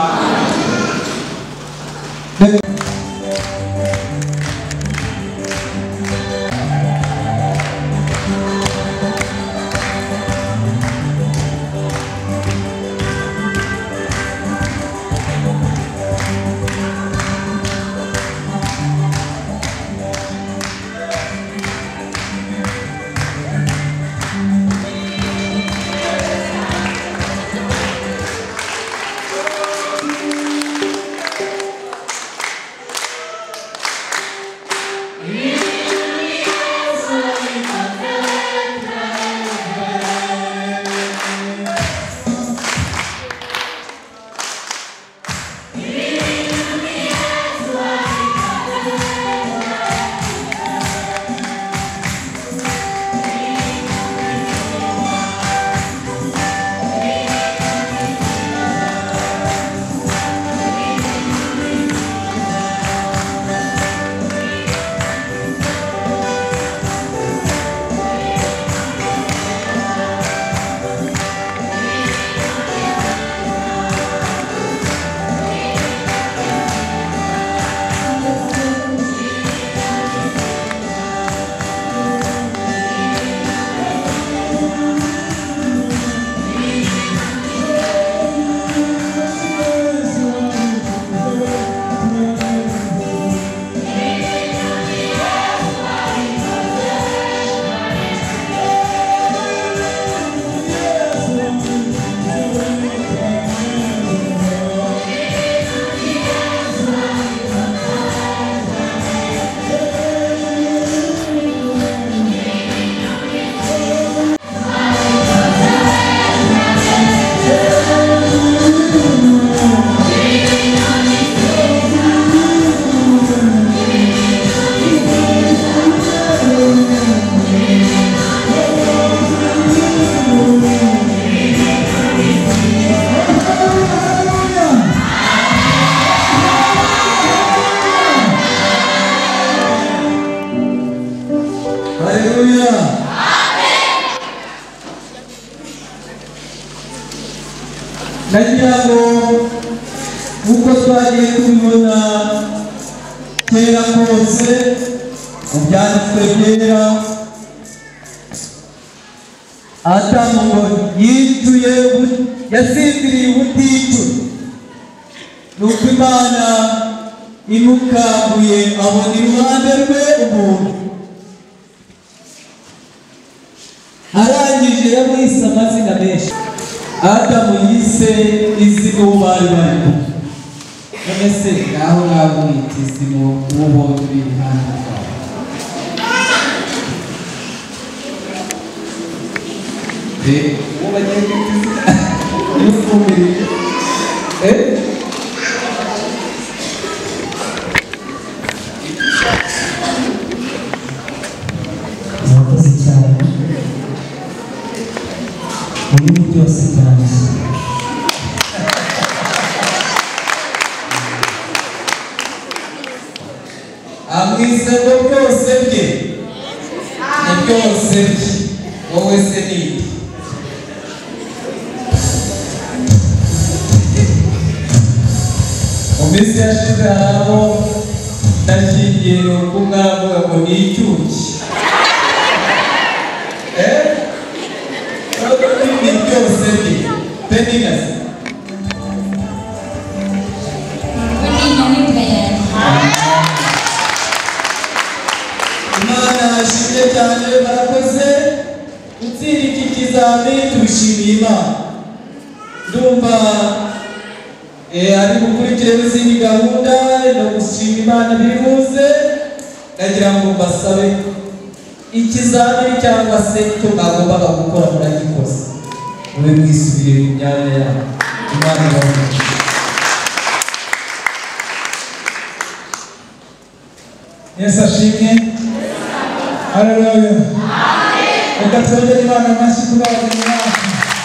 R: Nagira ngo uko twagiye tubibona kera kose mu byanditswe byera, Adamu ngo yicuye yasinziriye ubuticu, nuko Imana imukanguye abona iruhande rwe umuntu, arangije yamwise amazina menshi. Adamu yise izina uwo bari bari kumwe. None se ngaho ngaho mwita izina uwo bombi biri iruhande rwawe. Uwo bagiye kwita izina y'ufumbirije.
K: Murakoze cyane. Mu bintu byose byanjye
Q: amwise ngo byose bye ni byose bye, wowe se ni iki? Mu minsi yashize hari abo ndashingiye nuko mwavuga ngo ni icyuki. Ni byose bye Penina se Imana ashimye cyane, barakoze gutsinda iki kizami, tubishimiye Imana. Ndumva ari gukurikira izindi gahunda no gushima Imana biri buze, ndagira ngo mbasabe ikizamini cyangwa se icyo mwagombaga gukora muragikoze mube mwisubiye mu myanya yabo. Imana ibahe. Yesu ashimwe. Haleluya. Reka twongere Imana amashyi ku bageni bacu.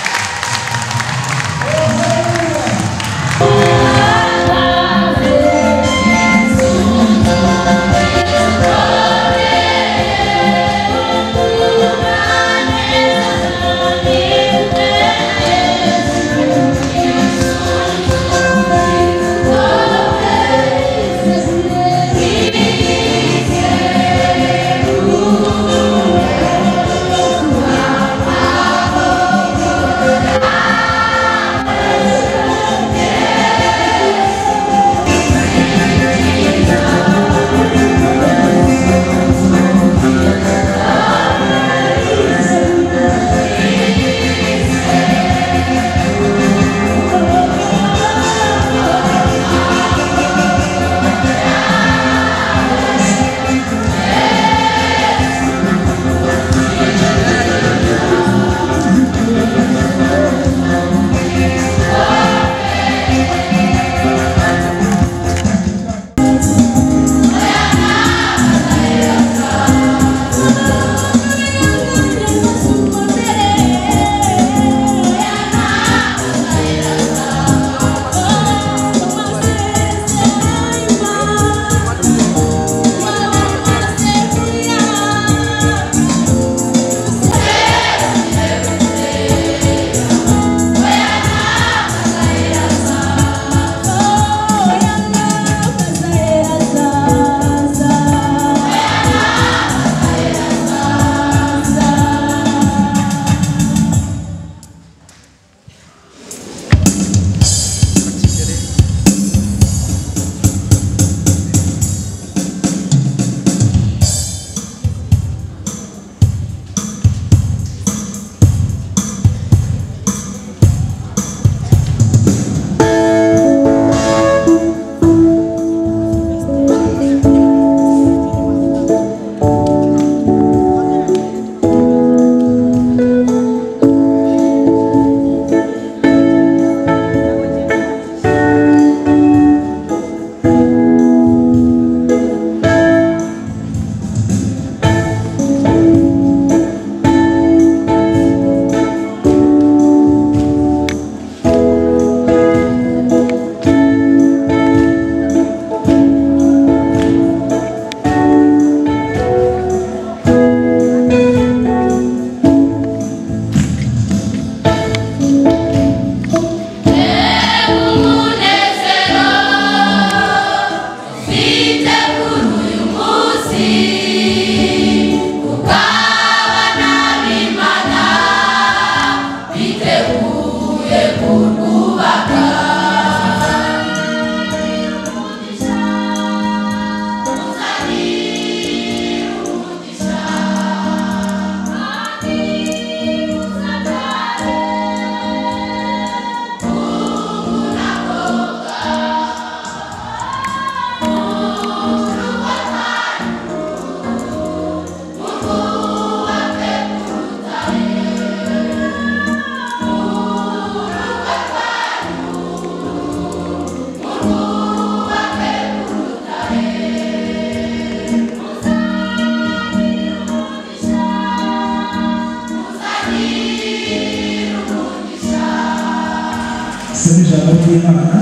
Q: ijambo ry'Imana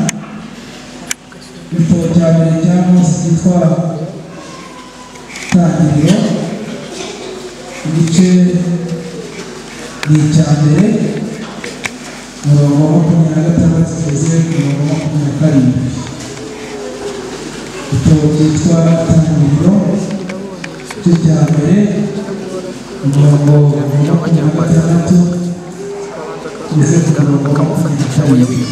Q: igitabo cya mbere cya Mose cyitwa Tangiriro igice ni icya mbere umurongo wa 26 kugeza ku murongo wa 27. Igitabo cyitwa Tangiriro igice cya mbere umurongo wa 26 kugeza ku murongo wa 27.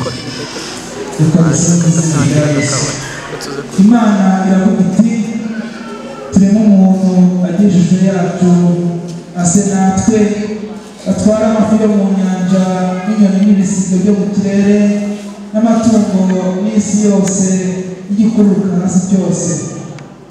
Q: Imana iravuga iti turemo umuntu agejeje yacu ase natwe atwara amafi yo mu nyanja n'inyoni n'ibisiga byo mu kirere n'amatungo n'isi yose n'igikururuka hasi cyose.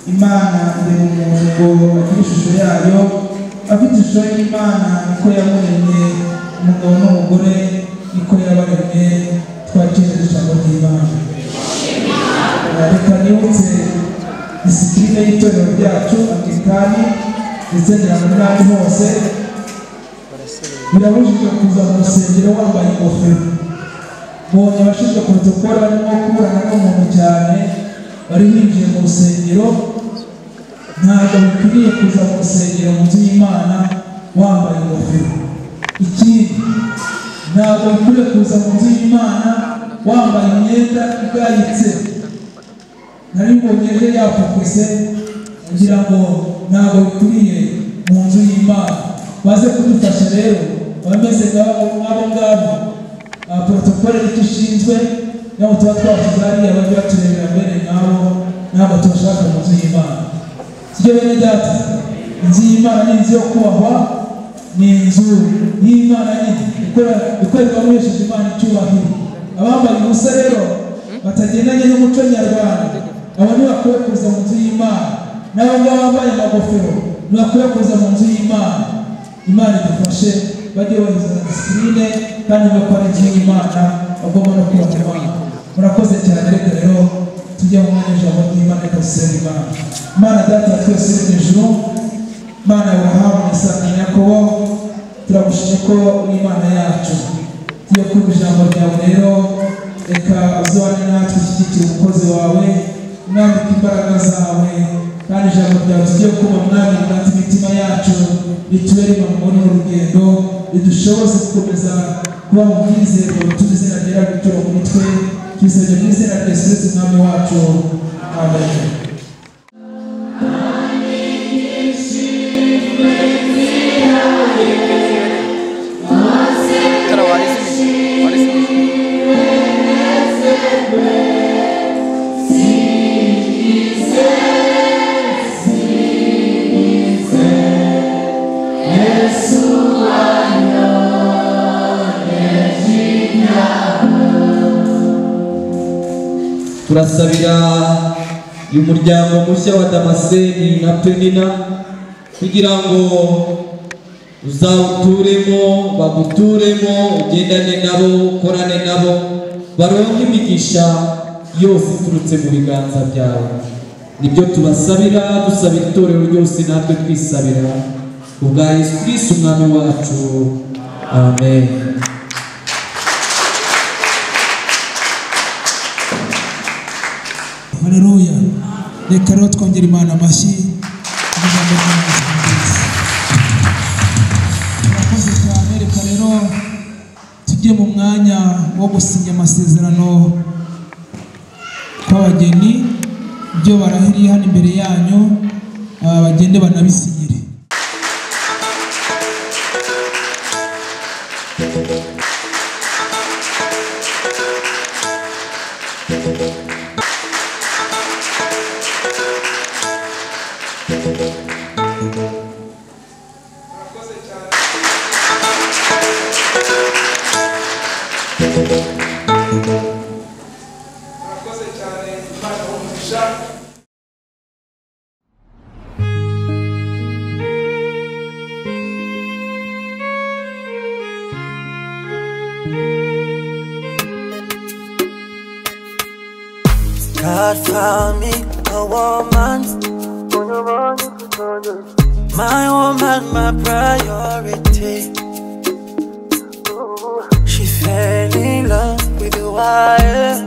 Q: imana iri mu muntu ngo agire ishusho yayo, afite ishusho y'imana niko yamuremye, umugabo n'umugore niko yabaremye. Twakira ijambo ry'Imana. Reka nibutse disipurine y'itorero ryacu Anglikani ndetse n'ahandi hose, birabujijwe kuza mu rusengero wambaye ingofero. Mbonye abashinzwe protokole barimo kuburana n'umuntu cyane bari binjiye mu rusengero. Ntabwo bikwiriye kuza mu rusengero mu nzu y'Imana wambaye ingofero. Ikindi, ntabwo bikwiriye kuza mu nzu y'Imana wambaye imyenda igayitse. Nari mbonye ejo yapfukuse kugira ngo ntabwo bikwiriye mu nzu y'Imana. Baze kudufasha rero bameze nk'abo ngabo. Protokole nicyo ishinzwe, niyo tuba twavuze hariya bajya baturebera mbere nk'abo, ntabwo tubashaka mu nzu y'Imana. Sibyo bene data, inzu y'Imana ni inzu yo kubahwa, ni inzu y'Imana nyine ikorerwamo hesheje Imana icyubahiro. Abambaye ubusa rero batagendanye n'umuco nyarwanda, abo ntibakwiye kuza mu nzu y'Imana. N'abo ngabo bambaye amagofero ntibakwiye kuza mu nzu y'Imana. Imana idufashe bajye bubahiriza disipurine kandi bakora inzu y'Imana, bagomba no kubaha Imana. Murakoze cyane. Reka rero tujye mu mwanya w'ijambo ry'Imana. Reka dusenge Imana. Imana data twese uri mu ijuru, Imana y'Aburahamu, Isaka na Yakobo, turagushimye ko uri Imana yacu. Tugiye kumva ijambo ryawe rero, reka uzabane natwe, ushyigikire umukozi wawe, mwambike imbaraga zawe, kandi ijambo ryawe tugiye kumva mwami riganza imitima yacu, ritubere muri uru rugendo, ridushoboze gukomeza kuba mu bwizerwa, tuzi izina ryera gutura muri twe, twisabye mu izina rya Yesu Kristo umwami wacu. Amen.
R: Turasabira uyu muryango mushya wa Damascene na Penina kugira ngo uzawuturemo, baguturemo, ugendane nabo, ukorane nabo, baronke imigisha yose iturutse mu biganza byawe. Nibyo tubasabira, dusabira itorero ryose, natwe twisabira ubwa Yesu Kristo umwami wacu. Amen.
Q: Haleluya. Reka rero twongere Imana amashyi. Murakoze cyane. Reka rero tujye mu mwanya wo gusinya amasezerano kw'abageni. Ibyo barahiriye hano imbere yanyu, bagende banabisinyire.
C: God found me a woman, my woman, my priority. She fell in love with the wire.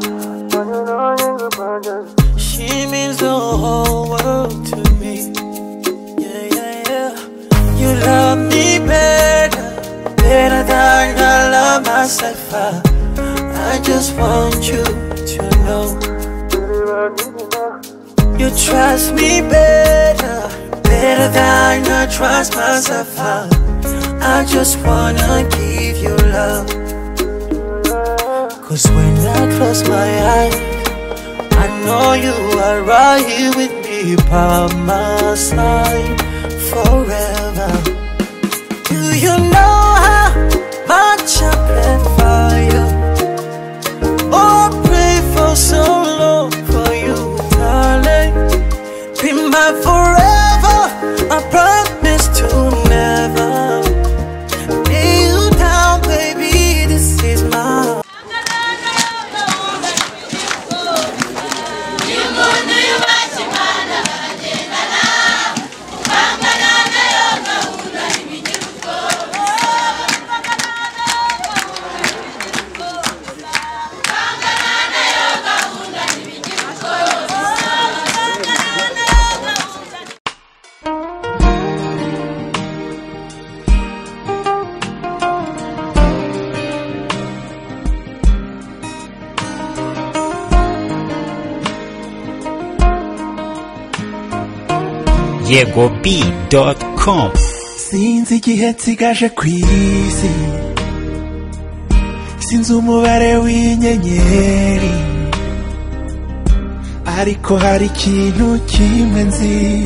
C: She means the whole world to me. Yeah, yeah, yeah. You love me better than I love myself. I just want you to know. You trust me better than I trust myself. I just wanna give you love. Cause when I close my eyes, I know you are right here with me by my side forever. Do you know how much I pray for you? Oh, pray for so long for you, darling. Be my
B: YegoB.com. Sinzi igihe nsigaje ku isi, sinzi umubare w'inyenyeri, ariko hari ikintu kimwe nzi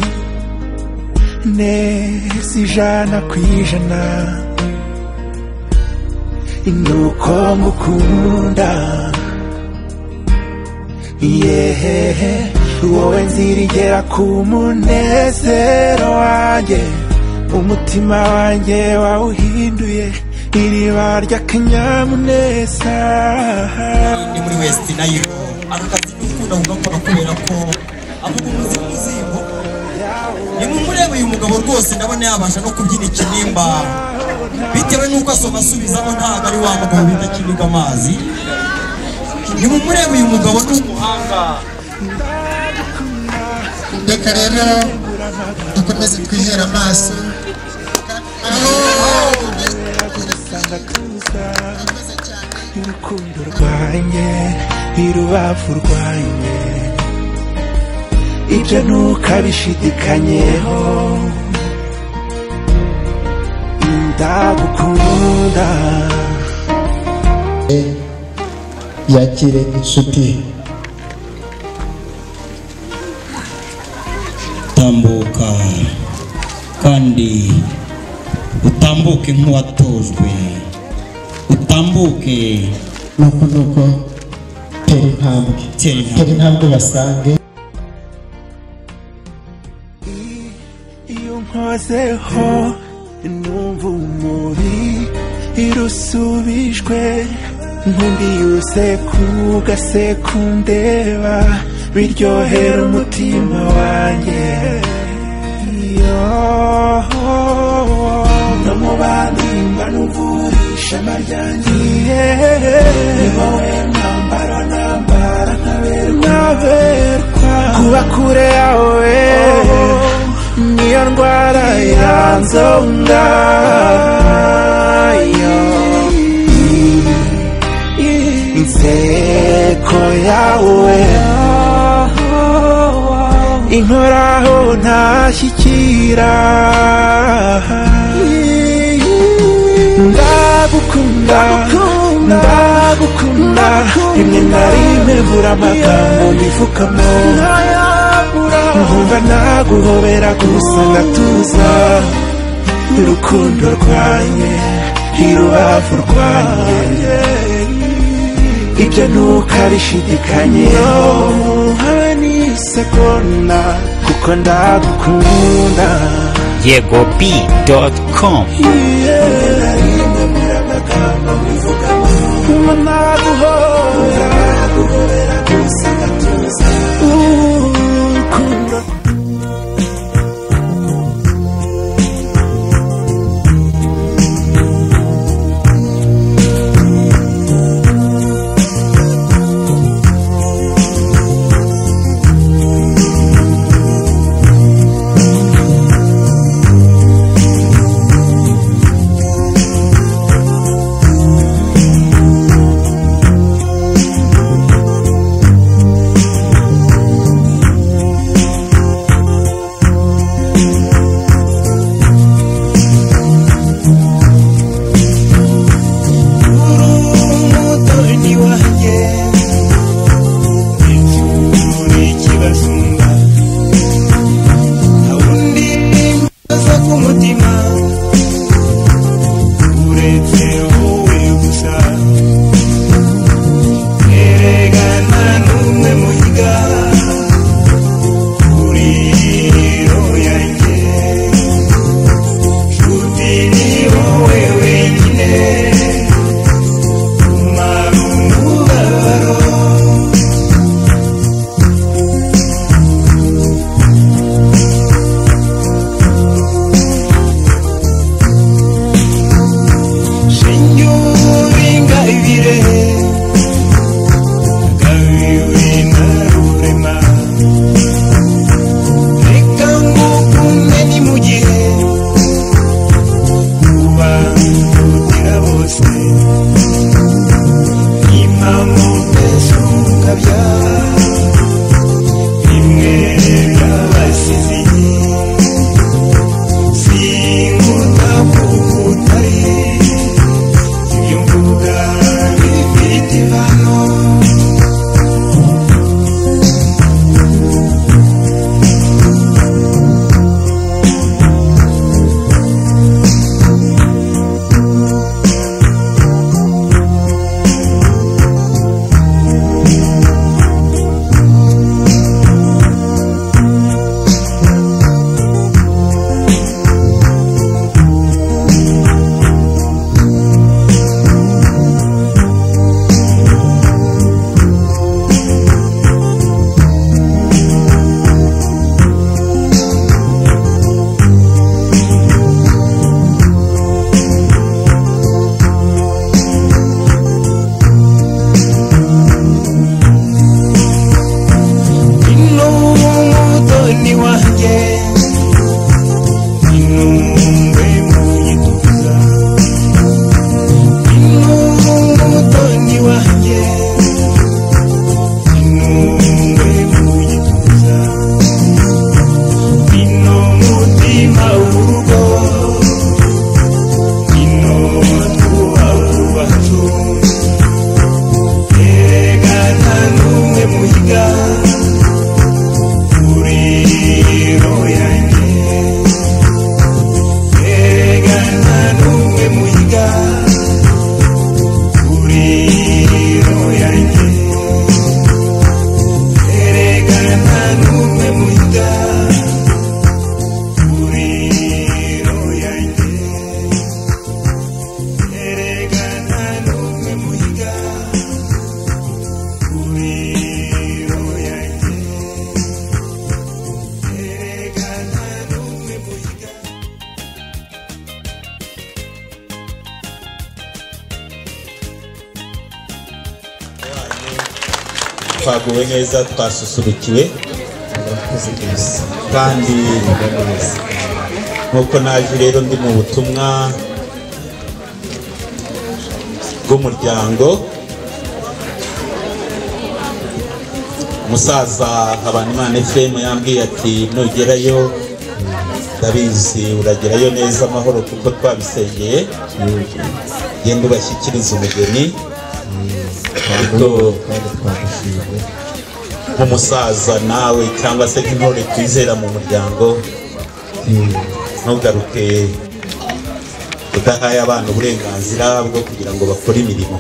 B: neza ijana ku ijana, nuko ngukunda. Yehehe, wowe nzirigera ku munezero wanjye, umutima wanjye wawuhinduye iriba ry'akanyamuneza.
H: Ni muri West nayo akazi n'ukunda ugakora kubera ko avuga umuzingo. Ni mumurebe uyu mugabo rwose ndabona yabasha no kubyina ikinimba, bitewe nuko asoma asubizamo ntago ari wa mugabo bita kiniga amazi. Ni mumurebe uyu mugabo n'umuhanga.
G: Reka rero dukomeze twihera amaso
B: urukundo rwanjye irubavu rwanjye, ibyo ntukabishidikanyeho, ndagukunda.
G: yakire inshuti.
H: Tambuka kandi utambuke nk'uwatojwe, utambuke
G: nuko tera intambwe basange.
B: Iyo nkozeho numva umuri irusubijwe, nkundi yose kugasekundeba, biryohera umutima wanjye. No mu bandi mba nuvurisha amaryanjye, ni wowe mwambaro nambara nkaberwa, kuba kure yawe niyo ndwara yanzonga. Inseko yawe inkoraho ntashyikira, ndagukunda ndagukunda, rimwe na rimwe mbura amagambo mbivugamo, nkumva naguhobera gusa ngatuza. Urukundo rwanjye irubavu rwanjye, ibyo ntukabishidikanyeho habe n'isegonda, kuko ndagukunda.
C: YegoB.com.
B: naguhobera gusa ngatuza. Urukundo
E: twaguwe neza twasusurukiwe kandi nkuko naje rero ndi mu butumwa bw'umuryango umusaza Habanimana Ephraim yambwiye ati nugerayo ndabizi uragerayo neza amahoro kuko twabisengeye genda ubashyikiriza umugeni ariko nk'umusaza nawe cyangwa se nk'intore twizera mu muryango ntugaruke udahaye abana uburenganzira bwo kugira ngo bakore imirimo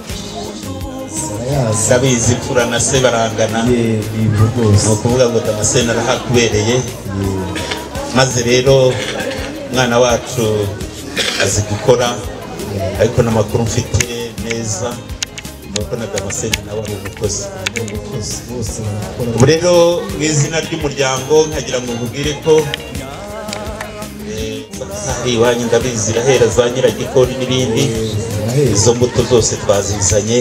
E: ndabizi imfura na se barangana ni ukuvuga ngo Damascene arahakubereye maze rero umwana wacu azi gukora ariko n'amakuru mfite neza nuko na Damascene nawe ari umukozi ubu rero mu izina ry'umuryango nkagira ngo nkubwire ko hari iwanyu ndabizi irahera za Nyiragikori n'ibindi izo mbuto zose twazizanye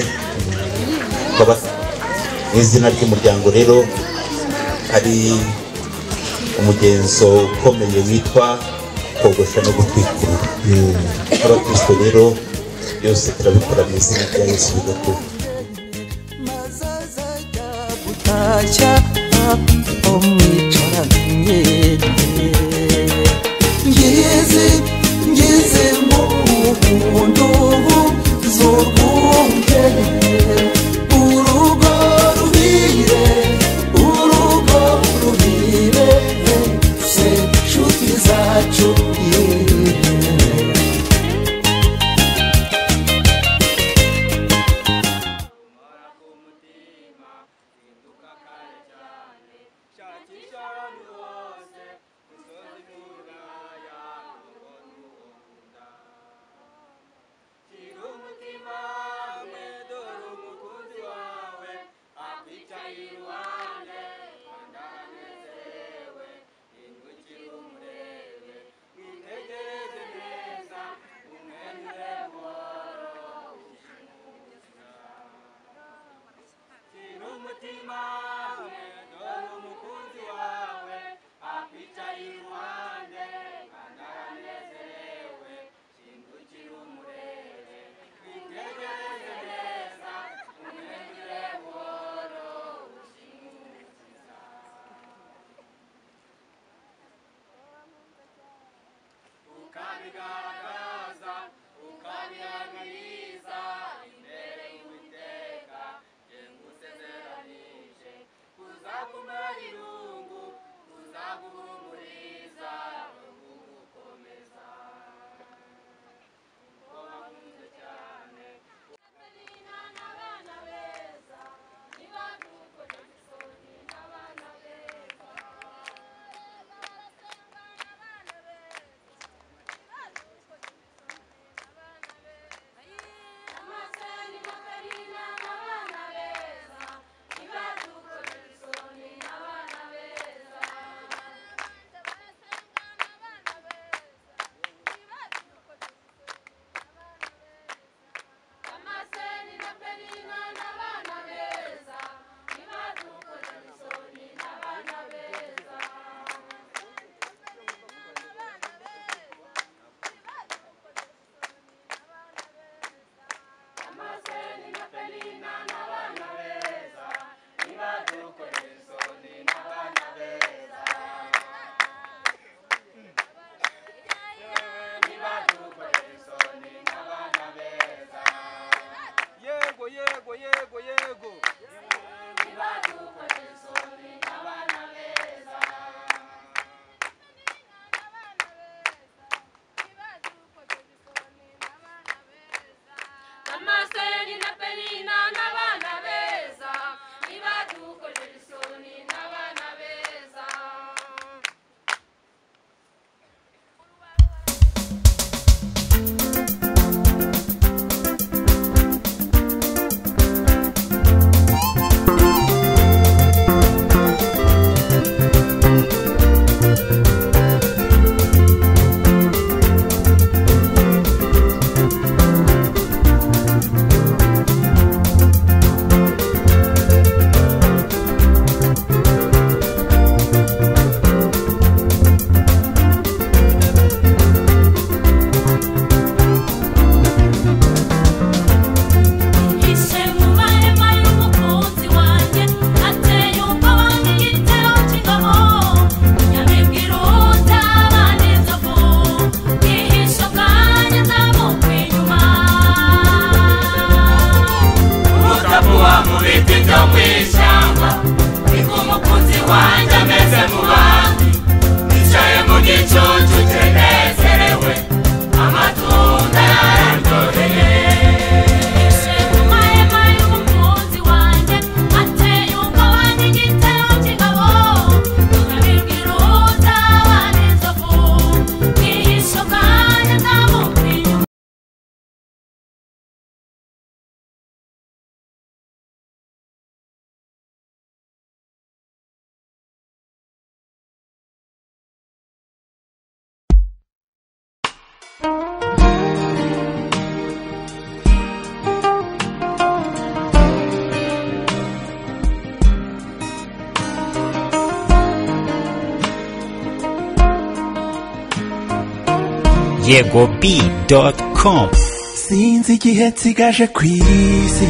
E: mu izina ry'umuryango rero hari umugenzo ukomeye witwa kogosha no gutwikurura abakristo rero byose turabikora mu izina rya Yesu bigakura
C: gutashya umwicaranye ngeze mu buntu z'urwunge urugo ruhire se nshuti zacu
B: yegob.com. Sinzi igihe nsigaje ku isi,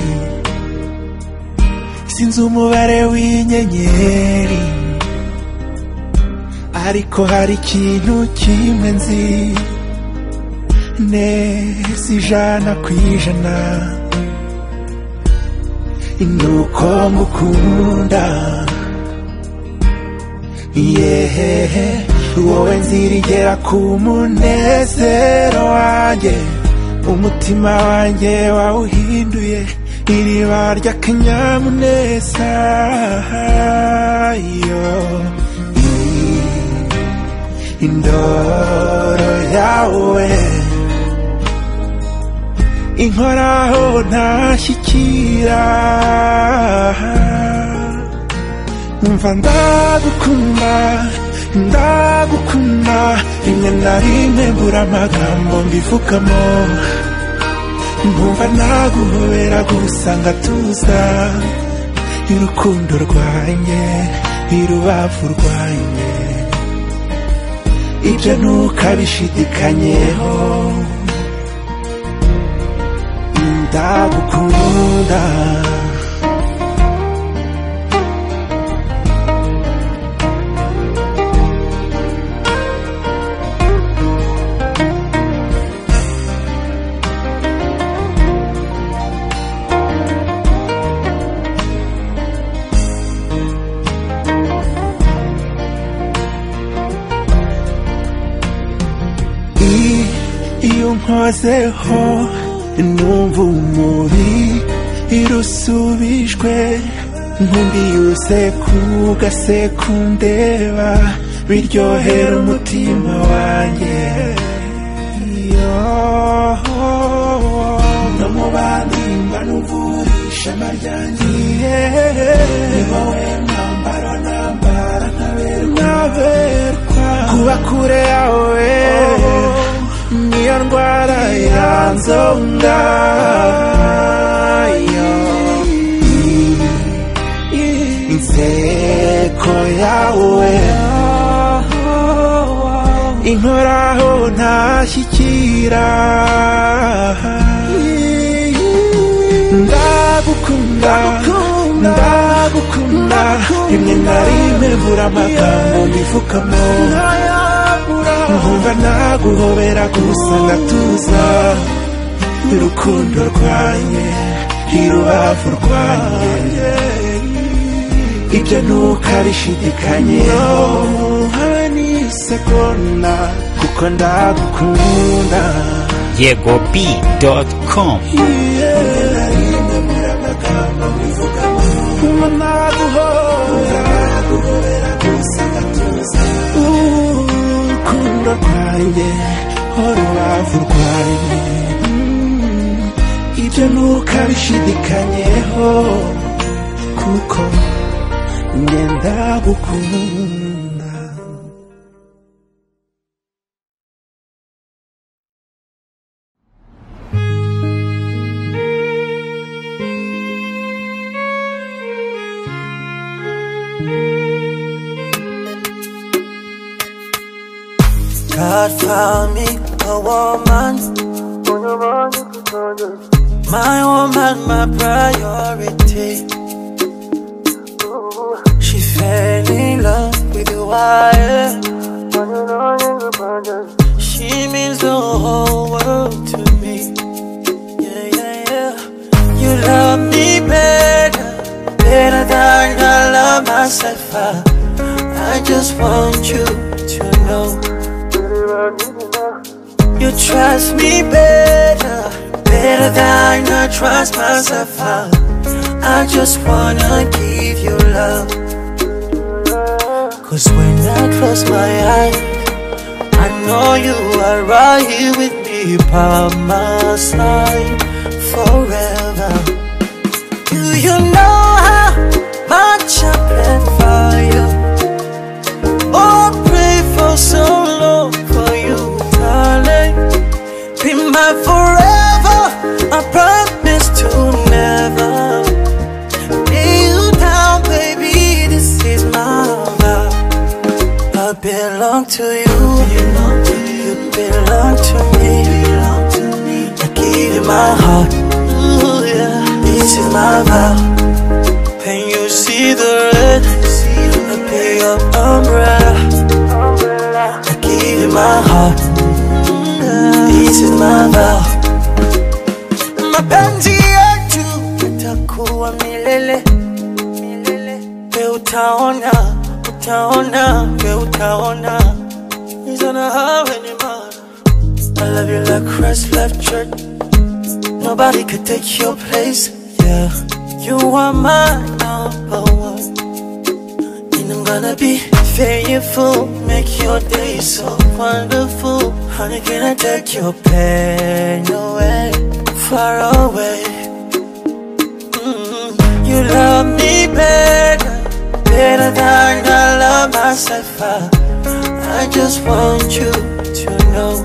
B: sinzi umubare w'inyenyeri, ariko hari ikintu kimwe nzi neza ijana ku ijana, nuko ngukunda. Yehehe, wowe nzirigera ku munezero wanjye, umutima wanjye wawuhinduye iriba ry'akanyamuneza. Indoro yawe inkoraho ntashyikira, numva ndagukunda, ndagukunda, rimwe na rimwe mbura amagambo mbivugamo, nkumva naguhobera gusa ngatuza, urukundo rwanjye irubavu rwanjye, ibyo ntukabishidikanyeho, ndagukunda. Iyo nkozeho numva umubiri irusubijwe, nkumviyuse kugasekundeba, biryohera umutima wanjye. No mu bandi mba numvurisha amaryanjye, ni wowe mwambaro nambara nkaberwa, kuba kure yawe niyo ndwara yanzonga. Inseko yawe inkoraho ntashyikira, ndagukunda, ndagukunda, rimwe na rimwe mbura amagambo mbivugamo, nkumva naguhobera gusa ngatuza, urukundo rwanjye irubavu rwanjye, ibyo ntukabishidikanyeho habe n'isegonda, kuko ndagukunda. yegob.com. Urukundo rwanjye urubavu rwanjye, ibyo ntukabishidikanyeho, kuko njye ndagukunda.
C: God found me a woman, my woman, my priority. She fell in love with the wire. She means the whole world to me. Yeah, yeah, yeah. You love me better, better than I love myself. I just want you to know. You trust me better, better than I trust myself. I just wanna give you love. 'Cause when I close my eyes, I know you are right here with me by my side forever. Do you know how much I plan for you? Oh, pray for so long for you, darling. Be my forever, I promise to never lay you down, baby, this is my vow. I belong to you, you belong to me. This is my vow. Mapenzi yetu yatakuwa milele. We utaona, utaona, we utaona. He's on a highway anymore. I love you like Christ left church. Nobody could take your place. Yeah, you are my number one. And I'm gonna be faithful, make your day so wonderful. Honey, can I take your pain away, far away? You love me better, better than I love myself. I just want you to know.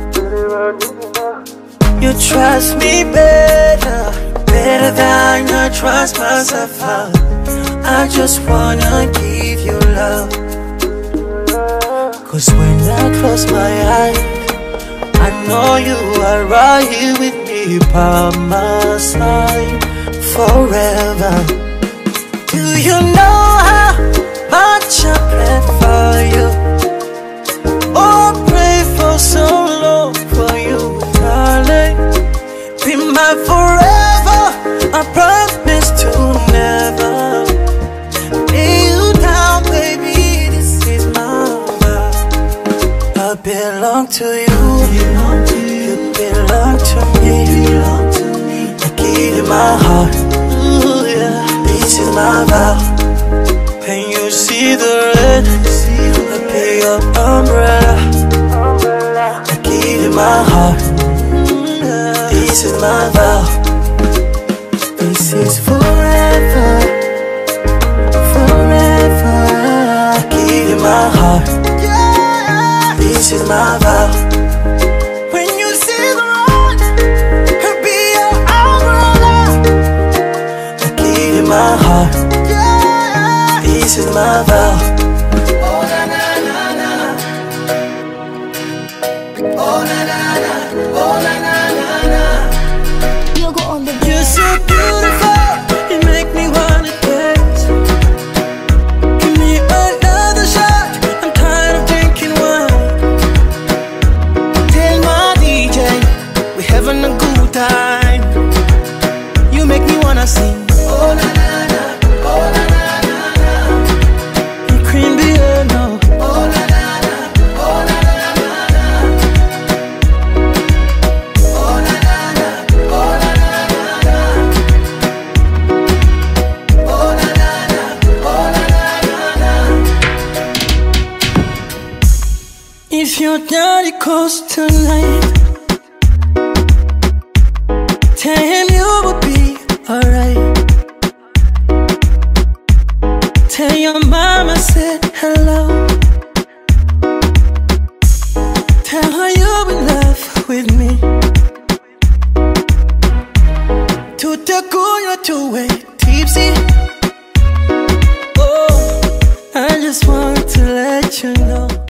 C: You trust me better, better than I trust myself. I just wanna give you love. Cause when I close my eyes, I know you are right here with me by my side forever. Do you know how much I pray for you? Oh, pray for so long for you, darling. Be my forever, I promise to never lay you down, baby. This is my vow. I belong to you, you belong to me. I give you my heart, ooh, yeah. This is my vow. When you see the red, I be your umbrella. I give you my heart, this is my vow. This is forever, forever. I give you my heart, this is my vow. When you see the road, I'll be your umbrella. I give you my heart, this is my vow. Oh na na na na, oh na na na, oh na na na na. You go on the bed. You're so beautiful, you make me wanna dance. Give me another shot, I'm tired of drinking wine. Tell my DJ, we're having a good time. You make me wanna sing. Oh na na na, oh na na na na. You cream me no. Oh na na na, oh na na na na. Oh na na na, oh na na na na. Oh na na na, oh na na na na. If your daddy calls tonight, tell him you will be alright. Tell your mama said hello. Tell her you're in love with me.